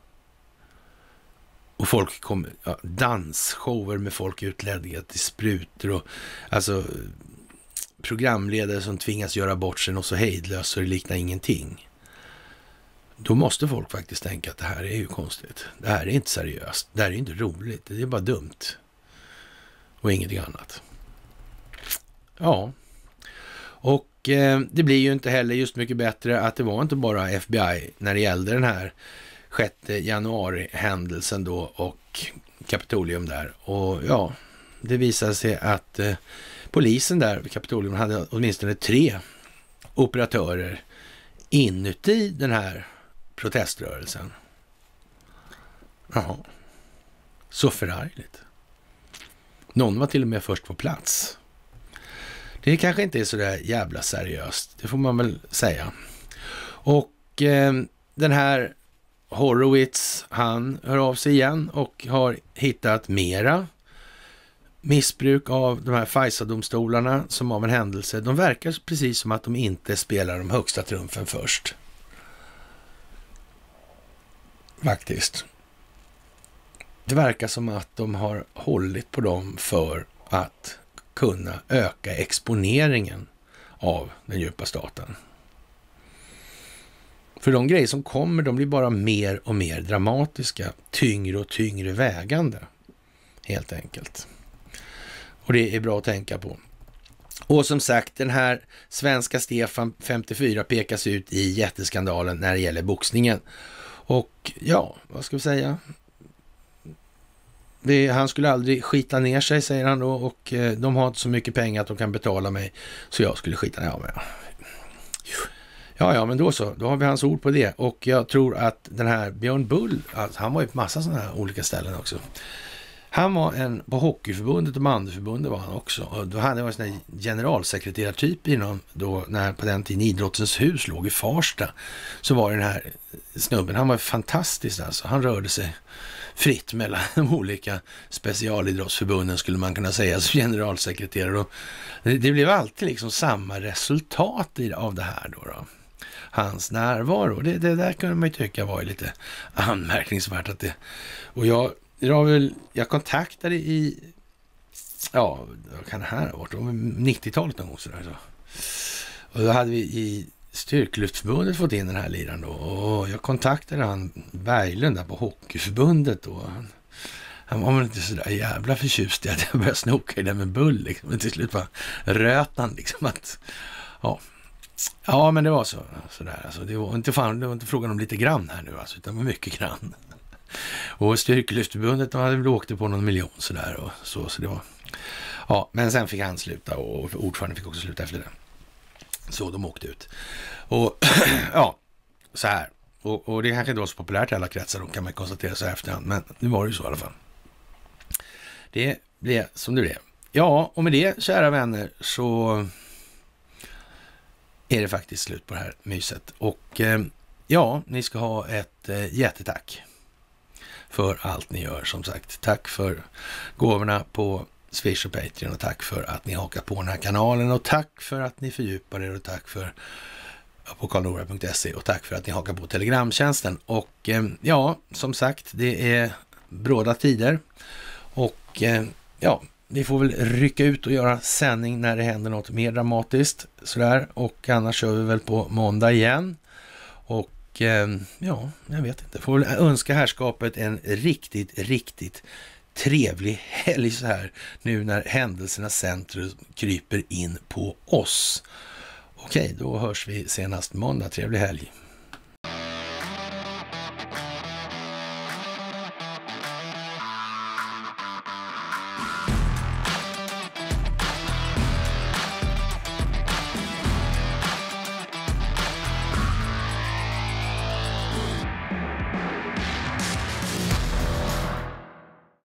Och folk kommer, dansshower med folk utlädda till sprutor och alltså programledare som tvingas göra bort sig och så hejdlöst så det liknar ingenting. Då måste folk faktiskt tänka att det här är ju konstigt. Det här är inte seriöst. Det här är inte roligt. Det är bara dumt. Och ingenting annat. Ja. Och det blir ju inte heller just mycket bättre att det var inte bara FBI när det gällde den här 6 januari-händelsen då och Kapitolium där. Och ja, det visade sig att polisen där vid Kapitolium hade åtminstone 3 operatörer inuti den här proteströrelsen. Jaha, så förargligt. Någon var till och med först på plats. Det kanske inte är så där jävla seriöst, det får man väl säga. Och den här Horowitz, han hör av sig igen och har hittat mera missbruk av de här FISA-domstolarna som av en händelse. De verkar precis som att de inte spelar de högsta trumfen först. Faktiskt. Det verkar som att de har hållit på dem för att kunna öka exponeringen av den djupa staten. För de grejer som kommer, de blir bara mer och mer dramatiska, tyngre och tyngre vägande, helt enkelt. Och det är bra att tänka på. Och som sagt, den här svenska Stefan 54 pekas ut i jätteskandalen när det gäller boxningen. Och ja, vad ska vi säga? Han skulle aldrig skita ner sig, säger han då, och de har inte så mycket pengar att de kan betala mig, så jag skulle skita ner mig. Ja, men då så. Då har vi hans ord på det. Och jag tror att den här Björn Bull, alltså, han var ju på massa sådana här olika ställen också. Han var på Hockeyförbundet och Bandyförbundet var han också. Och då hade han en sån här generalsekreterartyp inom då, när på den tiden Idrottens hus låg i Farsta. Så var den här snubben, han var fantastisk alltså. Han rörde sig fritt mellan de olika specialidrottsförbunden, skulle man kunna säga, som generalsekreterare. Och det blev alltid liksom samma resultat av det här då. Hans närvaro. Det där kunde man ju tycka var lite anmärkningsvärt. Att det, och jag kontaktade vad kan det här ha varit? 90-talet någon gång sådär. Så. Och då hade vi i Styrkelyftförbundet fått in den här liran då. Och jag kontaktade han Berglund där på Hockeyförbundet då. Han var väl inte sådär jävla förtjust i att jag började snoka i det med Bull liksom. Men till slut var rötan liksom att ja, men det var sådär. Alltså, det var inte frågan om lite grann här nu alltså, utan det var mycket grann. Och Styrkelyftförbundet, de hade väl åkt på någon miljon sådär och så det var. Ja, men sen fick han sluta och ordföranden fick också sluta efter det. Så de åkte ut. Och ja, så här. Och det kanske inte var så populärt i alla kretsar, då kan man konstatera så här efterhand. Men nu var det ju så i alla fall. Det blev som det blev. Ja, och med det, kära vänner, så är det faktiskt slut på det här myset. Och ja, ni ska ha ett jättetack för allt ni gör. Som sagt, tack för gåvorna på Swish och Patreon och tack för att ni hakar på den här kanalen och tack för att ni fördjupar er och tack för på karlnorberg.se och tack för att ni hakar på Telegramtjänsten. Och ja, som sagt, det är bråda tider och ja, vi får väl rycka ut och göra sändning när det händer något mer dramatiskt sådär, och annars kör vi väl på måndag igen. Och ja, jag vet inte. Får väl önska herrskapet en riktigt trevlig helg så här nu när händelsernas centrum kryper in på oss. Okej, då hörs vi senast måndag. Trevlig helg.